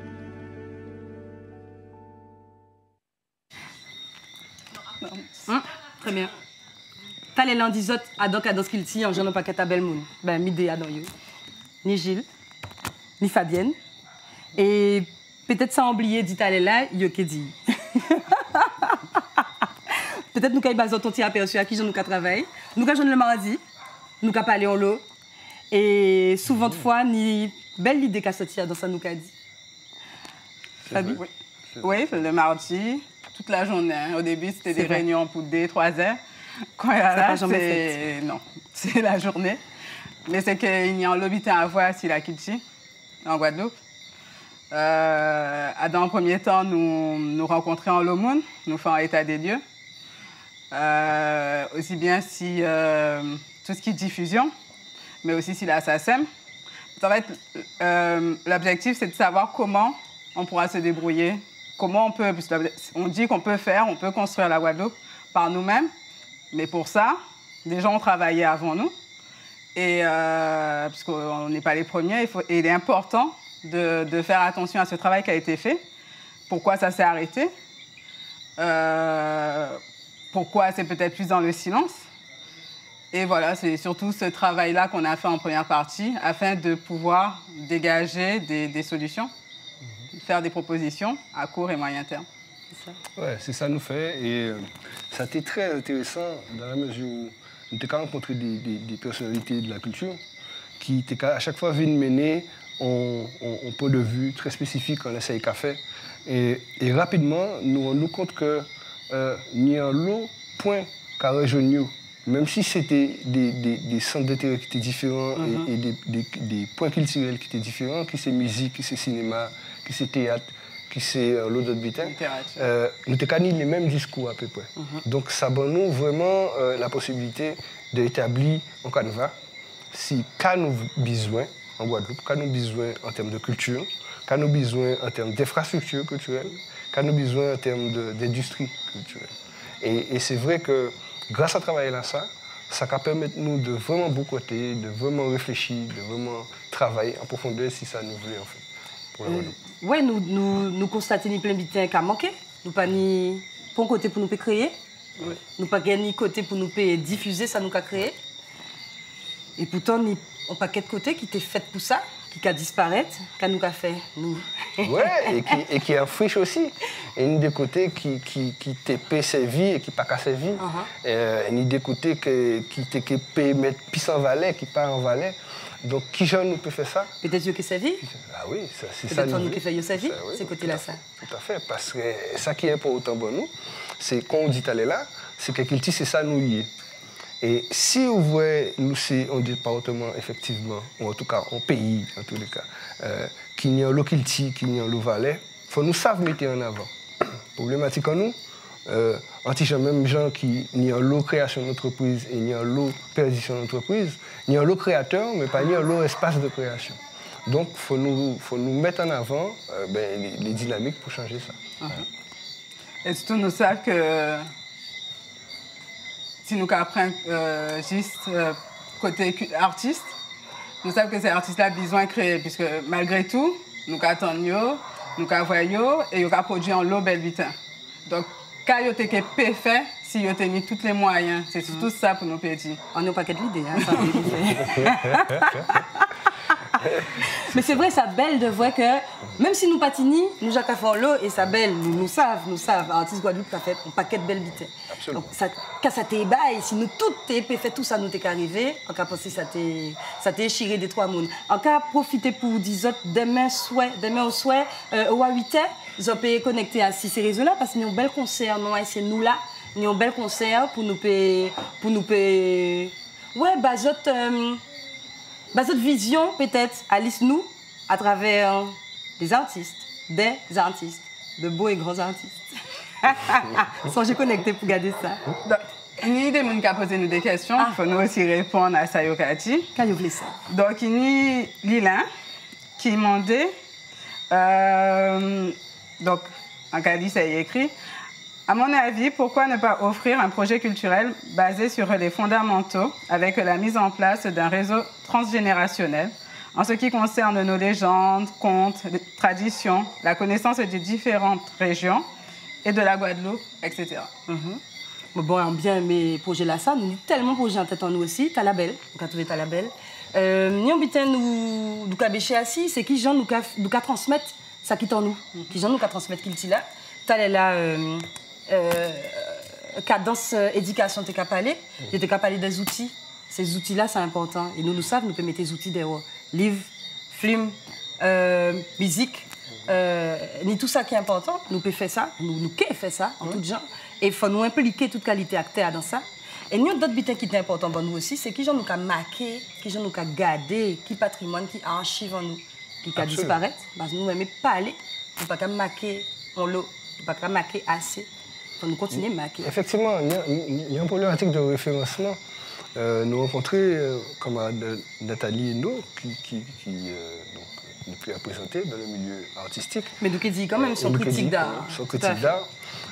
Hum, très bien. T'as les lundis autres à donc à dans ce qu'il tient, en j'en pas qu'à ta belle moune. Ben, midé à dans you. Ni Gilles, ni Fabienne. Et peut-être sans oublier, dit t'allez là, yo qui dit. Peut-être nous qu'à baser ton petit aperçu à qui j'en nous qu'à travailler. Nous qu'à j'en le mardi, nous qu'à parler en l'eau. Et souvent de fois, ni belle idée qu'à sortir dans ça nous qu'à dit. Fabi? Oui, oui le mardi, toute la journée. Hein. Au début, c'était des vrai. réunions pour deux, trois heures. Quand il y a là, c'est... Non, c'est la journée. Mais c'est qu'il y a un lobby à voir sur la Kilti, en Guadeloupe. Euh, dans un premier temps, nous nous rencontrons en Lomoun, nous faisons un état des lieux. Euh, aussi bien si euh, tout ce qui est diffusion, mais aussi si la S A C E M. En fait, euh, l'objectif, c'est de savoir comment on pourra se débrouiller, comment on peut... On dit qu'on peut faire, on peut construire la Guadeloupe par nous-mêmes. Mais pour ça, des gens ont travaillé avant nous. Et euh, parce qu'on n'est pas les premiers, il, faut, et il est important de, de faire attention à ce travail qui a été fait. Pourquoi ça s'est arrêté? euh, Pourquoi c'est peut-être plus dans le silence? Et voilà, c'est surtout ce travail-là qu'on a fait en première partie, afin de pouvoir dégager des, des solutions, faire des propositions à court et moyen terme. Oui, c'est ça nous fait. Et euh, ça a été très intéressant dans la mesure où nous avons rencontré des, des, des personnalités de la culture qui étaient à chaque fois venues mener un point de vue très spécifique en essai café. Et, et rapidement, nous rendons compte que euh, n'y a l'autre point qu'à rejoindre, même si c'était des, des, des centres d'intérêt qui étaient différents mm-hmm. et, et des, des, des points culturels qui étaient différents, qui c'est musique, qui c'est cinéma, qui c'est théâtre, qui c'est l'autre habitant, euh, nous avons les mêmes discours à peu près. Mm-hmm. Donc ça donne nous vraiment euh, la possibilité d'établir un canevas si quand nous besoin en Guadeloupe, quand nous besoin en termes de culture, quand nous besoin en termes d'infrastructures culturelles, quand nous besoin en termes d'industrie culturelle. Et, et c'est vrai que grâce à travailler là, ça, ça va permettre nous de vraiment beaucoup côté, de vraiment réfléchir, de vraiment travailler en profondeur si ça nous voulait en fait. Pour la Guadeloupe. Euh, oui, nous, nous, nous constatons que plein de biens qui a manqué. Nous pas ni pour un côté pour nous créer, oui. Nous pas ni côté pour nous diffuser ça nous a créé. Et pourtant, ni un paquet de côtés qui était fait pour ça, qui a disparu, qui nous a fait nous. Oui, et qui, et qui est en friche aussi. Et une des côtés qui qui qui t'est servi et qui pas qu'à servir. Uh-huh. euh, une des côtés qui qui t'est mettre pisse en valet, qui pas en valet. Donc qui genre nous peut faire ça? Peut-être que qui servi. Ah oui, c'est ça. Peut-être nous qui fait yo servi, oui, ces côtés-là ça. Tout à fait, parce que ça qui est important pour nous, c'est quand on dit aller là, c'est que qu'il c'est ça nous y est. Et si vous voyez, nous, c'est un département, effectivement, ou en tout cas un pays, en tous les cas, euh, qui n'y a l'eau qu'il tire, qui n'y a l'eau valais, il faut nous savoir mettre en avant. Problématique en nous, euh, anti même gens qui n'y a l'eau création d'entreprise et n'y a l'eau perdition d'entreprise, n'y a l'eau créateur, mais pas n'y a l'eau espace de création. Donc, il faut nous, faut nous mettre en avant euh, ben, les, les dynamiques pour changer ça. Uh-huh. Et surtout, nous savons que si nous apprenons euh, juste euh, côté artiste, nous savons que ces artistes-là ont besoin de créer, puisque malgré tout, nous attendons, nous voyons et nous produisons en l'eau belle vite. Donc, quand vous avez fait, si vous avez mis tous les moyens, c'est surtout mm. ça pour nous pédir. On n'a pas qu'à l'idée, hein, ça mais c'est vrai, ça belle de voir que même si nous patinons, nous jacques à l'eau et ça belle, nous, nous savons, nous savons, artiste Guadeloupe qui a fait un paquet de belles bites. Donc ça, quand ça t'est bail, si nous tout t'es fait tout ça nous t'est arrivé, en cas pensé ça t'est ça t'est échiré des trois mondes. En cas profiter pour dire autres demain souhait, demain au souhait euh, au huit heures, ils ont pu connecter à ces réseaux là parce qu'il y a un bel concert, non c'est nous là, il y a un bel concert pour nous payer pour nous payer ouais bazot euh, Bah, cette vision, peut-être, Alice nous, à travers des artistes, des artistes, de beaux et grands artistes. Sans j'ai connecté pour garder ça. Donc, il y a des gens qui ont posé nous des questions, il ah. faut nous aussi répondre à ça. Quand vous voulez ça. Donc, il y a Lila qui m'a demandé, euh, donc, en Cali, ça y est écrit, à mon avis, pourquoi ne pas offrir un projet culturel basé sur les fondamentaux avec la mise en place d'un réseau transgénérationnel en ce qui concerne nos légendes, contes, traditions, la connaissance des différentes régions et de la Guadeloupe, et cetera. Mm-hmm. Bon, on bien aimé projet là ça, nous avons tellement de projets en tête en nous aussi, t'as la belle, on a trouvé t'as la belle. Euh, nous avons nous nous cabéché assis, c'est qui gens nous nous transmettre ça qui en nous, qui gens nous transmettre qu'il là, t'as là. Euh, Euh, cadence euh, éducation, tu es capable de tu es capable des outils. Ces outils-là, c'est important. Et nous, nous savons, nous pouvons mettre des outils des livres, films, euh, musique, euh, ni tout ça qui est important. Nous pouvons faire ça, nous nous pouvons faire ça en tout genre. Et il faut nous impliquer toute qualité acteur dans ça. Et nous, d'autres butins qui sont importants pour nous aussi, c'est qui nous ont marqué, qui nous ont gardé, qui patrimoine, qui archive en nous, qui a disparaître. Parce que nous n'aimons pas aller, nous ne pouvons pas marquer en l'eau, nous ne pouvons pas marquer assez. Nous continuer à marquer. Effectivement, il y, a, il y a une problématique de référencement. Euh, nous rencontrons euh, comme Nathalie et nous, qui, qui, qui euh, donc, nous peut présenter dans le milieu artistique. Mais nous qui dit quand même son critique d'art. Son critique d'art.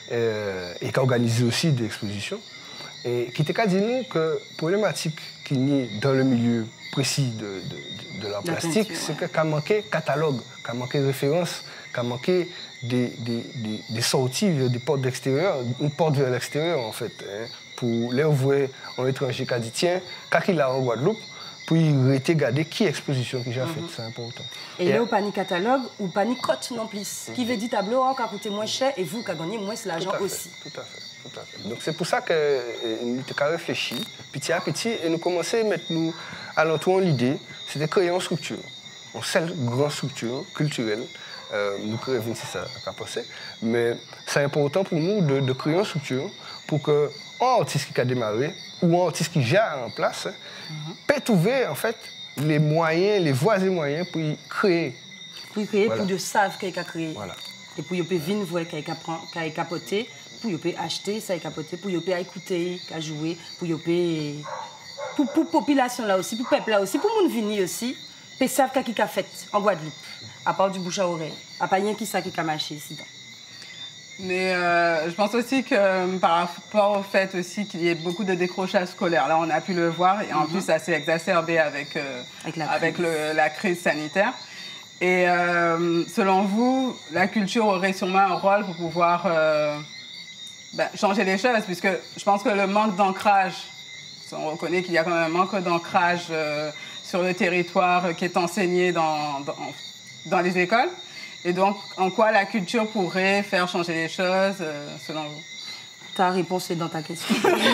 Euh, et qui a organisé aussi des expositions. Et qui t'a dit nous que la problématique qu'il y a dans le milieu précis de, de, de, de l'art plastique, c'est ouais. qu'il a manqué catalogue, qu'il a manqué référence, qu'il a manqué Des, des, des, des sorties, des portes d'extérieur, une porte vers l'extérieur en fait, hein, pour les ouvrir en étranger qui a dit tiens, quand il a en Guadeloupe, pour y regarder qui exposition qu'il a mm-hmm. faite, c'est important. Et, et là, pas ni catalogue ou pas ni cote non plus, mm-hmm. qui veut dire tableau qui a coûté moins cher et vous qui avez gagné moins l'argent aussi. Tout à fait, tout à fait. Donc c'est pour ça que euh, nous avons réfléchi, petit à petit, et nous commençons à mettre nous à l'entour l'idée, c'est de créer une structure, une seule grande structure culturelle. Euh, nous créons si ça a passé, mais c'est important pour nous de, de créer une structure pour que un artiste qui a démarré ou un artiste qui gère en place mm-hmm. peut trouver en fait les moyens, les voies et moyens pour y créer. Pour y créer, voilà. Pour de savent qu'il a créé. Voilà. Et puis, vous pouvez venir voir qu'il y a capoté, pour vous pouvez acheter, ça est capoté, pour vous pouvez écouter, qu'à jouer, pour vous pouvez... Pour la population là aussi, pour le peuple là aussi, pour les gens venir aussi, ils savent qu'il y a fait en Guadeloupe, à part du bouche à oreille, à part rien qui ça qui a marché ici. Mais euh, je pense aussi que euh, par rapport au fait aussi qu'il y ait beaucoup de décrochage scolaire, là on a pu le voir, et en mm-hmm. plus ça s'est exacerbé avec, euh, avec, la, avec crise. Le, la crise sanitaire. Et euh, selon vous, la culture aurait sûrement un rôle pour pouvoir euh, ben, changer les choses, puisque je pense que le manque d'ancrage, on reconnaît qu'il y a quand même un manque d'ancrage euh, sur le territoire qui est enseigné dans, dans, dans les écoles. Et donc, en quoi la culture pourrait faire changer les choses, euh, selon vous? Ta réponse est dans ta question.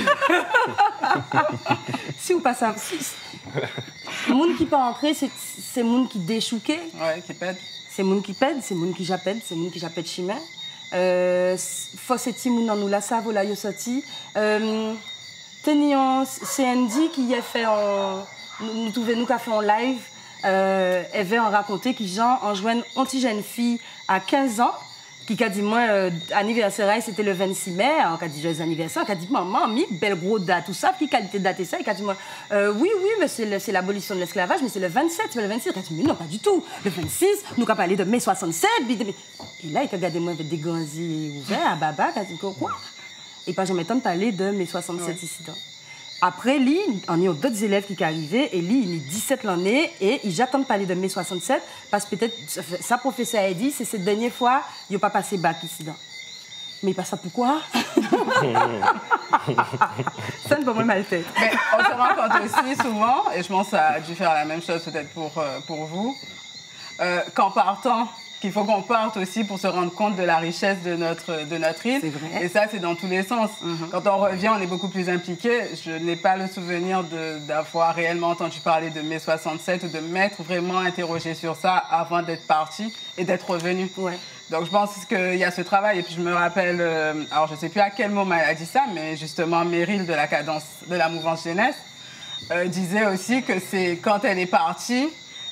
Si ou pas ça, si, le monde qui peut entrer, c'est le monde qui déchouquait. Ouais, qui pède. C'est le monde qui pède, c'est le monde qui j'appelle, c'est le monde qui j'appelle chimère. Euh, faut c'est ti moun nan nous la savent là yo sorti. Euh, Tenions C N D qui a fait en, nous trouvons nous qu'a fait en live. Euh, elle veut en raconter qui Jean en joignent une petite jeune fille à quinze ans qui a dit moi euh, anniversaire c'était le vingt-six mai, on a dit joyeux anniversaire, qui a dit maman mi belle gros date tout ça, qui qualité de date et ça, il a dit moi euh, oui oui mais c'est l'abolition de l'esclavage mais c'est le vingt-sept, c'est le vingt-six, il a dit mais non pas du tout, le vingt-six, nous avons parlé de mai soixante-sept, et là il a regardé moi avec des grands yeux ouverts à baba, il a dit quoi et pas jamais temps de parler de mai soixante-sept ouais. Ici. Donc. Après, lui, on a d'autres élèves qui sont arrivés, et lui, il est dix-sept l'année, et il j'attend de parler de mai soixante-sept, parce que peut-être, sa professeure a dit, c'est cette dernière fois, il n'a pas passé bac ici. Donc. Mais pas ça pourquoi? Ça ne peut pas mal fait. Mais on se rend compte aussi souvent, et je pense que ça a dû faire la même chose peut-être pour, euh, pour vous, euh, qu'en partant, qu'il faut qu'on parte aussi pour se rendre compte de la richesse de notre, de notre île. Et ça, c'est dans tous les sens. Mm-hmm. Quand on revient, on est beaucoup plus impliqué. Je n'ai pas le souvenir d'avoir réellement entendu parler de mai soixante-sept ou de m'être vraiment interrogé sur ça avant d'être parti et d'être revenu. Ouais. Donc je pense qu'il y a ce travail. Et puis je me rappelle, euh, alors je ne sais plus à quel moment elle a dit ça, mais justement Meryl de la cadence de la mouvance jeunesse euh, disait aussi que c'est quand elle est partie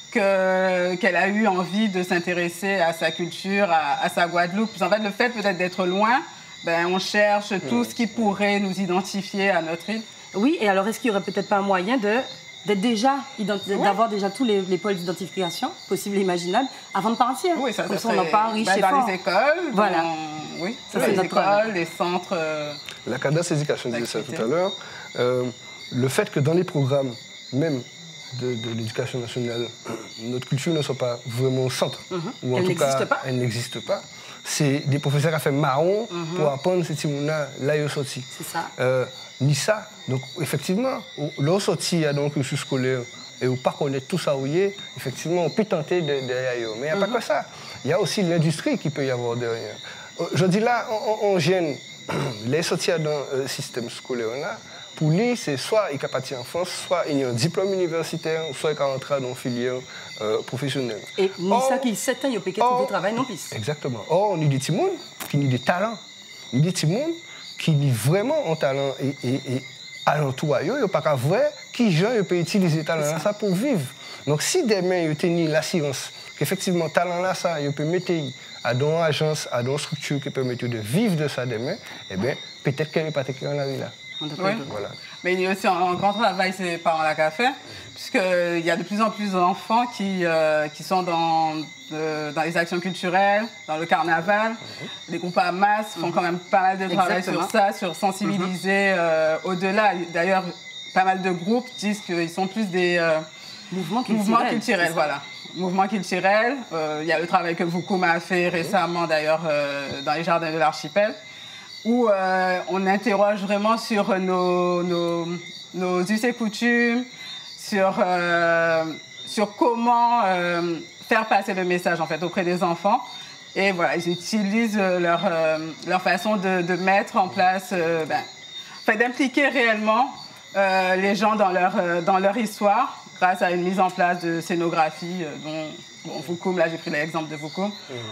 qu'elle qu a eu envie de s'intéresser à sa culture, à, à sa Guadeloupe. En fait, le fait peut-être d'être loin, ben, on cherche tout mmh. ce qui pourrait nous identifier à notre île. Oui, et alors est-ce qu'il n'y aurait peut-être pas un moyen de d'être déjà, d'avoir déjà tous les, les pôles d'identification possibles et imaginables avant de partir? Oui, ça, comme ça ça, on en parle riche ben, et dans fort. les écoles, voilà. Dans, oui, ça, dans les notre écoles, problème. Les centres. Euh, La cadence éducation disait ça tout à l'heure. Euh, le fait que dans les programmes, même de, de l'éducation nationale, notre culture ne soit pas vraiment au centre, mm-hmm. ou en elle tout cas, pas. elle n'existe pas. C'est des professeurs qui ont fait marron mm-hmm. pour apprendre ces timons-là, là, ils sont sortis. C'est ça. Euh, ni ça. Donc, effectivement, lorsqu'on sortit dans le cursus scolaire et on ne pas connaître tout ça où il est, effectivement, on peut tenter derrière. Mais il n'y a mm-hmm. pas que ça. Il y a aussi l'industrie qui peut y avoir derrière. Je dis là, on, on, on gêne les sortir dans le système scolaire-là. Pour lui, c'est soit il est parti en France, soit il a un diplôme universitaire, soit il est rentré dans une filière euh, professionnelle. Et ni ça qui sept ans, il a pu trouver travail non plus. Exactement. Or, on a des petits gens qui ont des talents. On a des petits gens qui ont vraiment un talent et, et, et alentour, il n'y a pas qu'à voir qui gens peuvent utiliser ce talent ça pour vivre. Donc, si demain, il y a l'assurance qu'effectivement, ce talent-là, ça, il peut mettre à une agence, à une structure qui permet de vivre de ça demain, eh bien, peut-être qu'elle n'est pas en la vie là. Oui. Voilà. Mais il y a aussi un grand travail, c'est par la café, puisqu'il y a de plus en plus d'enfants qui, euh, qui sont dans, de, dans les actions culturelles, dans le carnaval. Mm-hmm. Les groupes à masse font quand même pas mal de travail Exactement. sur ça, sur sensibiliser mm-hmm. euh, au-delà. D'ailleurs, pas mal de groupes disent qu'ils sont plus des euh, mouvements culturels. Mouvements culturels voilà. Mouvement culturel. Euh, il y a le travail que Vukum a fait récemment, d'ailleurs, euh, dans les jardins de l'archipel, où euh, on interroge vraiment sur nos, nos, nos us et coutumes, sur, euh, sur comment euh, faire passer le message en fait, auprès des enfants. Et voilà, ils utilisent leur, euh, leur façon de, de mettre en place, euh, ben, enfin, d'impliquer réellement euh, les gens dans leur, euh, dans leur histoire, grâce à une mise en place de scénographie, euh, dont bon, Vukum, là j'ai pris l'exemple de Vukum,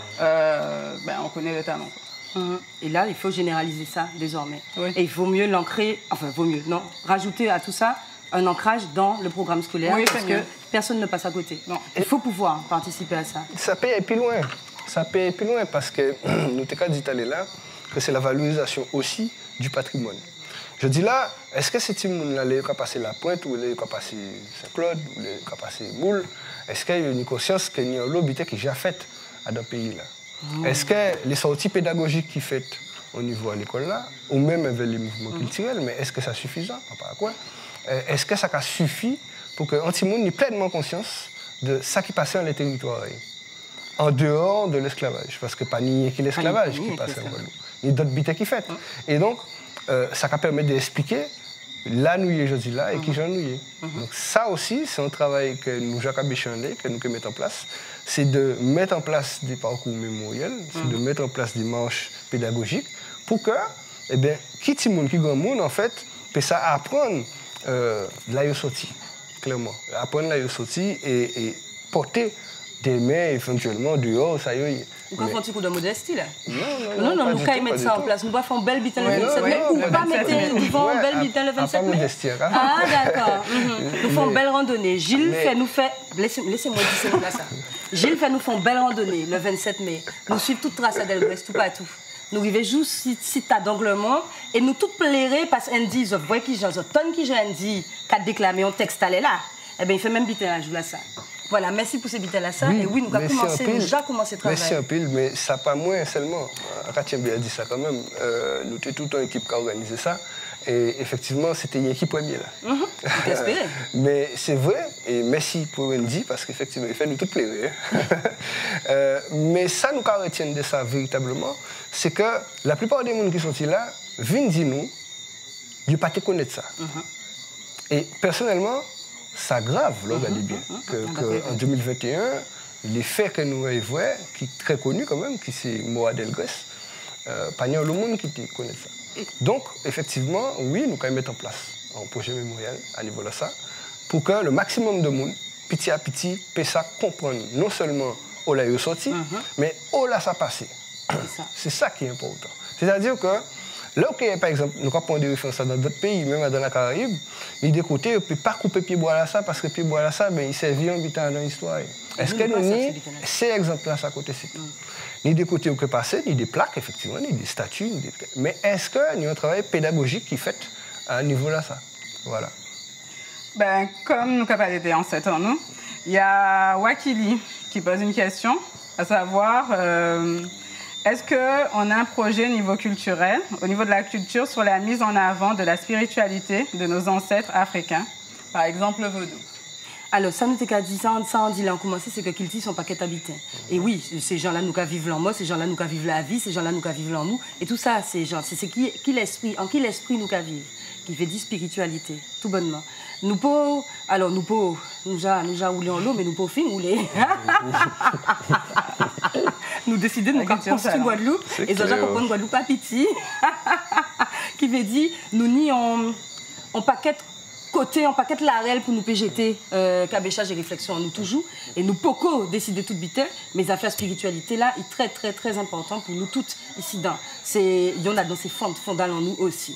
euh, ben, on connaît le talent. Et là, il faut généraliser ça désormais. Oui. Et il faut mieux l'ancrer, enfin, vaut mieux, non, rajouter à tout ça un ancrage dans le programme scolaire, oui, parce que personne ne passe à côté. Non. Il faut pouvoir participer à ça. Ça peut aller plus loin. ça paye plus loin parce que nous t'avons dit là que c'est la valorisation aussi du patrimoine. Je dis là, est-ce que ces gens-là, ils ont passé la pointe, ou ils ont passé Saint-Claude, ou ils ont passé Moule? Est-ce qu'il y a une conscience qu'il y a un lobby qui est déjà fait dans ce pays-là? Mmh. Est-ce que les sorties pédagogiques qui sont faites au niveau de l'école là, ou même avec les mouvements culturels, mais est-ce que ça suffisant? Pas quoi? Est-ce que ça suffit pour que Anti-Monde ait pleinement conscience de ce qui passait dans les territoires, en dehors de l'esclavage? Parce que pas ni que l'esclavage qui passait en Guadeloupe, ni d'autres bites qui fait. Et donc, euh, ça permet d'expliquer là nous y aujourd'hui là et qui j'en nous y. Donc ça aussi, c'est un travail que nous, Jacques Béchandé, que nous que mettons en place, c'est de mettre en place des parcours mémoriels, c'est de mettre en place des marches pédagogiques pour que, eh bien, qui ti moun, qui grand monde en fait, peut ça apprendre euh, là yo sorti, clairement, apprendre là yo sorti et, et porter des mains éventuellement dehors, ça y est. Vous avez fait un petit coup de modestie là? Non, non, non, nous allons mettre ça en place. Nous allons faire un bel bitin le vingt-sept mai. Ou pas mettre devant un bel bitin le vingt-sept mai. Ah, d'accord. Nous faisons une belle randonnée. Gilles fait nous fait. Laissez-moi dire ça. Gilles fait nous faire une belle randonnée le vingt-sept mai. Nous suivons toute trace à Delbrest, tout partout. Nous arrivons juste si tu as d'Anglement et nous toutes plairer parce qu'on dit, je vois qui j'en tonne qui j'en dit, qu'à déclamer un texte là. Eh bien, il fait même bitin à jour là ça. Voilà, merci pour ces bites-là. Ça. Oui, et oui, nous avons commencé, déjà commencé à travailler. Merci un pile, mais ça pas moins seulement. Ratiembe a dit ça quand même. Euh, nous étions toute une équipe qui a organisé ça. Et effectivement, c'était une équipe première là. Mm-hmm. Espéré. Mais c'est vrai, et merci pour Wendy, parce qu'effectivement, il fait nous tout plaisir. euh, mais ça, nous retiennent de ça véritablement, c'est que la plupart des gens qui sont là viennent dire nous, ils ne pas te connaître ça. Mm-hmm. Et personnellement, ça grave, là, regardez bien, qu'en deux mille vingt et un, les faits que nous avons vus, qui est très connu quand même, qui c'est Moa Delgrès, euh, pas le monde qui connaît ça. Donc, effectivement, oui, nous allons mettre en place un projet mémorial à niveau de ça, pour que le maximum de monde, petit à petit, puisse ça comprendre non seulement où là est sorti, mais où là ça passé. C'est ça qui est important. C'est-à-dire que là, okay, par exemple, nous avons des références dans d'autres pays, même dans la Caraïbe, il des côtés, on ne peut pas couper pied bois là ça parce que pied bois là ça, ben, il servait en habitant dans l'histoire. Est-ce que nous avons ces exemples-là à côté c'est tout? Ni des côtés où peut passer, ni des plaques, effectivement, ni des statues, ni des... mais est-ce que nous avons un travail pédagogique qui est fait à un niveau là ça? Voilà. Ben, comme nous avons été en sept ans, nous, il y a Wakili qui pose une question, à savoir. Euh, Est-ce qu'on a un projet au niveau culturel, au niveau de la culture, sur la mise en avant de la spiritualité de nos ancêtres africains, par exemple le vaudou? Alors, ça nous a dit ça, ça on dit là, on commençait, c'est que Kilti sont pas qu'être habités. Et oui, ces gens-là nous vivent l'en ces gens-là nous vivent la vie, ces gens-là nous vivent l'en nous. Et tout ça, c'est genre, c'est qui, qui l'esprit, en qui l'esprit nous vivre, qui fait dit spiritualité, tout bonnement. Nous pouvons, alors nous pouvons, nous avons nous rouler en l'eau, mais nous pouvons fin rouler. Nous décidons de nous construire Guadeloupe et nous avons compris Guadeloupe à petit, qui veut dire nous n'y on, on paquette côté, on paquette la règle pour nous P G T, euh, cabéchage et réflexion nous toujours, et nous poco décider toute bite, mais affaires spiritualité là est très très très important pour nous toutes ici dans. C'est il y en a dans ces fonds fondales en nous aussi.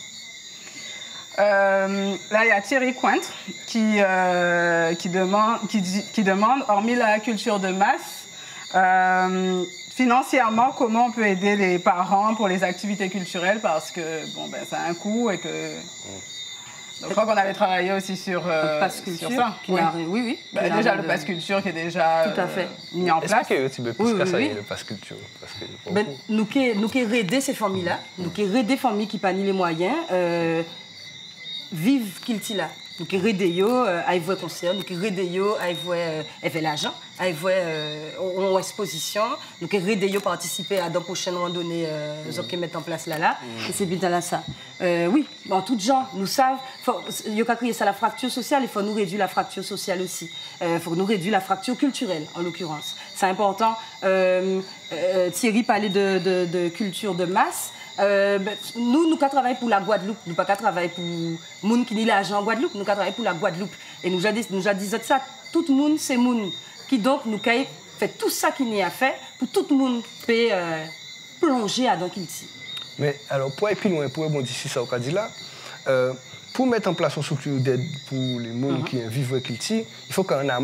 Euh, là, il y a Thierry Cointre qui, euh, qui, demande, qui, qui demande, hormis la culture de masse, euh, financièrement, comment on peut aider les parents pour les activités culturelles parce que bon, ben, ça a un coût et que... Donc, je crois qu'on avait travaillé aussi sur, euh, pass culture, sur ça. Oui, oui. oui ben, déjà, le de... pass culture qui est déjà Tout à fait. euh, mis en place. Expliquez un petit peu plus oui, qu'à ça, oui. le pass culture. Parce que, ben, nous qui aider ces familles-là, nous qui aider des familles qui n'ont pas les moyens, euh, vivent Kilti là. Nous qui aider yo à voir concert, nous qui aider yo à voir avec l'argent, à voir en exposition, nous qui aider yo participer à dans prochaine randonnée euh, mm. qui mettent en place là là. Mm. Et c'est bien là ça. Euh, oui, en tout gens, nous savons, il faut créer ça la fracture sociale, il faut nous réduire la fracture sociale aussi. Il euh, faut nous réduire la fracture culturelle en l'occurrence. C'est important. Euh, euh, Thierry parlait de, de, de culture de masse. Euh, ben, nous, nous travaillons pour la Guadeloupe, nous ne pas travailler pour les gens qui n'ont l'argent en Guadeloupe, nous travaillons pour la Guadeloupe. Et nous avons dit ça, tout le monde, c'est monde qui donc nous fait tout ça qu'il y a fait pour tout le monde peut euh, plonger à dans Kilti. Mais alors, pour aller plus loin, pour rebondir sur ça au cas là, euh, pour mettre en place une structure d'aide pour les gens uh-huh. qui vivent à Kilti, il faut qu'en amont,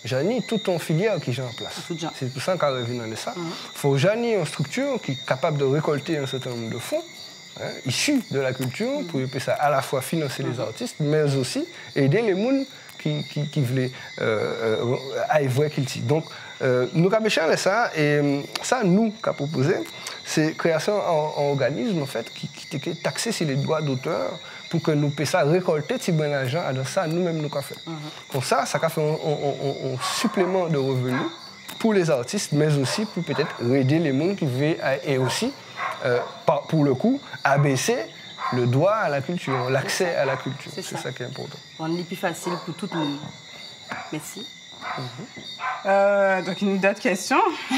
J'en tout ton filière qui est en place. C'est pour ça qu'on revient dans ça. Il mm -hmm. faut jamais une structure qui est capable de récolter un certain nombre de fonds hein, issus de la culture mm -hmm. pour ça à la fois financer mm -hmm. les artistes, mais aussi aider les gens qui, qui, qui veulent euh, euh, aller voir qu'ils disent. Donc, euh, nous avons cherché ça et ça, nous, qu'a proposé, c'est création en, en organisme en fait, qui, qui est taxé sur les droits d'auteur pour que nous puissions récolter si bon argent dans ça nous-mêmes nous avons fait. Mm-hmm. Pour ça, ça a fait un, un, un, un supplément de revenus pour les artistes, mais aussi pour peut-être aider les gens qui veulent et aussi, euh, pour le coup, abaisser le droit à la culture, l'accès à la culture. C'est ça. ça qui est important. On est plus facile pour tout le monde. Merci. Mm-hmm. Euh, donc, une autre question.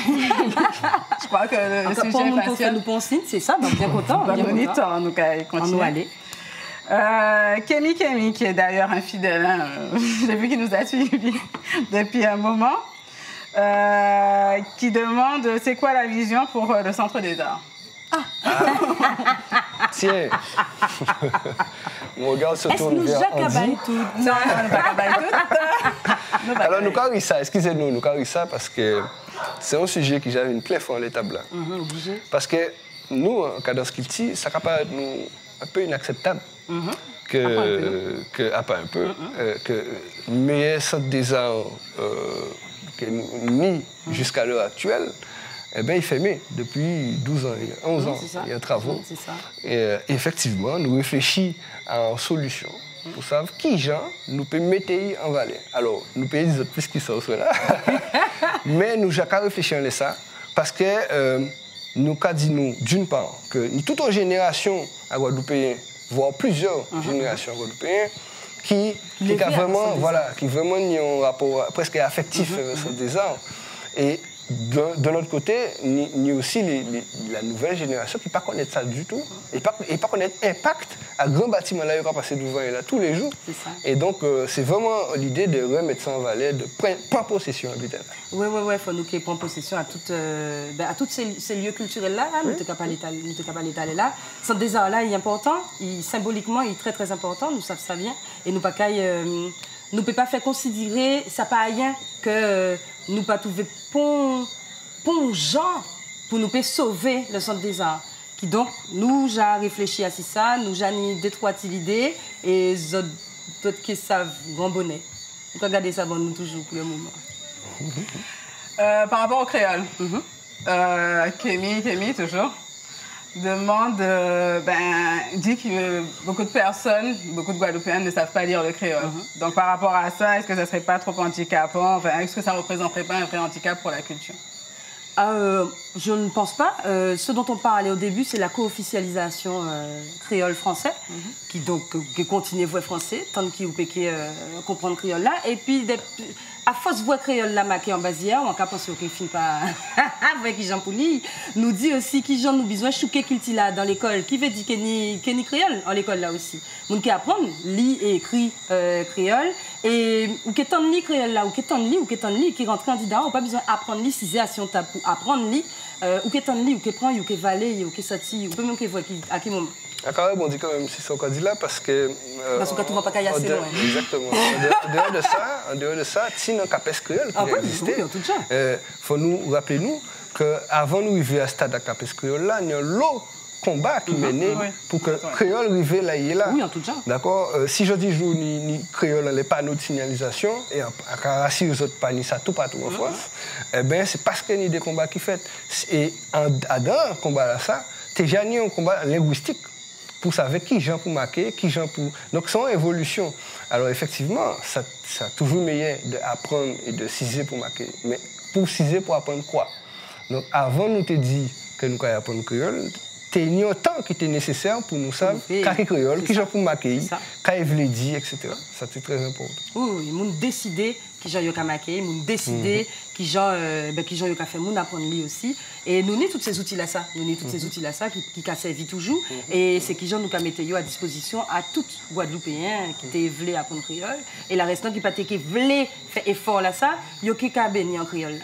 Je crois que le Encore sujet est patient. Nous pensons, c'est ça, donc bien content. Bien content, en tout cas, il continue. On nous aller. Euh, Kémy Kémy, qui est d'ailleurs un fidèle, hein, j'ai vu qu'il nous a suivis depuis un moment, euh, qui demande c'est quoi la vision pour euh, le Centre des Arts. Ah. Tiens. Mon regard se tourne vers Andy. Tout non, non, pas tout. Alors, nous carrons ça, excusez-nous, nous carrons ça parce que c'est un sujet qui j'avais une pleine fois en l'état blanc. Mm-hmm, obligé. Parce que nous, en cadence Kilti, ça paraît nous un peu inacceptable. Mm-hmm. Que, que, à part un peu, mm-hmm. euh, que le meilleur centre des arts euh, que nous mis mm-hmm. jusqu'à l'heure actuelle, eh bien, il est fermé depuis douze ans, onze ans, mmh, il y a travaux. Mmh, ça. Et euh, effectivement, nous réfléchissons à une solution mmh. pour savoir qui, gens, nous peut mettre en valeur. Alors, nous pouvons dire plus qui sont là, mais nous avons réfléchi à ça parce que euh, nous avons dit, nous, d'une part, que toute une génération à Guadeloupéen, voire plusieurs mmh. générations à Guadeloupéen, qui, qui, qui a vraiment, voilà, qui vraiment ont un rapport presque affectif mmh. avec mmh. des arts. Et de, de l'autre côté, il y a aussi les, les, la nouvelle génération qui ne connaît pas ça du tout et pas, et pas connaît l'impact à grand bâtiment là, il va passer devant et là tous les jours. Et donc, euh, c'est vraiment l'idée de remettre ça en valeur, de prendre possession habituelle. Oui, oui, oui, il faut nous qu'il prenne possession à tous euh, ben, ces, ces lieux culturels-là, hein, oui. nous ne sommes pas l'étaler là. Ce des arts-là, il est important, il, symboliquement, il est très, très important, nous savons ça bien. Et nous ne euh, nous pouvons pas faire considérer, ça pas rien que euh, nous pas trouver pont, pont gens pour nous sauver le Centre des Arts. Qui donc, nous, j'ai réfléchi à ça, nous, j'ai deux, trois idées, et d'autres qui savent grand bonnet. Donc, regardez ça, bon, nous, toujours, pour le moment. Euh, par rapport au créole, mm-hmm. euh, Kémy, Kémy, toujours, demande, euh, ben, dit que beaucoup de personnes, beaucoup de Guadeloupéens ne savent pas lire le créole. Mm-hmm. Donc, par rapport à ça, est-ce que ça ne serait pas trop handicapant? Enfin, est-ce que ça ne représenterait pas un vrai handicap pour la culture? Euh, je ne pense pas. Euh, ce dont on parlait au début, c'est la co-officialisation euh, créole-français, mm-hmm. qui donc qui continue voix français, tant qu'il peut euh, comprendre créole là. Et puis, des, à force voix créole là, maquée en basière, on a pensé qu'il ne finit pas avec Jean Pouli, nous dit aussi qu'il j'en nous besoin chouquer qu'il là dans l'école, qui veut dire qu'il n'y a créole en l'école là aussi. Moun qui apprend, lit et écrit euh, créole, et ou qui est en lit créole là, ou qui est en lit, ou qui est en lit, qui rentre candidat, on n'a pas besoin d'apprendre lit, si c'est à son pour apprendre lit, euh, ou qui est en lit, ou qui prend, ou qui valé, ou qui sorti, ou peut même qui voit à quel moment. Ah, quand même, on dit quand même si c'est candidat parce que. Euh, parce que tu ne vas pas cailler assez loin. Exactement. En dehors de ça, en dehors de ça, si dans le Capes créole qui ah, oui, existait, il euh, faut nous rappeler nous qu'avant nous arriver à ce stade de Capes créole là, il y a l'autre combat qui mm-hmm. menait oui. pour que oui. créole arrive là, il est là. Oui, en tout cas. D'accord. Euh, si je dis jour ni, ni créole dans les panneaux de signalisation et à Carassi les autres panneaux ça tout partout en France, mm-hmm. eh ben c'est parce qu'il y a des combats qui fait et en dans combat là ça, tu as jamais un combat linguistique. Pour savoir qui gens pour marquer, qui gens pour... Donc, c'est une évolution. Alors, effectivement, ça, ça a toujours meilleur d'apprendre et de ciser pour marquer. Mais pour ciser, pour apprendre quoi? Donc, avant, nous te dit que nous allons apprendre le créole, tu as un temps qui était nécessaire pour nous savoir qu'est-ce créole, qui gens pour marquer, qu'est-ce qu'il dit, et cetera. Ça, c'est très important. Oui, ils ont décidé qui gens ont marqué, ils ont décidé qui gens ont fait, ils apprendre lui aussi. Et nous avons tous ces outils-là, ça. Nous avons tous ces outils-là, ça, qui, qui ont servi toujours. Et c'est qui gens nous mettons à disposition à tous Guadeloupéens qui voulaient apprendre créole. Et la restante qui pas qui voulaient faire effort là, ça, ils ont qui béni en créole là.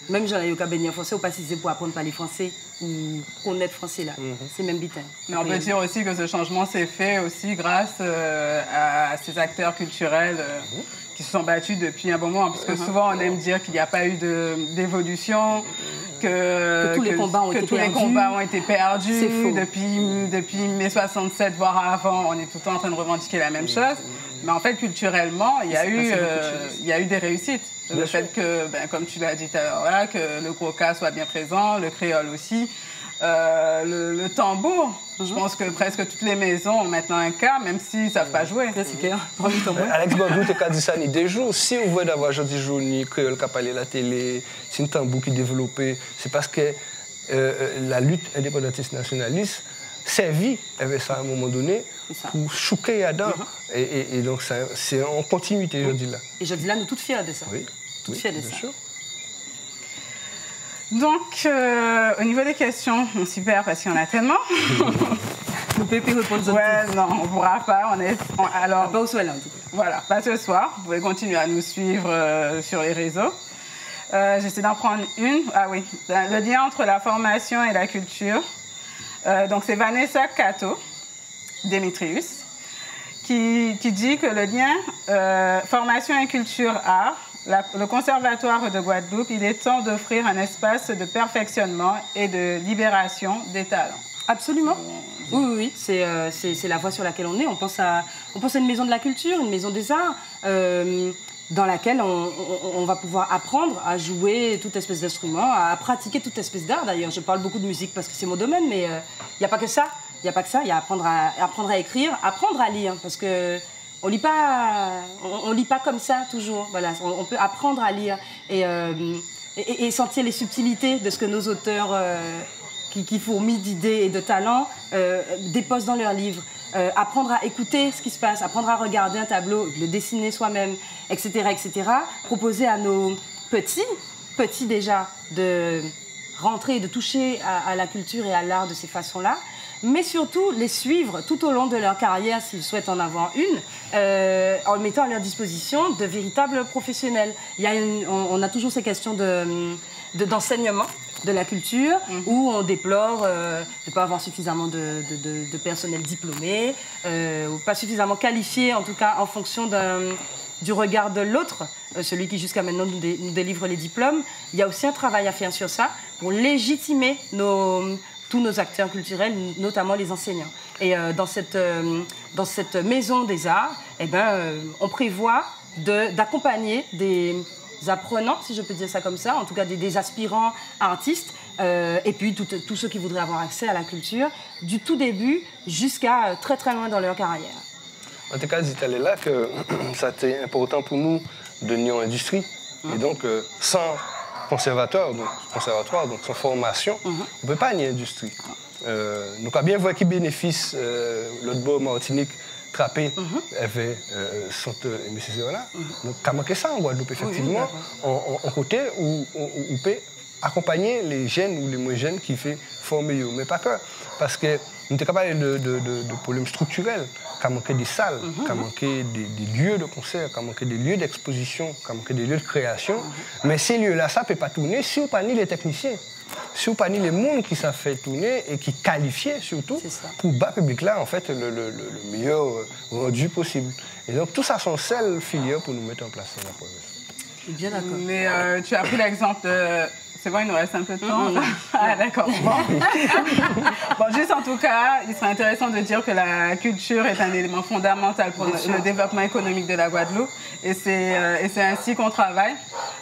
Même j'en ai eu qu'à bénir français, ou pas si c'est pour apprendre à parler français, ou connaître français là. Mm-hmm. C'est même bitin. Mais on peut dire aussi que ce changement s'est fait aussi grâce euh, à ces acteurs culturels euh, mm-hmm. qui se sont battus depuis un bon moment, puisque mm-hmm. souvent on aime dire qu'il n'y a pas eu d'évolution, que, que tous, que, les, combats ont que été tous les combats ont été perdus. C'est faux. Depuis, depuis mai soixante-sept, voire avant, on est tout le temps en train de revendiquer la même chose. Mais en fait, culturellement, il y a, eu, euh, il y a eu des réussites. Bien le sûr. Fait que, ben, comme tu l'as dit tout à l'heure, là, que le Gwoka soit bien présent, le créole aussi. Euh, le, le tambour, mm-hmm. je pense que presque toutes les maisons ont maintenant un cas, même s'ils ne savent pas jouer. C'est clair. Alex Bandou, tu as dit ça des jours. Si on veut d'avoir Jody Jouni, créole qui a parlé à la télé, c'est un tambour qui est développé, c'est parce que euh, la lutte indépendantiste nationaliste servi avec ça à un moment donné pour chouquer Adam. Mm-hmm. et, et, et donc c'est en continuité, je dis là. Et je dis là, nous toutes fiers de ça. Oui, toutes oui, fiers de bien ça. Sûr. Donc, euh, au niveau des questions, on s'y perd parce qu'il y en a tellement. Vous pouvez plus répondre. Ouais, non, on ne pourra pas. On est, on, alors, pas au soir, là, en tout cas. Voilà, pas ce soir. Vous pouvez continuer à nous suivre euh, sur les réseaux. Euh, J'essaie d'en prendre une. Ah oui, le lien entre la formation et la culture. Euh, donc, c'est Vanessa Cato, Démétrius, qui, qui dit que le lien euh, formation et culture-art, le Conservatoire de Guadeloupe, il est temps d'offrir un espace de perfectionnement et de libération des talents. Absolument. Oui, oui, oui. C'est euh, la voie sur laquelle on est. On pense, à, on pense à une maison de la culture, une maison des arts, euh, dans laquelle on, on, on va pouvoir apprendre à jouer toute espèce d'instrument, à pratiquer toute espèce d'art. D'ailleurs, je parle beaucoup de musique parce que c'est mon domaine, mais il euh, n'y a pas que ça. Il n'y a pas que ça. Il y a apprendre à, apprendre à écrire, apprendre à lire, parce que on lit pas, on, on lit pas comme ça toujours. Voilà, on, on peut apprendre à lire et, euh, et, et sentir les subtilités de ce que nos auteurs euh, qui, qui fourmillent d'idées et de talents euh, déposent dans leurs livres. Euh, apprendre à écouter ce qui se passe, apprendre à regarder un tableau, le dessiner soi-même, et cetera, et cetera. Proposer à nos petits, petits déjà, de rentrer et de toucher à, à la culture et à l'art de ces façons-là. Mais surtout les suivre tout au long de leur carrière s'ils souhaitent en avoir une, euh, en mettant à leur disposition de véritables professionnels. Il y a une, on, on a toujours ces questions de, de, d'enseignement de la culture, mmh. où on déplore euh, de ne pas avoir suffisamment de, de, de, de personnel diplômé, euh, ou pas suffisamment qualifié, en tout cas en fonction du regard de l'autre, euh, celui qui jusqu'à maintenant nous, dé, nous délivre les diplômes. Il y a aussi un travail à faire sur ça pour légitimer nos... tous nos acteurs culturels, notamment les enseignants. Et euh, dans, cette, euh, dans cette maison des arts, eh ben, euh, on prévoit d'accompagner des apprenants, si je peux dire ça comme ça, en tout cas des, des aspirants artistes, euh, et puis tous ceux qui voudraient avoir accès à la culture, du tout début jusqu'à euh, très très loin dans leur carrière. En tout cas, c'est là que ça a été important pour nous de nier l'industrie. Mmh. Et donc, euh, sans conservateur, donc conservatoire, donc sans formation, mm-hmm. on ne peut pas nier l'industrie. Euh, nous avons bien vu qui bénéficie euh, l'autre bord Martinique trappé mm-hmm. avait euh, sont euh, là. Mm-hmm. Donc, on manqué ça en Guadeloupe, effectivement, oui, en côté où on peut accompagner les jeunes ou les moins jeunes qui font former, mais pas que. Parce que nous sommes capables de, de, de, de problèmes structurels, qui manqué des salles, qui mm-hmm. manqué des, des lieux de concert, qui manqué des lieux d'exposition, qui manqué des lieux de création. Mm-hmm. Mais ces lieux-là, ça ne peut pas tourner si on pas ni les techniciens, si on pas ni les mondes qui savent faire tourner et qui qualifient surtout pour bas public là en fait le, le, le meilleur rendu possible. Et donc tout ça sont celles filières pour nous mettre en place dans la province. Bien d'accord. Mais euh, tu as pris l'exemple de... C'est bon, il nous reste un peu de temps. Mmh. Ah, d'accord. Bon. Bon, juste en tout cas, il serait intéressant de dire que la culture est un élément fondamental pour le, le développement économique de la Guadeloupe. Et c'est euh, ainsi qu'on travaille.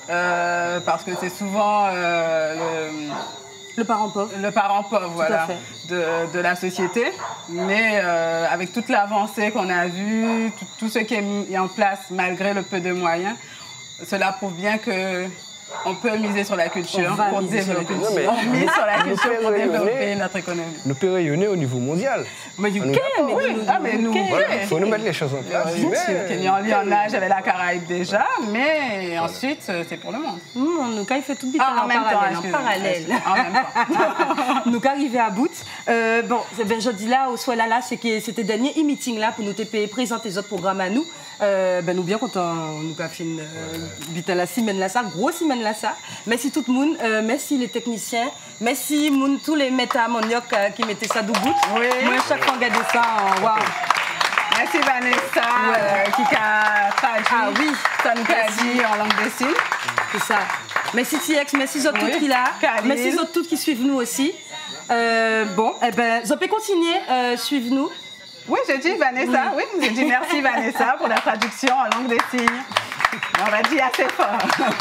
Euh, parce que c'est souvent euh, le, le parent pauvre, le parent pauvre voilà, de, de la société. Mais euh, avec toute l'avancée qu'on a vue, tout, tout ce qui est mis en place malgré le peu de moyens, cela prouve bien que on peut miser sur la culture pour développer. Non, mais on mise sur la culture pour développer notre économie. Nous peut rayonner au niveau mondial. Mais you can, mais oui. Ah, mais nous, il faut nous mettre les choses en place. Bien sûr, Kenya, on lit en âge avec la Caraïbe déjà, mais voilà. Ensuite, c'est pour le monde. Mmh, nous, quand il fait tout vite ah, en, en même parallèle, temps, en parallèle. En même temps. Nous, quand arrivé à bout, euh, bon, ben, je dis là, au soit là, là, c'est que c'était dernier e-meeting là pour nous présenter les autres programmes à nous. Euh, ben, nous bien contents, nous avons fait une euh, la semaine là, ça, grosse semaine peine là ça. Merci tout le monde, euh, merci les techniciens, merci moun, tous les maîtres à manioc euh, qui mettaient ça debout. Oui. Moi, chaque fois, regarder ça en waouh. Merci Vanessa ouais. euh, qui a traduit. Ah oui, ça nous a dit en langue des signes. C'est ça. Merci T X, merci aux autres oui. qui là. Merci aux autres toutes qui suivent nous aussi. Euh, bon, eh ben, vous pouvez continuer, euh, suivre nous. Oui, j'ai dit Vanessa, oui, oui j'ai dit merci Vanessa pour la traduction en langue des signes. On va dire assez fort.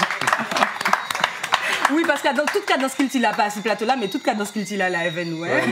Oui, parce que dans toute cadence qu'il t'a pas à ce plateau-là, mais toute cadence qu'il t'a là, Even, ouais.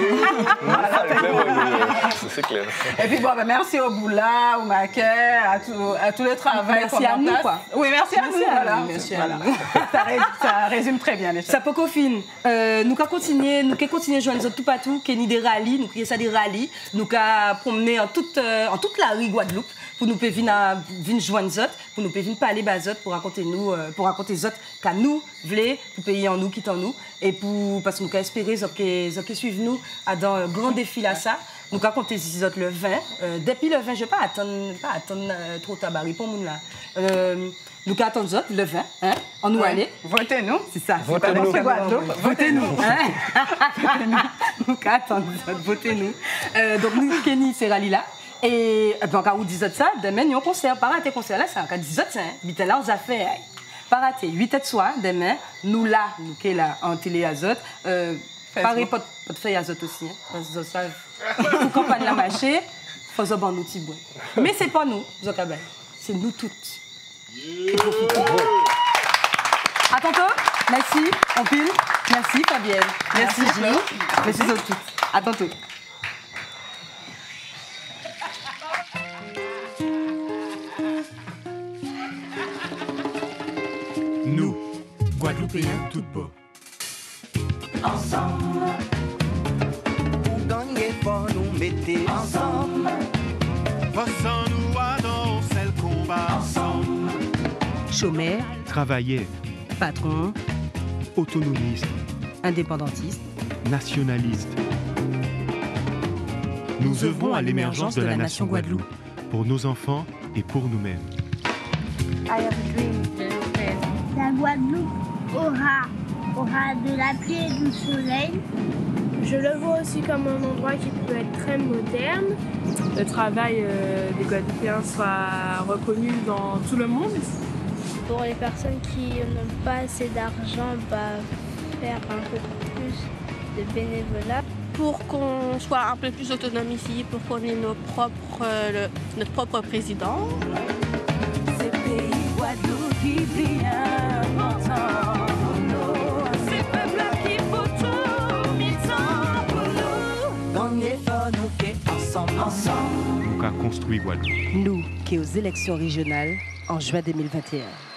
C'est clair. Et puis bon, ben, merci au Boula, au Maquet, à tout, à tout le travail. Merci à nous, quoi. Oui, merci, merci à nous. Voilà. Merci voilà. à nous. ça, ré, ça résume très bien les choses. Ça peut confine. Euh, nous allons continuer, nous allons continuer à joindre les autres tout partout, qui ni des rallyes, nous crions ça des rallyes, nous allons promener en toute, euh, en toute la rue Guadeloupe. Pour nous venir venir joindre zot, pour nous venir parler bazot, pour raconter nous, euh, pour raconter zot qu'à nous voulons, pour payer en nous, quitter en nous, et pour parce que nous espérer zot qui zot qui suivent nous à dans un grand défi là ça. Nous raconter si zot le vingt, euh, depuis le vingt, je vais pas attendre, pas attendre euh, trop tabac pour nous là. Euh, nous attendons zot le vingt, hein, on nous ouais. aller. Votez nous, c'est ça. Votez nous. Votez nous. Nous attendons zot, votez nous. Euh, donc nous Kenny c'est rallye là. Et ben, quand vous dites ça, demain, nous avons un concert. Pas rater concert là, c'est quand vous dites ça, vite là, on a fait. Pas rater, huit heures de soir, demain, nous là, nous qui là, en télé azote. Euh, pareil, pas de feuille azote aussi. Hein, parce que ça, pour campagne la marché, il faut se battre nous petits bois. Mais ce n'est pas nous, Zokabel. C'est nous toutes. Yeah. À tantôt. Merci, Ampule. Merci, Fabienne. Merci, Gilles. Merci, vous toutes. À tantôt. Nous, Guadeloupéens tout beau. Ensemble, pour gagner, faut nous mettre ensemble. Passons-nous à dans celle combat ensemble. Chômeurs, Travailleurs, patrons, autonomistes, indépendantistes, nationalistes. Nous œuvrons à l'émergence de la nation Guadeloupe, pour nos enfants et pour nous-mêmes. I have a dream. La Guadeloupe aura, aura de la pluie et du soleil. Je le vois aussi comme un endroit qui peut être très moderne. Le travail euh, des Guadeloupéens soit reconnu dans tout le monde. Pour les personnes qui n'ont pas assez d'argent, bah, faire un peu plus de bénévolat. Pour qu'on soit un peu plus autonome ici, pour qu'on ait nos propres, euh, le, notre propre président. C'est pays Guadeloupe qui brille important pour nous. C'est peuple qui faut tout mi-temps pour nous. Dans l'effort, nous fait ensemble, ensemble. Nous avons construit Guadeloupe. Nous qui aux élections régionales en juin deux mille vingt et un.